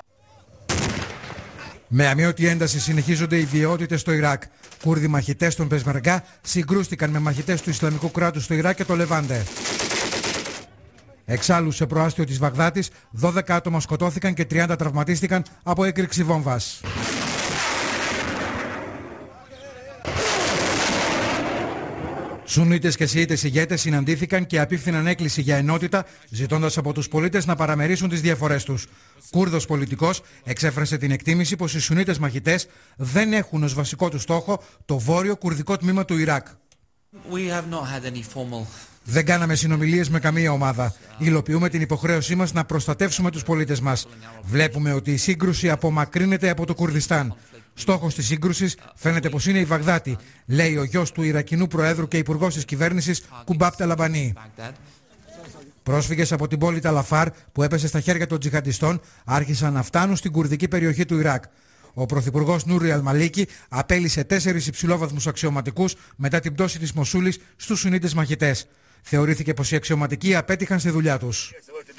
Με αμοιώτη ένταση συνεχίζονται οι βιαιότητες στο Ιράκ. Κούρδοι μαχητές των Πεσμεργά συγκρούστηκαν με μαχητές του Ισλαμικού κράτους στο Ιράκ και το Λεβάντε. Εξάλλου, σε προάστιο της Βαγδάτης, δώδεκα άτομα σκοτώθηκαν και τριάντα τραυματίστηκαν από έκρηξη βόμβας. Σουνίτες και Σιήτες ηγέτες συναντήθηκαν και απίφθηναν έκκληση για ενότητα, ζητώντας από τους πολίτες να παραμερίσουν τις διαφορές τους. Κούρδος πολιτικός εξέφρασε την εκτίμηση πως οι Σουνίτες μαχητές δεν έχουν ως βασικό του στόχο το βόρειο κουρδικό τμήμα του Ιράκ. Δεν κάναμε συνομιλίες με καμία ομάδα. Υλοποιούμε την υποχρέωσή μας να προστατεύσουμε τους πολίτες μας. Βλέπουμε ότι η σύγκρουση απομακρύνεται από το Κουρδιστάν. Στόχος της σύγκρουσης φαίνεται πως είναι η Βαγδάτη, λέει ο γιος του Ιρακινού Προέδρου και Υπουργός της Κυβέρνησης Κουμπάπ Ταλαμπανί. Πρόσφυγες από την πόλη Ταλαφάρ που έπεσε στα χέρια των τζιχαντιστών άρχισαν να φτάνουν στην κουρδική περιοχή του Ιράκ. Ο Πρωθυπουργός Νούρι Αλμαλίκη απέλυσε τέσσερις υψηλόβαθμους αξιωματικούς μετά την πτώση της Μοσούλης στους Σουνίτες μαχητές. Θεωρήθηκε πως οι αξιωματικοί απέτυχαν στη δουλειά τους.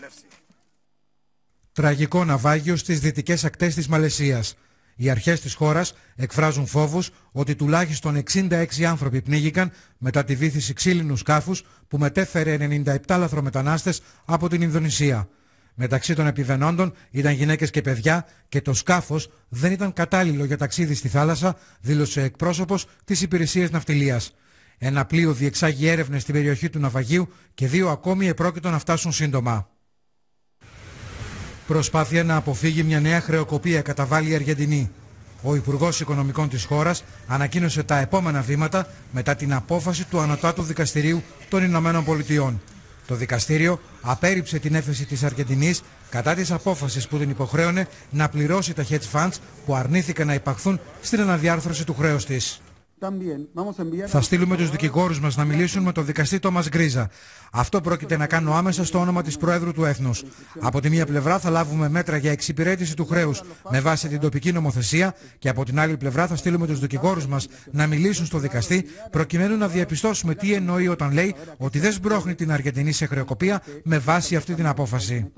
Τραγικό ναυάγιο στις δυτικές ακτές της Μαλαισίας. Οι αρχές της χώρας εκφράζουν φόβους ότι τουλάχιστον εξήντα έξι άνθρωποι πνίγηκαν μετά τη βύθιση ξύλινου σκάφους που μετέφερε ενενήντα επτά λαθρομετανάστες από την Ινδονησία. Μεταξύ των επιβενόντων ήταν γυναίκες και παιδιά και το σκάφος δεν ήταν κατάλληλο για ταξίδι στη θάλασσα, δήλωσε εκπρόσωπος της Υπηρεσίας Ναυτιλίας. Ένα πλοίο διεξάγει έρευνες στην περιοχή του ναυαγίου και δύο ακόμη επρόκειτο να φτάσουν σύντομα. Προσπάθεια να αποφύγει μια νέα χρεοκοπία καταβάλει η Αργεντινή. Ο Υπουργός Οικονομικών της χώρας ανακοίνωσε τα επόμενα βήματα μετά την απόφαση του Ανωτάτου Δικαστηρίου των Ηνωμένων Πολιτειών. Το δικαστήριο απέρριψε την έφεση της Αργεντινής κατά της απόφασης που την υποχρέωνε να πληρώσει τα hedge funds που αρνήθηκαν να υπαχθούν στην αναδιάρθρωση του χρέους της. Θα στείλουμε τους δικηγόρους μας να μιλήσουν με τον δικαστή Τόμας Γκρίζα. Αυτό πρόκειται να κάνω άμεσα στο όνομα της Προέδρου του Έθνους. Από τη μία πλευρά θα λάβουμε μέτρα για εξυπηρέτηση του χρέους με βάση την τοπική νομοθεσία και από την άλλη πλευρά θα στείλουμε τους δικηγόρους μας να μιλήσουν στο δικαστή προκειμένου να διαπιστώσουμε τι εννοεί όταν λέει ότι δεν σμπρώχνει την Αργεντινή σε χρεοκοπία με βάση αυτή την απόφαση.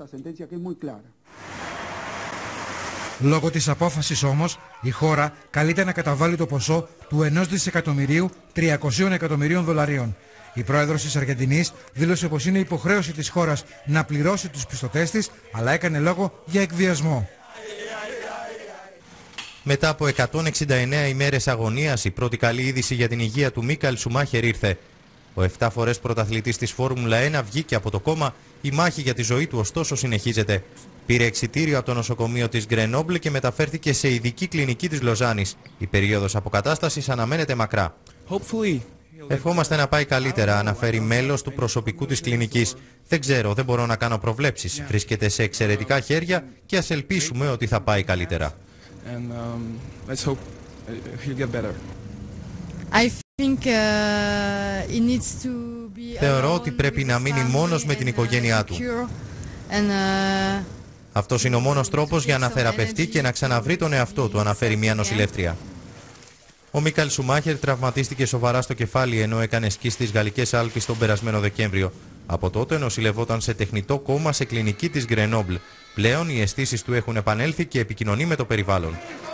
Λόγω της απόφασης όμως, η χώρα καλείται να καταβάλει το ποσό του ενός δισεκατομμυρίου τριακοσίων εκατομμυρίων δολαρίων. Η πρόεδρος της Αργεντινής δήλωσε πως είναι υποχρέωση της χώρας να πληρώσει τους πιστωτές της, αλλά έκανε λόγο για εκβιασμό. Μετά από εκατόν εξήντα εννέα ημέρες αγωνίας, η πρώτη καλή είδηση για την υγεία του Μίκαελ Σουμάχερ ήρθε. Ο επτά φορές πρωταθλητής της Φόρμουλα ένα βγήκε από το κόμμα, η μάχη για τη ζωή του ωστόσο συνεχίζεται. Πήρε εξιτήριο από το νοσοκομείο της Γκρενόμπλε και μεταφέρθηκε σε ειδική κλινική της Λοζάνης. Η περίοδος αποκατάστασης αναμένεται μακρά. Ευχόμαστε να πάει καλύτερα, αναφέρει μέλος του προσωπικού της κλινικής. Δεν ξέρω, δεν μπορώ να κάνω προβλέψεις. Βρίσκεται σε εξαιρετικά χέρια και ας ελπίσουμε ότι θα πάει καλύτερα. Θεωρώ ότι πρέπει να μείνει μόνος με την οικογένειά του. Αυτός είναι ο μόνος τρόπος για να θεραπευτεί και να ξαναβρει τον εαυτό του, αναφέρει μια νοσηλεύτρια. Ο Μίκαελ Σουμάχερ τραυματίστηκε σοβαρά στο κεφάλι ενώ έκανε σκι στις Γαλλικές Άλπεις τον περασμένο Δεκέμβριο. Από τότε νοσηλευόταν σε τεχνητό κόμμα σε κλινική της Γκρενόμπλ. Πλέον οι αισθήσεις του έχουν επανέλθει και επικοινωνεί με το περιβάλλον.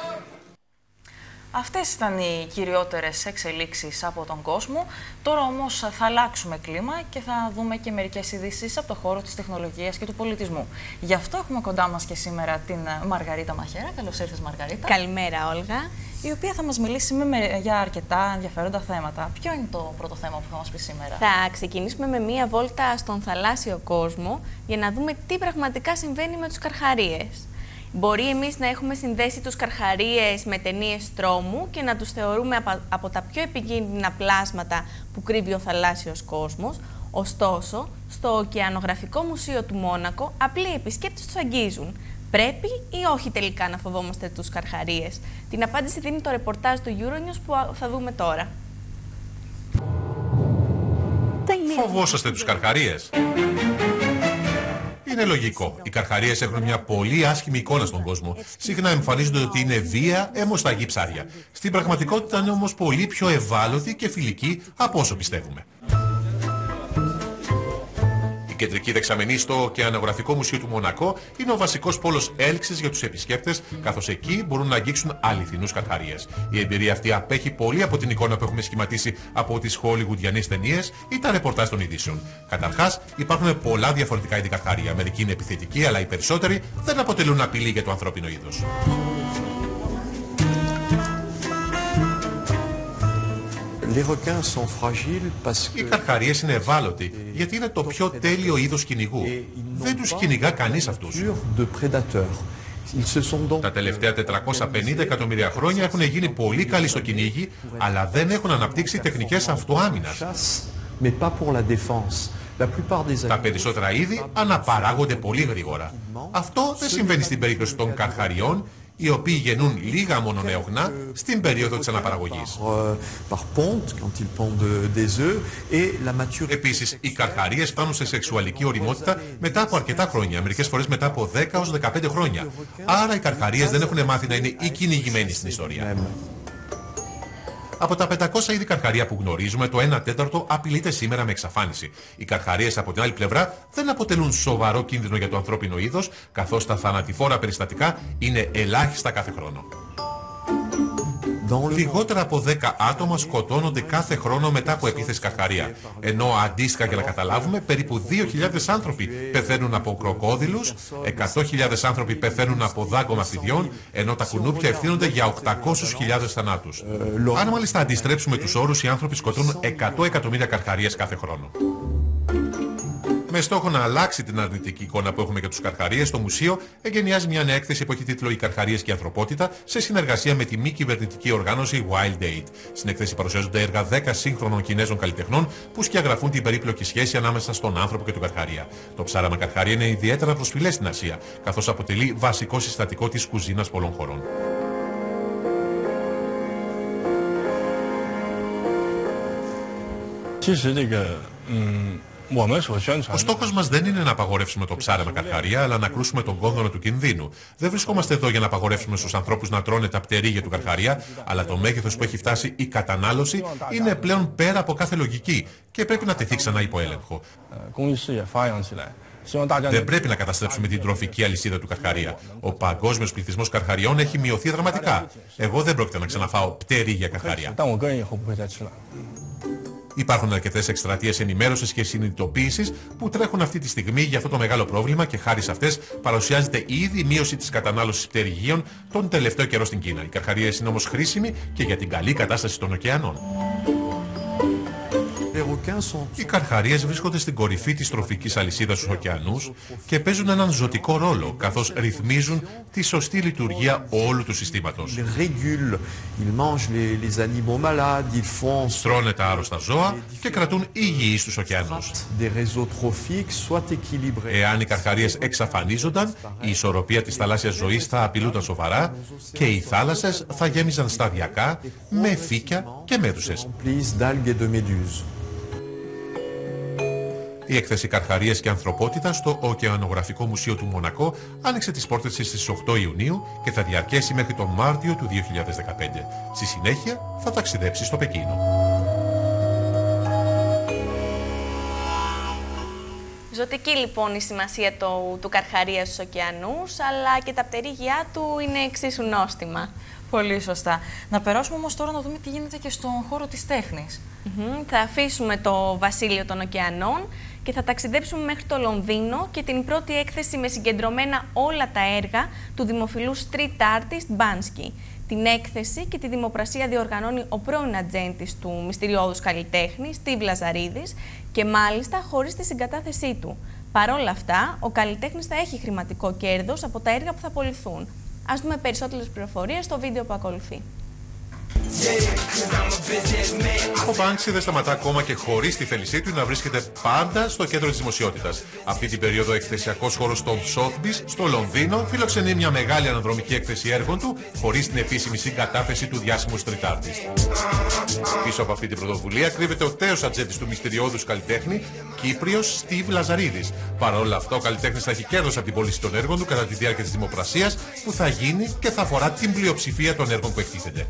Αυτές ήταν οι κυριότερες εξελίξεις από τον κόσμο. Τώρα όμως θα αλλάξουμε κλίμα και θα δούμε και μερικές ειδήσεις από το χώρο της τεχνολογίας και του πολιτισμού. Γι' αυτό έχουμε κοντά μας και σήμερα την Μαργαρίτα Μαχέρα. Καλώς ήρθες, Μαργαρίτα. Καλημέρα, Όλγα. Η οποία θα μας μιλήσει με, για αρκετά ενδιαφέροντα θέματα. Ποιο είναι το πρώτο θέμα που θα μας πει σήμερα? Θα ξεκινήσουμε με μία βόλτα στον θαλάσσιο κόσμο για να δούμε τι πραγματικά συμβαίνει με τους καρχαρίες. Μπορεί εμείς να έχουμε συνδέσει τους καρχαρίες με ταινίες τρόμου και να τους θεωρούμε από τα πιο επικίνδυνα πλάσματα που κρύβει ο θαλάσσιος κόσμος. Ωστόσο, στο Ωκεανογραφικό Μουσείο του Μόνακο, απλοί επισκέπτες τους αγγίζουν. Πρέπει ή όχι τελικά να φοβόμαστε τους καρχαρίες? Την απάντηση δίνει το ρεπορτάζ του Euronews που θα δούμε τώρα. Φοβόσαστε τους καρχαρίες? Είναι λογικό. Οι καρχαρίες έχουν μια πολύ άσχημη εικόνα στον κόσμο. Συχνά εμφανίζονται ότι είναι βία, αιμοσταγή ψάρια. Στην πραγματικότητα είναι όμως πολύ πιο ευάλωτοι και φιλικοί από όσο πιστεύουμε. Η κεντρική δεξαμενή στο Ωκεανογραφικό Μουσείο του Μονακό είναι ο βασικός πόλος έλξης για τους επισκέπτες, καθώς εκεί μπορούν να αγγίξουν αληθινούς καρχαρίες. Η εμπειρία αυτή απέχει πολύ από την εικόνα που έχουμε σχηματίσει από τις χολιγουντιανές ταινίες ή τα ρεπορτάζ των ειδήσεων. Καταρχάς, υπάρχουν πολλά διαφορετικά είδη καρχαρία. Μερικοί είναι επιθετικοί, αλλά οι περισσότεροι δεν αποτελούν απειλή για το ανθρώπινο είδος. Οι καρχαρίες είναι ευάλωτοι γιατί είναι το πιο τέλειο είδος κυνηγού. Δεν τους κυνηγά κανείς αυτούς. Τα τελευταία τετρακόσια πενήντα εκατομμύρια χρόνια έχουν γίνει πολύ καλοί στο κυνήγι, αλλά δεν έχουν αναπτύξει τεχνικές αυτοάμυνας. Τα περισσότερα είδη αναπαράγονται πολύ γρήγορα. Αυτό δεν συμβαίνει στην περίπτωση των καρχαριών, οι οποίοι γεννούν λίγα μόνο νεογνά στην περίοδο της αναπαραγωγής. Επίσης, οι καρχαρίες φτάνουν σε σεξουαλική ωριμότητα μετά από αρκετά χρόνια, μερικές φορές μετά από δέκα έως δεκαπέντε χρόνια. Άρα οι καρχαρίες δεν έχουν μάθει να είναι οι κυνηγημένοι στην ιστορία. Από τα πεντακόσια είδη καρχαρία που γνωρίζουμε, το ένα τέταρτο απειλείται σήμερα με εξαφάνιση. Οι καρχαρίες από την άλλη πλευρά δεν αποτελούν σοβαρό κίνδυνο για το ανθρώπινο είδος, καθώς τα θανατηφόρα περιστατικά είναι ελάχιστα κάθε χρόνο. Λιγότερα από δέκα άτομα σκοτώνονται κάθε χρόνο μετά από επίθεση καρχαρία. Ενώ αντίστοιχα, για να καταλάβουμε, περίπου δύο χιλιάδες άνθρωποι πεθαίνουν από κροκόδιλους, εκατό χιλιάδες άνθρωποι πεθαίνουν από δάγκωμα φιδιών, ενώ τα κουνούπια ευθύνονται για οκτακόσιες χιλιάδες θανάτους. Αν μάλιστα αντιστρέψουμε τους όρους, οι άνθρωποι σκοτώνουν εκατό εκατομμύρια καρχαρίες κάθε χρόνο. Με στόχο να αλλάξει την αρνητική εικόνα που έχουμε για τους καρχαρίες, το μουσείο εγκαινιάζει μια νέα έκθεση που έχει τίτλο «Οι καρχαρίες και η ανθρωπότητα» σε συνεργασία με τη μη κυβερνητική οργάνωση Wild Aid. Στην έκθεση παρουσιάζονται έργα δέκα σύγχρονων Κινέζων καλλιτεχνών που σκιαγραφούν την περίπλοκη σχέση ανάμεσα στον άνθρωπο και τον καρχαρία. Το ψάραμα καρχαρία είναι ιδιαίτερα προσφυλές στην Ασία, καθώς αποτελεί βασικό συστατικό της κουζίνας πολλών χωρών. Ο στόχος μας δεν είναι να απαγορεύσουμε το ψάρεμα καρχαρία, αλλά να κρούσουμε τον κόδωνα του κινδύνου. Δεν βρισκόμαστε εδώ για να απαγορεύσουμε στους ανθρώπους να τρώνε τα πτερίγια του καρχαρία, αλλά το μέγεθος που έχει φτάσει η κατανάλωση είναι πλέον πέρα από κάθε λογική και πρέπει να τεθεί ξανά υπό έλεγχο. Δεν πρέπει να καταστρέψουμε την τροφική αλυσίδα του καρχαρία. Ο παγκόσμιος πληθυσμός καρχαριών έχει μειωθεί δραματικά. Εγώ δεν πρόκειται να ξαναφάω πτερίγια καρχαρία. Υπάρχουν αρκετές εκστρατείες ενημέρωσης και συνειδητοποίησης που τρέχουν αυτή τη στιγμή για αυτό το μεγάλο πρόβλημα και χάρη σε αυτές παρουσιάζεται ήδη η μείωση της κατανάλωσης πτερυγίων τον τελευταίο καιρό στην Κίνα. Οι καρχαρίες είναι όμως χρήσιμοι και για την καλή κατάσταση των ωκεανών. Οι καρχαρίες βρίσκονται στην κορυφή της τροφικής αλυσίδας στους ωκεανούς και παίζουν έναν ζωτικό ρόλο, καθώς ρυθμίζουν τη σωστή λειτουργία όλου του συστήματος. Τρώνε τα άρρωστα ζώα και κρατούν υγιείς τους ωκεανούς. Εάν οι καρχαρίες εξαφανίζονταν, η ισορροπία της θαλάσσιας ζωής θα απειλούταν σοβαρά και οι θάλασσες θα γέμιζαν σταδιακά με φύκια και μέδουσες. Η έκθεση «Καρχαρίες και Ανθρωπότητα» στο Ωκεανογραφικό Μουσείο του Μονακό άνοιξε τις πόρτες της στις οκτώ Ιουνίου και θα διαρκέσει μέχρι τον Μάρτιο του δύο χιλιάδες δεκαπέντε. Στη συνέχεια θα ταξιδέψει στο Πεκίνο. Ζωτική λοιπόν η σημασία του, του καρχαρία στους ωκεανούς, αλλά και τα πτερίγια του είναι εξίσου νόστιμα. Πολύ σωστά. Να περάσουμε όμως τώρα να δούμε τι γίνεται και στον χώρο της τέχνης. Mm-hmm. Θα αφήσουμε το βασίλειο των ωκεανών και θα ταξιδέψουμε μέχρι το Λονδίνο και την πρώτη έκθεση με συγκεντρωμένα όλα τα έργα του δημοφιλού street artist Banksy. Την έκθεση και τη δημοπρασία διοργανώνει ο πρώην ατζέντης του μυστηριώδους καλλιτέχνη, Στίβ Λαζαρίδης, και μάλιστα χωρίς τη συγκατάθεσή του. Παρ' όλα αυτά, ο καλλιτέχνης θα έχει χρηματικό κέρδος από τα έργα που θα απολυθούν. Ας δούμε περισσότερες πληροφορίες στο βίντεο που ακολουθεί. Ο Banksy δεν σταματά ακόμα και χωρίς τη θέλησή του να βρίσκεται πάντα στο κέντρο της δημοσιότητας. Αυτή την περίοδο ο εκθεσιακός χώρος των Sotheby's στο Λονδίνο φιλοξενεί μια μεγάλη αναδρομική έκθεση έργων του χωρίς την επίσημη συγκατάθεση του διάσημου street artist. Πίσω από αυτή την πρωτοβουλία κρύβεται ο τέος ατζέντης του μυστηριώδους καλλιτέχνη, Κύπριος Στίβ Λαζαρίδης. Παρ' όλα αυτά, ο καλλιτέχνης θα έχει κέρδος από την πώληση των έργων του κατά τη διάρκεια της δημοπρασίας που θα γίνει και θα αφορά την πλειοψηφία των έργων που εκτίθενται.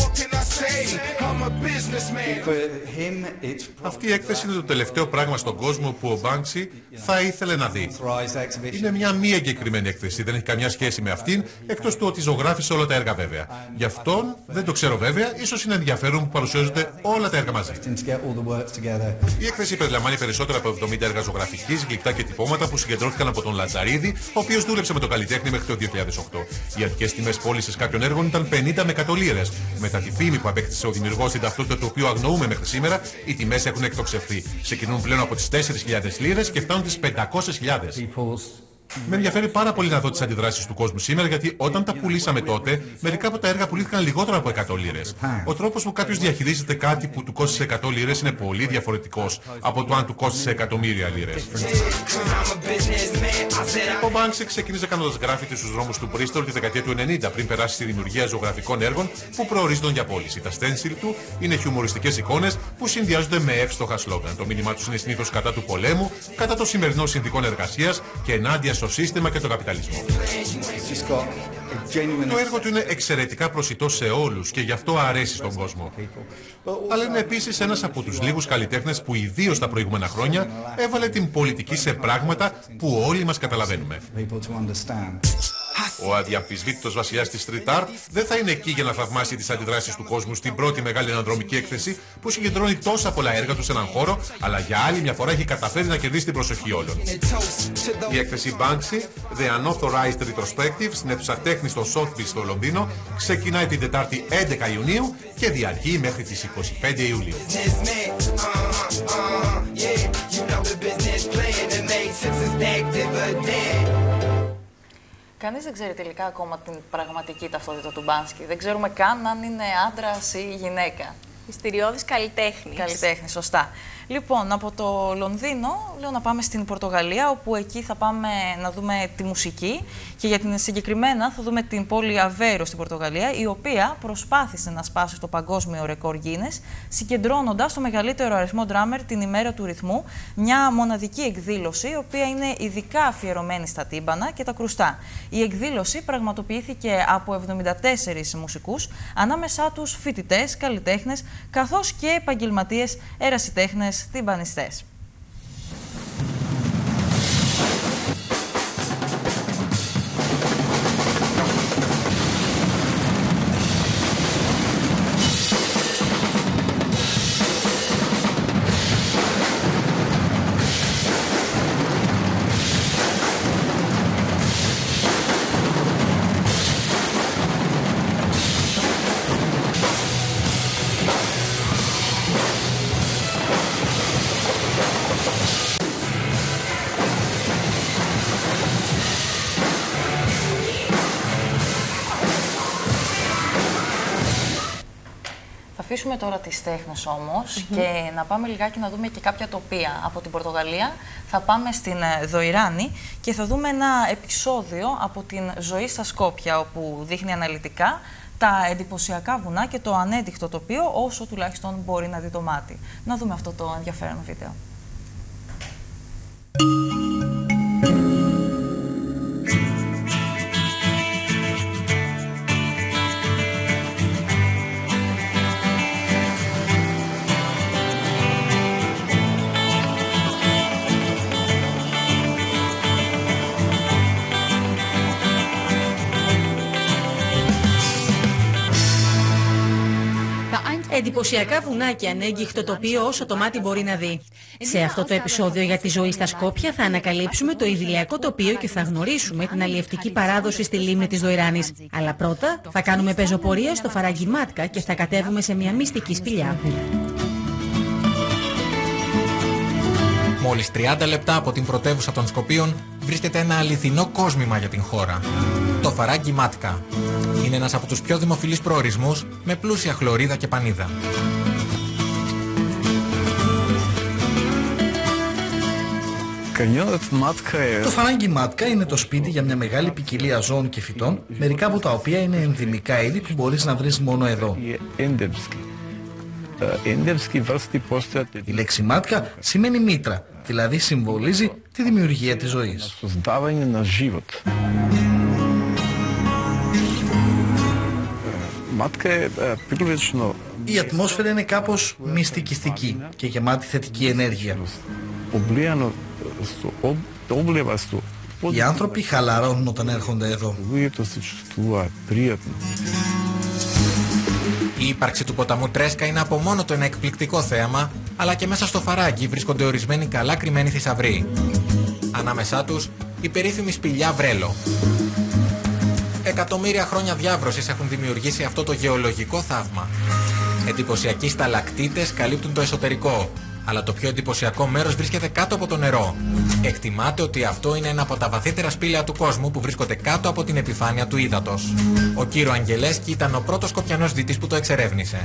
Αυτή η έκθεση είναι το τελευταίο πράγμα στον κόσμο που ο Banksy θα ήθελε να δει. Είναι μια μη εγκεκριμένη έκθεση, δεν έχει καμιά σχέση με αυτήν, εκτός του ότι ζωγράφισε όλα τα έργα βέβαια. Γι' αυτόν δεν το ξέρω βέβαια, ίσως είναι ενδιαφέρον που παρουσιάζονται όλα τα έργα μαζί. Η έκθεση περιλαμβάνει περισσότερα από εβδομήντα έργα ζωγραφικής, γλυκτά και τυπώματα που συγκεντρώθηκαν από τον Λατζαρίδη, ο οποίος δούλεψε με τον καλλιτέχνη μέχρι το δύο χιλιάδες οκτώ. Οι αρχικές τιμές πώλησης κάποιων έργων ήταν πενήντα με εκατό λίρες. Μετά τη φήμη που απέκτησε ο δημιουργός στην ταυτότητα του οποίου αγνοούμε μέχρι σήμερα, οι τιμές έχουν εκτοξευθεί. Ξεκινούν πλέον από τις τέσσερις χιλιάδες λίρες και φτάνουν τις πεντακόσιες χιλιάδες. Με ενδιαφέρει πάρα πολύ να δω τις αντιδράσεις του κόσμου σήμερα, γιατί όταν τα πουλήσαμε τότε, μερικά από τα έργα πουλήθηκαν λιγότερο από εκατό λίρες. Ο τρόπος που κάποιος διαχειρίζεται κάτι που του κόστησε εκατό λίρες είναι πολύ διαφορετικός από το αν του κόστησε εκατομμύρια λίρες. Ο Banksy ξεκίνησε κάνοντας γκράφιτι στους δρόμους του Bristol τη δεκαετία του ενενήντα, πριν περάσει στη δημιουργία ζωγραφικών έργων που προορίζονταν για πώληση. Τα stencil του είναι χιουμοριστικές εικόνες που συνδυάζονται με εύστοχα σλόγγαν. Το μήνυμά τους είναι συνήθως κατά του πολέμου, κατά των σημερινών συνθηκών εργασίας και ενάντια στο σύστημα και τον καπιταλισμό. Το έργο του είναι εξαιρετικά προσιτό σε όλους και γι' αυτό αρέσει στον κόσμο. Αλλά είναι επίσης ένας από τους λίγους καλλιτέχνες που ιδίως τα προηγούμενα χρόνια έβαλε την πολιτική σε πράγματα που όλοι μας καταλαβαίνουμε. Ο αδιαμφισβήτητος βασιλιάς της street art δεν θα είναι εκεί για να θαυμάσει τις αντιδράσεις του κόσμου στην πρώτη μεγάλη αναδρομική έκθεση που συγκεντρώνει τόσα πολλά έργα του σε έναν χώρο, αλλά για άλλη μια φορά έχει καταφέρει να κερδίσει την προσοχή όλων. Η έκθεση Banksy, The Unauthorized Retrospective, στην αίθουσα τέχνης στο Sotheby's στο Λονδίνο, ξεκινάει την Τετάρτη έντεκα Ιουνίου και διαρκεί μέχρι τις είκοσι πέντε Ιουλίου. Κανείς δεν ξέρει τελικά ακόμα την πραγματική ταυτότητα του Μπάνσκι. Δεν ξέρουμε καν αν είναι άντρας ή γυναίκα. Μυστηριώδης καλλιτέχνης. Καλλιτέχνης, σωστά. Λοιπόν, από το Λονδίνο, λέω να πάμε στην Πορτογαλία, όπου εκεί θα πάμε να δούμε τη μουσική και για την συγκεκριμένα θα δούμε την πόλη Αβέιρο στην Πορτογαλία, η οποία προσπάθησε να σπάσει το παγκόσμιο ρεκόρ Guinness, συγκεντρώνοντας το μεγαλύτερο αριθμό ντράμερ την ημέρα του ρυθμού, μια μοναδική εκδήλωση, η οποία είναι ειδικά αφιερωμένη στα τύμπανα και τα κρουστά. Η εκδήλωση πραγματοποιήθηκε από εβδομήντα τέσσερις μουσικούς, ανάμεσά τους φοιτητές, καλλιτέχνες, καθώς και επαγγελματίες ερασιτέχνες τυμπανιστές. Αφήσουμε τώρα τις τέχνες όμως mm-hmm. και να πάμε λιγάκι να δούμε και κάποια τοπία. Από την Πορτογαλία θα πάμε στην Δοϊράνη και θα δούμε ένα επεισόδιο από την ζωή στα Σκόπια, όπου δείχνει αναλυτικά τα εντυπωσιακά βουνά και το ανέντικτο τοπίο, όσο τουλάχιστον μπορεί να δει το μάτι. Να δούμε αυτό το ενδιαφέρον βίντεο. Εντυπωσιακά βουνά και ανέγγιχτο τοπίο όσο το μάτι μπορεί να δει. Σε αυτό το επεισόδιο για τη ζωή στα Σκόπια θα ανακαλύψουμε το ιδηλιακό τοπίο και θα γνωρίσουμε την αλλιευτική παράδοση στη λίμνη της Δοϊράνης. Αλλά πρώτα θα κάνουμε πεζοπορία στο Φαράγγι Μάτκα και θα κατέβουμε σε μια μυστική σπηλιά. Μόλις τριάντα λεπτά από την πρωτεύουσα των Σκοπίων βρίσκεται ένα αληθινό κόσμημα για την χώρα. Το Φαράγγι Μάτκα. Είναι ένας από τους πιο δημοφιλείς προορισμούς με πλούσια χλωρίδα και πανίδα. Το Φαράγγι Μάτκα είναι το σπίτι για μια μεγάλη ποικιλία ζώων και φυτών, μερικά από τα οποία είναι ενδυμικά είδη που μπορείς να βρεις μόνο εδώ. Η λέξη μάτκα σημαίνει μήτρα, δηλαδή συμβολίζει τη δημιουργία της ζωής. Η ατμόσφαιρα είναι κάπως μυστικιστική και γεμάτη θετική ενέργεια. Οι άνθρωποι χαλαρώνουν όταν έρχονται εδώ. Η ύπαρξη του ποταμού Τρέσκα είναι από μόνο το ένα εκπληκτικό θέαμα, αλλά και μέσα στο Φαράγγι βρίσκονται ορισμένοι καλά κρυμμένοι θησαυροί. Ανάμεσά τους η περίφημη σπηλιά Βρέλο. Εκατομμύρια χρόνια διάβρωσης έχουν δημιουργήσει αυτό το γεωλογικό θαύμα. Εντυπωσιακοί σταλακτίτες καλύπτουν το εσωτερικό, αλλά το πιο εντυπωσιακό μέρος βρίσκεται κάτω από το νερό. Εκτιμάται ότι αυτό είναι ένα από τα βαθύτερα σπήλαια του κόσμου που βρίσκονται κάτω από την επιφάνεια του ύδατος. Ο κύριο Αγγελέσκι ήταν ο πρώτος σκοπιανός δυτής που το εξερεύνησε.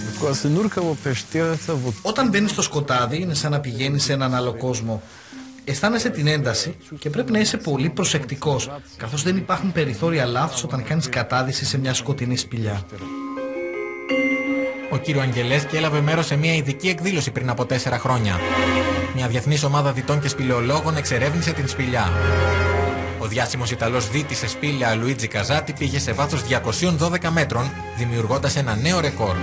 Όταν μπαίνεις στο σκοτάδι είναι σαν να πηγαίνεις σε έναν άλλο κόσμο. Αισθάνεσαι την ένταση και πρέπει να είσαι πολύ προσεκτικός, καθώς δεν υπάρχουν περιθώρια λάθος όταν κάνεις κατάδυση σε μια σκοτεινή σπηλιά. Ο κύριο Αγγελέσκι έλαβε μέρος σε μια ειδική εκδήλωση πριν από τέσσερα χρόνια. Μια διεθνής ομάδα δυτών και σπηλαιολόγων εξερεύνησε την σπηλιά. Ο διάσημος Ιταλός δίτης σε σπήλαια Λουίτζι Καζάτι πήγε σε βάθος διακοσίων δώδεκα μέτρων, δημιουργώντας ένα νέο ρεκόρ.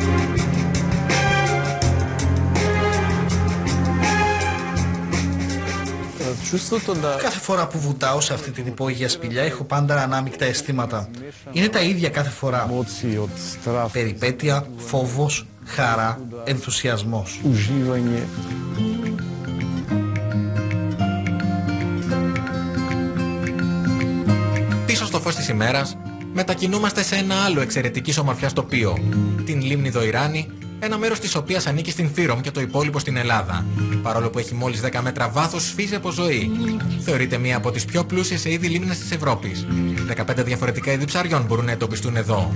Κάθε φορά που βουτάω σε αυτή την υπόγεια σπηλιά έχω πάντα ανάμεικτα αισθήματα. Είναι τα ίδια κάθε φορά. Περιπέτεια, φόβος, χαρά, ενθουσιασμός. Πίσω στο φως της ημέρας μετακινούμαστε σε ένα άλλο εξαιρετικής ομορφιάς τοπίο, την λίμνη Δοϊράνη, ένα μέρος της οποίας ανήκει στην Φύρομ και το υπόλοιπο στην Ελλάδα. Παρόλο που έχει μόλις δέκα μέτρα βάθος, σφίζει από ζωή. Θεωρείται μία από τις πιο πλούσιες σε είδη λίμνες της Ευρώπης. δεκαπέντε διαφορετικά είδη ψαριών μπορούν να εντοπιστούν εδώ.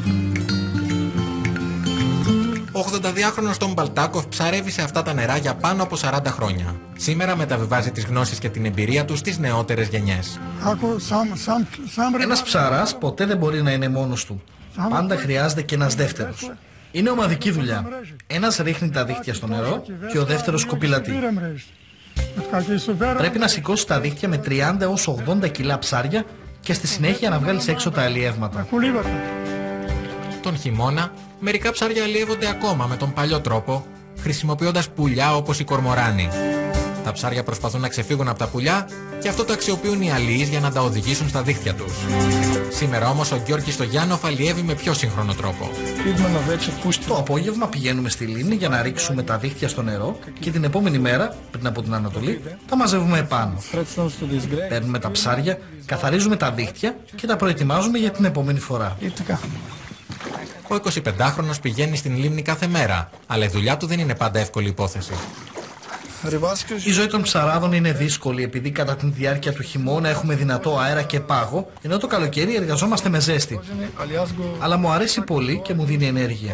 Ο ογδονταδυάχρονος Τόμ Μπαλτάκοφ ψαρεύει σε αυτά τα νερά για πάνω από σαράντα χρόνια. Σήμερα μεταβιβάζει τις γνώσεις και την εμπειρία του στις νεότερες γενιές. Ένας ψαράς ποτέ δεν μπορεί να είναι μόνος του. Πάντα χρειάζεται και ένας δεύτερος. Είναι ομαδική δουλειά. Ένας ρίχνει τα δίχτυα στο νερό και ο δεύτερος κοπηλατεί. Πρέπει να σηκώσει τα δίχτυα με τριάντα έως ογδόντα κιλά ψάρια και στη συνέχεια να βγάλεις έξω τα αλλιεύματα. Τον χειμώνα, μερικά ψάρια αλλιεύονται ακόμα με τον παλιό τρόπο, χρησιμοποιώντας πουλιά όπως οι κορμοράνοι. Τα ψάρια προσπαθούν να ξεφύγουν από τα πουλιά και αυτό το αξιοποιούν οι αλλοίς για να τα οδηγήσουν στα δίχτυα τους. Σήμερα όμως ο Γιώργης Στογιάννοφ αλλιεύει με πιο σύγχρονο τρόπο. Το απόγευμα πηγαίνουμε στη λίμνη για να ρίξουμε τα δίχτυα στο νερό και την επόμενη μέρα, πριν από την Ανατολή, τα μαζεύουμε επάνω. Παίρνουμε τα ψάρια, καθαρίζουμε τα δίχτυα και τα προετοιμάζουμε για την επόμενη φορά. Ο εικοσιπεντάχρονος πηγαίνει στην λίμνη κάθε μέρα, αλλά η δουλειά του δεν είναι πάντα εύκολη υπόθεση. Η ζωή των ψαράδων είναι δύσκολη επειδή κατά τη διάρκεια του χειμώνα έχουμε δυνατό αέρα και πάγο, ενώ το καλοκαίρι εργαζόμαστε με ζέστη. Αλλά μου αρέσει πολύ και μου δίνει ενέργεια.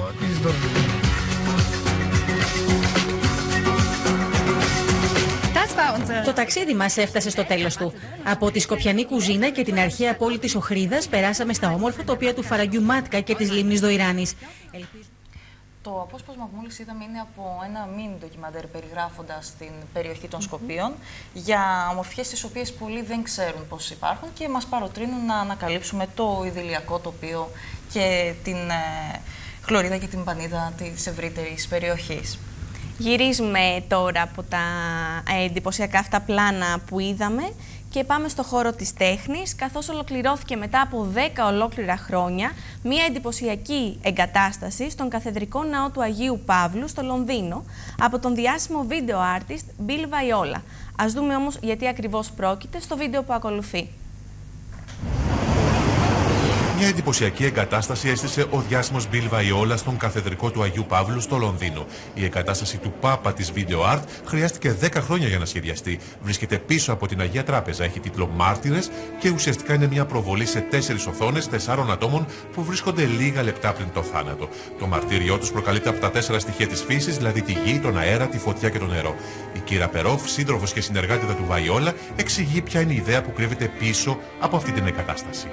Το ταξίδι μας έφτασε στο τέλος του. Από τη σκοπιανή κουζίνα και την αρχαία πόλη της Οχρίδας περάσαμε στα όμορφα τοπία του Φαραγγιού Μάτκα και της λίμνης Δοϊράνης. Το απόσπασμα που μόλις είδαμε είναι από ένα μίνι ντοκιμαντέρ περιγράφοντας την περιοχή των Σκοπίων για ομορφιές τις οποίες πολλοί δεν ξέρουν πως υπάρχουν και μας παροτρύνουν να ανακαλύψουμε το ιδηλιακό τοπίο και την ε, χλωρίδα και την πανίδα της ευρύτερης περιοχής. Γυρίζουμε τώρα από τα εντυπωσιακά αυτά πλάνα που είδαμε και πάμε στο χώρο της τέχνης, καθώς ολοκληρώθηκε μετά από δέκα ολόκληρα χρόνια μία εντυπωσιακή εγκατάσταση στον Καθεδρικό Ναό του Αγίου Παύλου στο Λονδίνο από τον διάσημο βίντεο artist Bill Viola. Ας δούμε όμως γιατί ακριβώς πρόκειται στο βίντεο που ακολουθεί. Μια εντυπωσιακή εγκατάσταση έστησε ο διάσημος Bill Viola στον Καθεδρικό του Αγίου Παύλου στο Λονδίνο. Η εγκατάσταση του Πάπα της Video Art χρειάστηκε δέκα χρόνια για να σχεδιαστεί. Βρίσκεται πίσω από την Αγία Τράπεζα, έχει τίτλο Μάρτυρες και ουσιαστικά είναι μια προβολή σε τέσσερις οθόνες τεσσάρων ατόμων που βρίσκονται λίγα λεπτά πριν το θάνατο. Το μαρτύριό τους προκαλείται από τα τέσσερα στοιχεία της φύσης, δηλαδή τη γη, τον αέρα, τη φωτιά και το νερό. Η Κύρα Περόφ, σύντροφος και συνεργάτητα του Viola, εξηγεί ποια είναι η ιδέα που κρύβεται πίσω από αυτή την εγκατάσταση.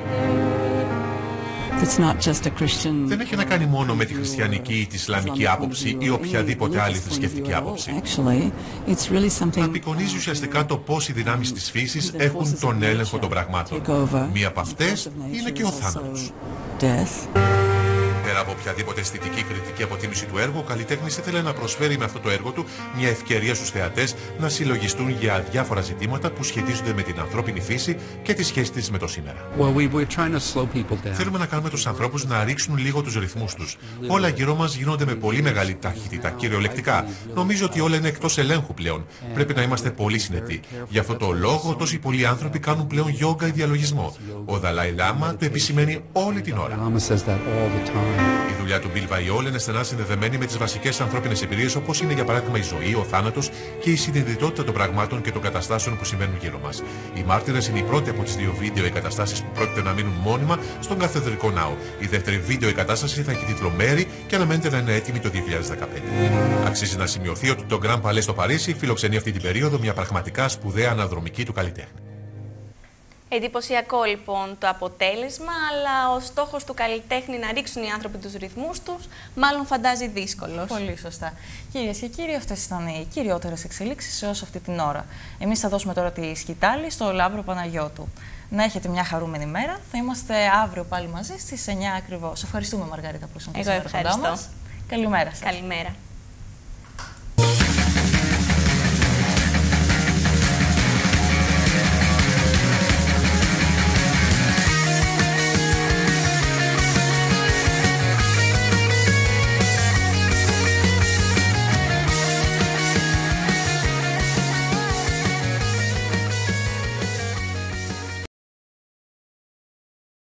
Δεν έχει να κάνει μόνο με τη χριστιανική ή τη ισλαμική άποψη ή οποιαδήποτε άλλη θρησκευτική άποψη. Απεικονίζει ουσιαστικά το πώς οι δυνάμεις της φύσης έχουν τον έλεγχο των πραγμάτων. Μία από αυτές είναι και ο θάνατος. Πέρα από οποιαδήποτε αισθητική κριτική αποτίμηση του έργου, ο καλλιτέχνης ήθελε να προσφέρει με αυτό το έργο του μια ευκαιρία στους θεατές να συλλογιστούν για διάφορα ζητήματα που σχετίζονται με την ανθρώπινη φύση και τη σχέση της με το σήμερα. Well, we were trying to slow people down. Θέλουμε να κάνουμε τους ανθρώπους να ρίξουν λίγο τους ρυθμούς τους. Όλα γύρω μας γίνονται με πολύ μεγάλη ταχύτητα, κυριολεκτικά. Νομίζω ότι όλα είναι εκτός ελέγχου πλέον. Πρέπει να είμαστε πολύ συνετοί. Γι' αυτό το λόγο, τόσοι πολλοί άνθρωποι κάνουν πλέον γιόγκα ή διαλογισμό. Ο Δαλάι Λάμα το επισημαίνει όλη την ώρα. Η δουλειά του Bill Viola είναι στενά συνδεδεμένη με τις βασικές ανθρώπινες εμπειρίες, όπως είναι για παράδειγμα η ζωή, ο θάνατος και η συνειδητότητα των πραγμάτων και των καταστάσεων που συμβαίνουν γύρω μας. Οι Μάρτυρες είναι η πρώτη από τις δύο βίντεο εγκαταστάσεις που πρόκειται να μείνουν μόνιμα στον Καθεδρικό Ναό. Η δεύτερη βίντεο εγκατάσταση θα έχει τίτλο Μέρι και αναμένεται να είναι έτοιμη το δύο χιλιάδες δεκαπέντε. Αξίζει να σημειωθεί ότι το Grand Palais στο Παρίσι φιλοξενεί αυτή την περίοδο μια πραγματικά σπουδαία αναδρομική του καλλιτέχνη. Εντυπωσιακό λοιπόν το αποτέλεσμα, αλλά ο στόχος του καλλιτέχνη να ρίξουν οι άνθρωποι τους ρυθμούς τους, μάλλον φαντάζει δύσκολος. Πολύ σωστά. Κυρίες και κύριοι, αυτές ήταν οι κυριότερες εξελίξεις έως αυτή την ώρα. Εμείς θα δώσουμε τώρα τη σκητάλη στο Λάμπρο Παναγιώτου. Να έχετε μια χαρούμενη μέρα. Θα είμαστε αύριο πάλι μαζί στις εννιά ακριβώς. Ευχαριστούμε, Μαργαρίτα, που ήσουν Εγώ ευχαριστώ. Μας. Καλημέρα σας. Καλημέρα.